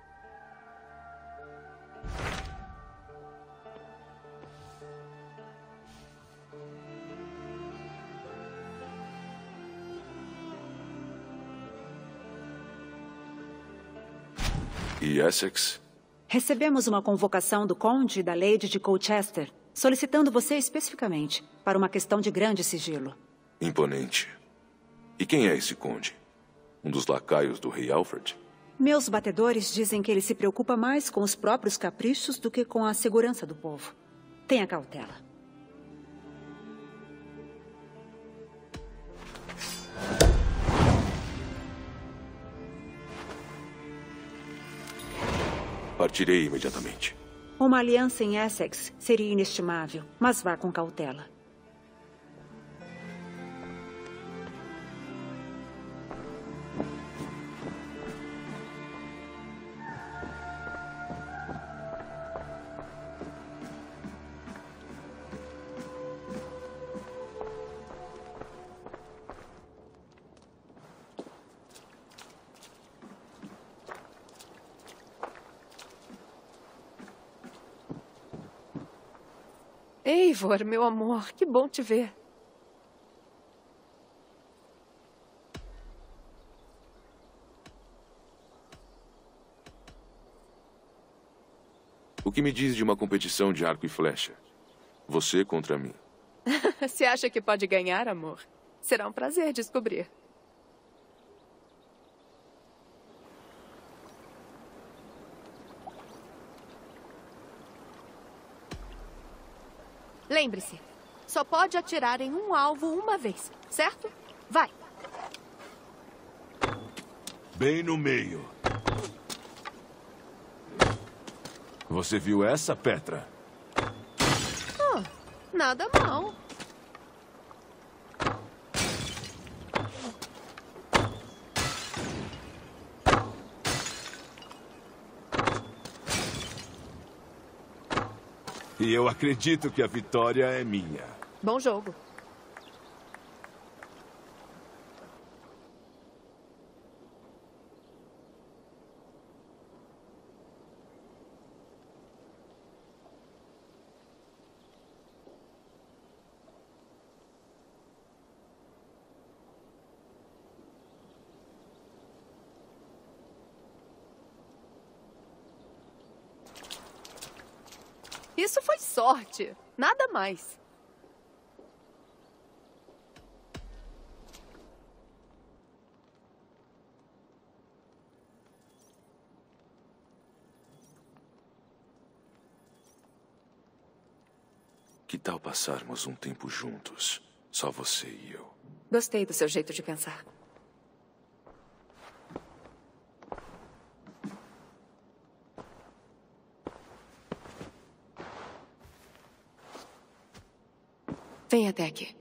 E Essex? Recebemos uma convocação do Conde e da Lady de Colchester, solicitando você especificamente, para uma questão de grande sigilo. Imponente. E quem é esse conde? Um dos lacaios do rei Alfred? Meus batedores dizem que ele se preocupa mais com os próprios caprichos do que com a segurança do povo. Tenha cautela. Partirei imediatamente. Uma aliança em Essex seria inestimável, mas vá com cautela. Eivor, meu amor, que bom te ver. O que me diz de uma competição de arco e flecha? Você contra mim. Você acha que pode ganhar, amor? Será um prazer descobrir. Lembre-se, só pode atirar em um alvo uma vez, certo? Vai! Bem no meio. Você viu essa, Petra? Oh, nada mal. E eu acredito que a vitória é minha. Bom jogo. Isso foi sorte, nada mais. Que tal passarmos um tempo juntos? Só você e eu. Gostei do seu jeito de pensar. Vem até aqui.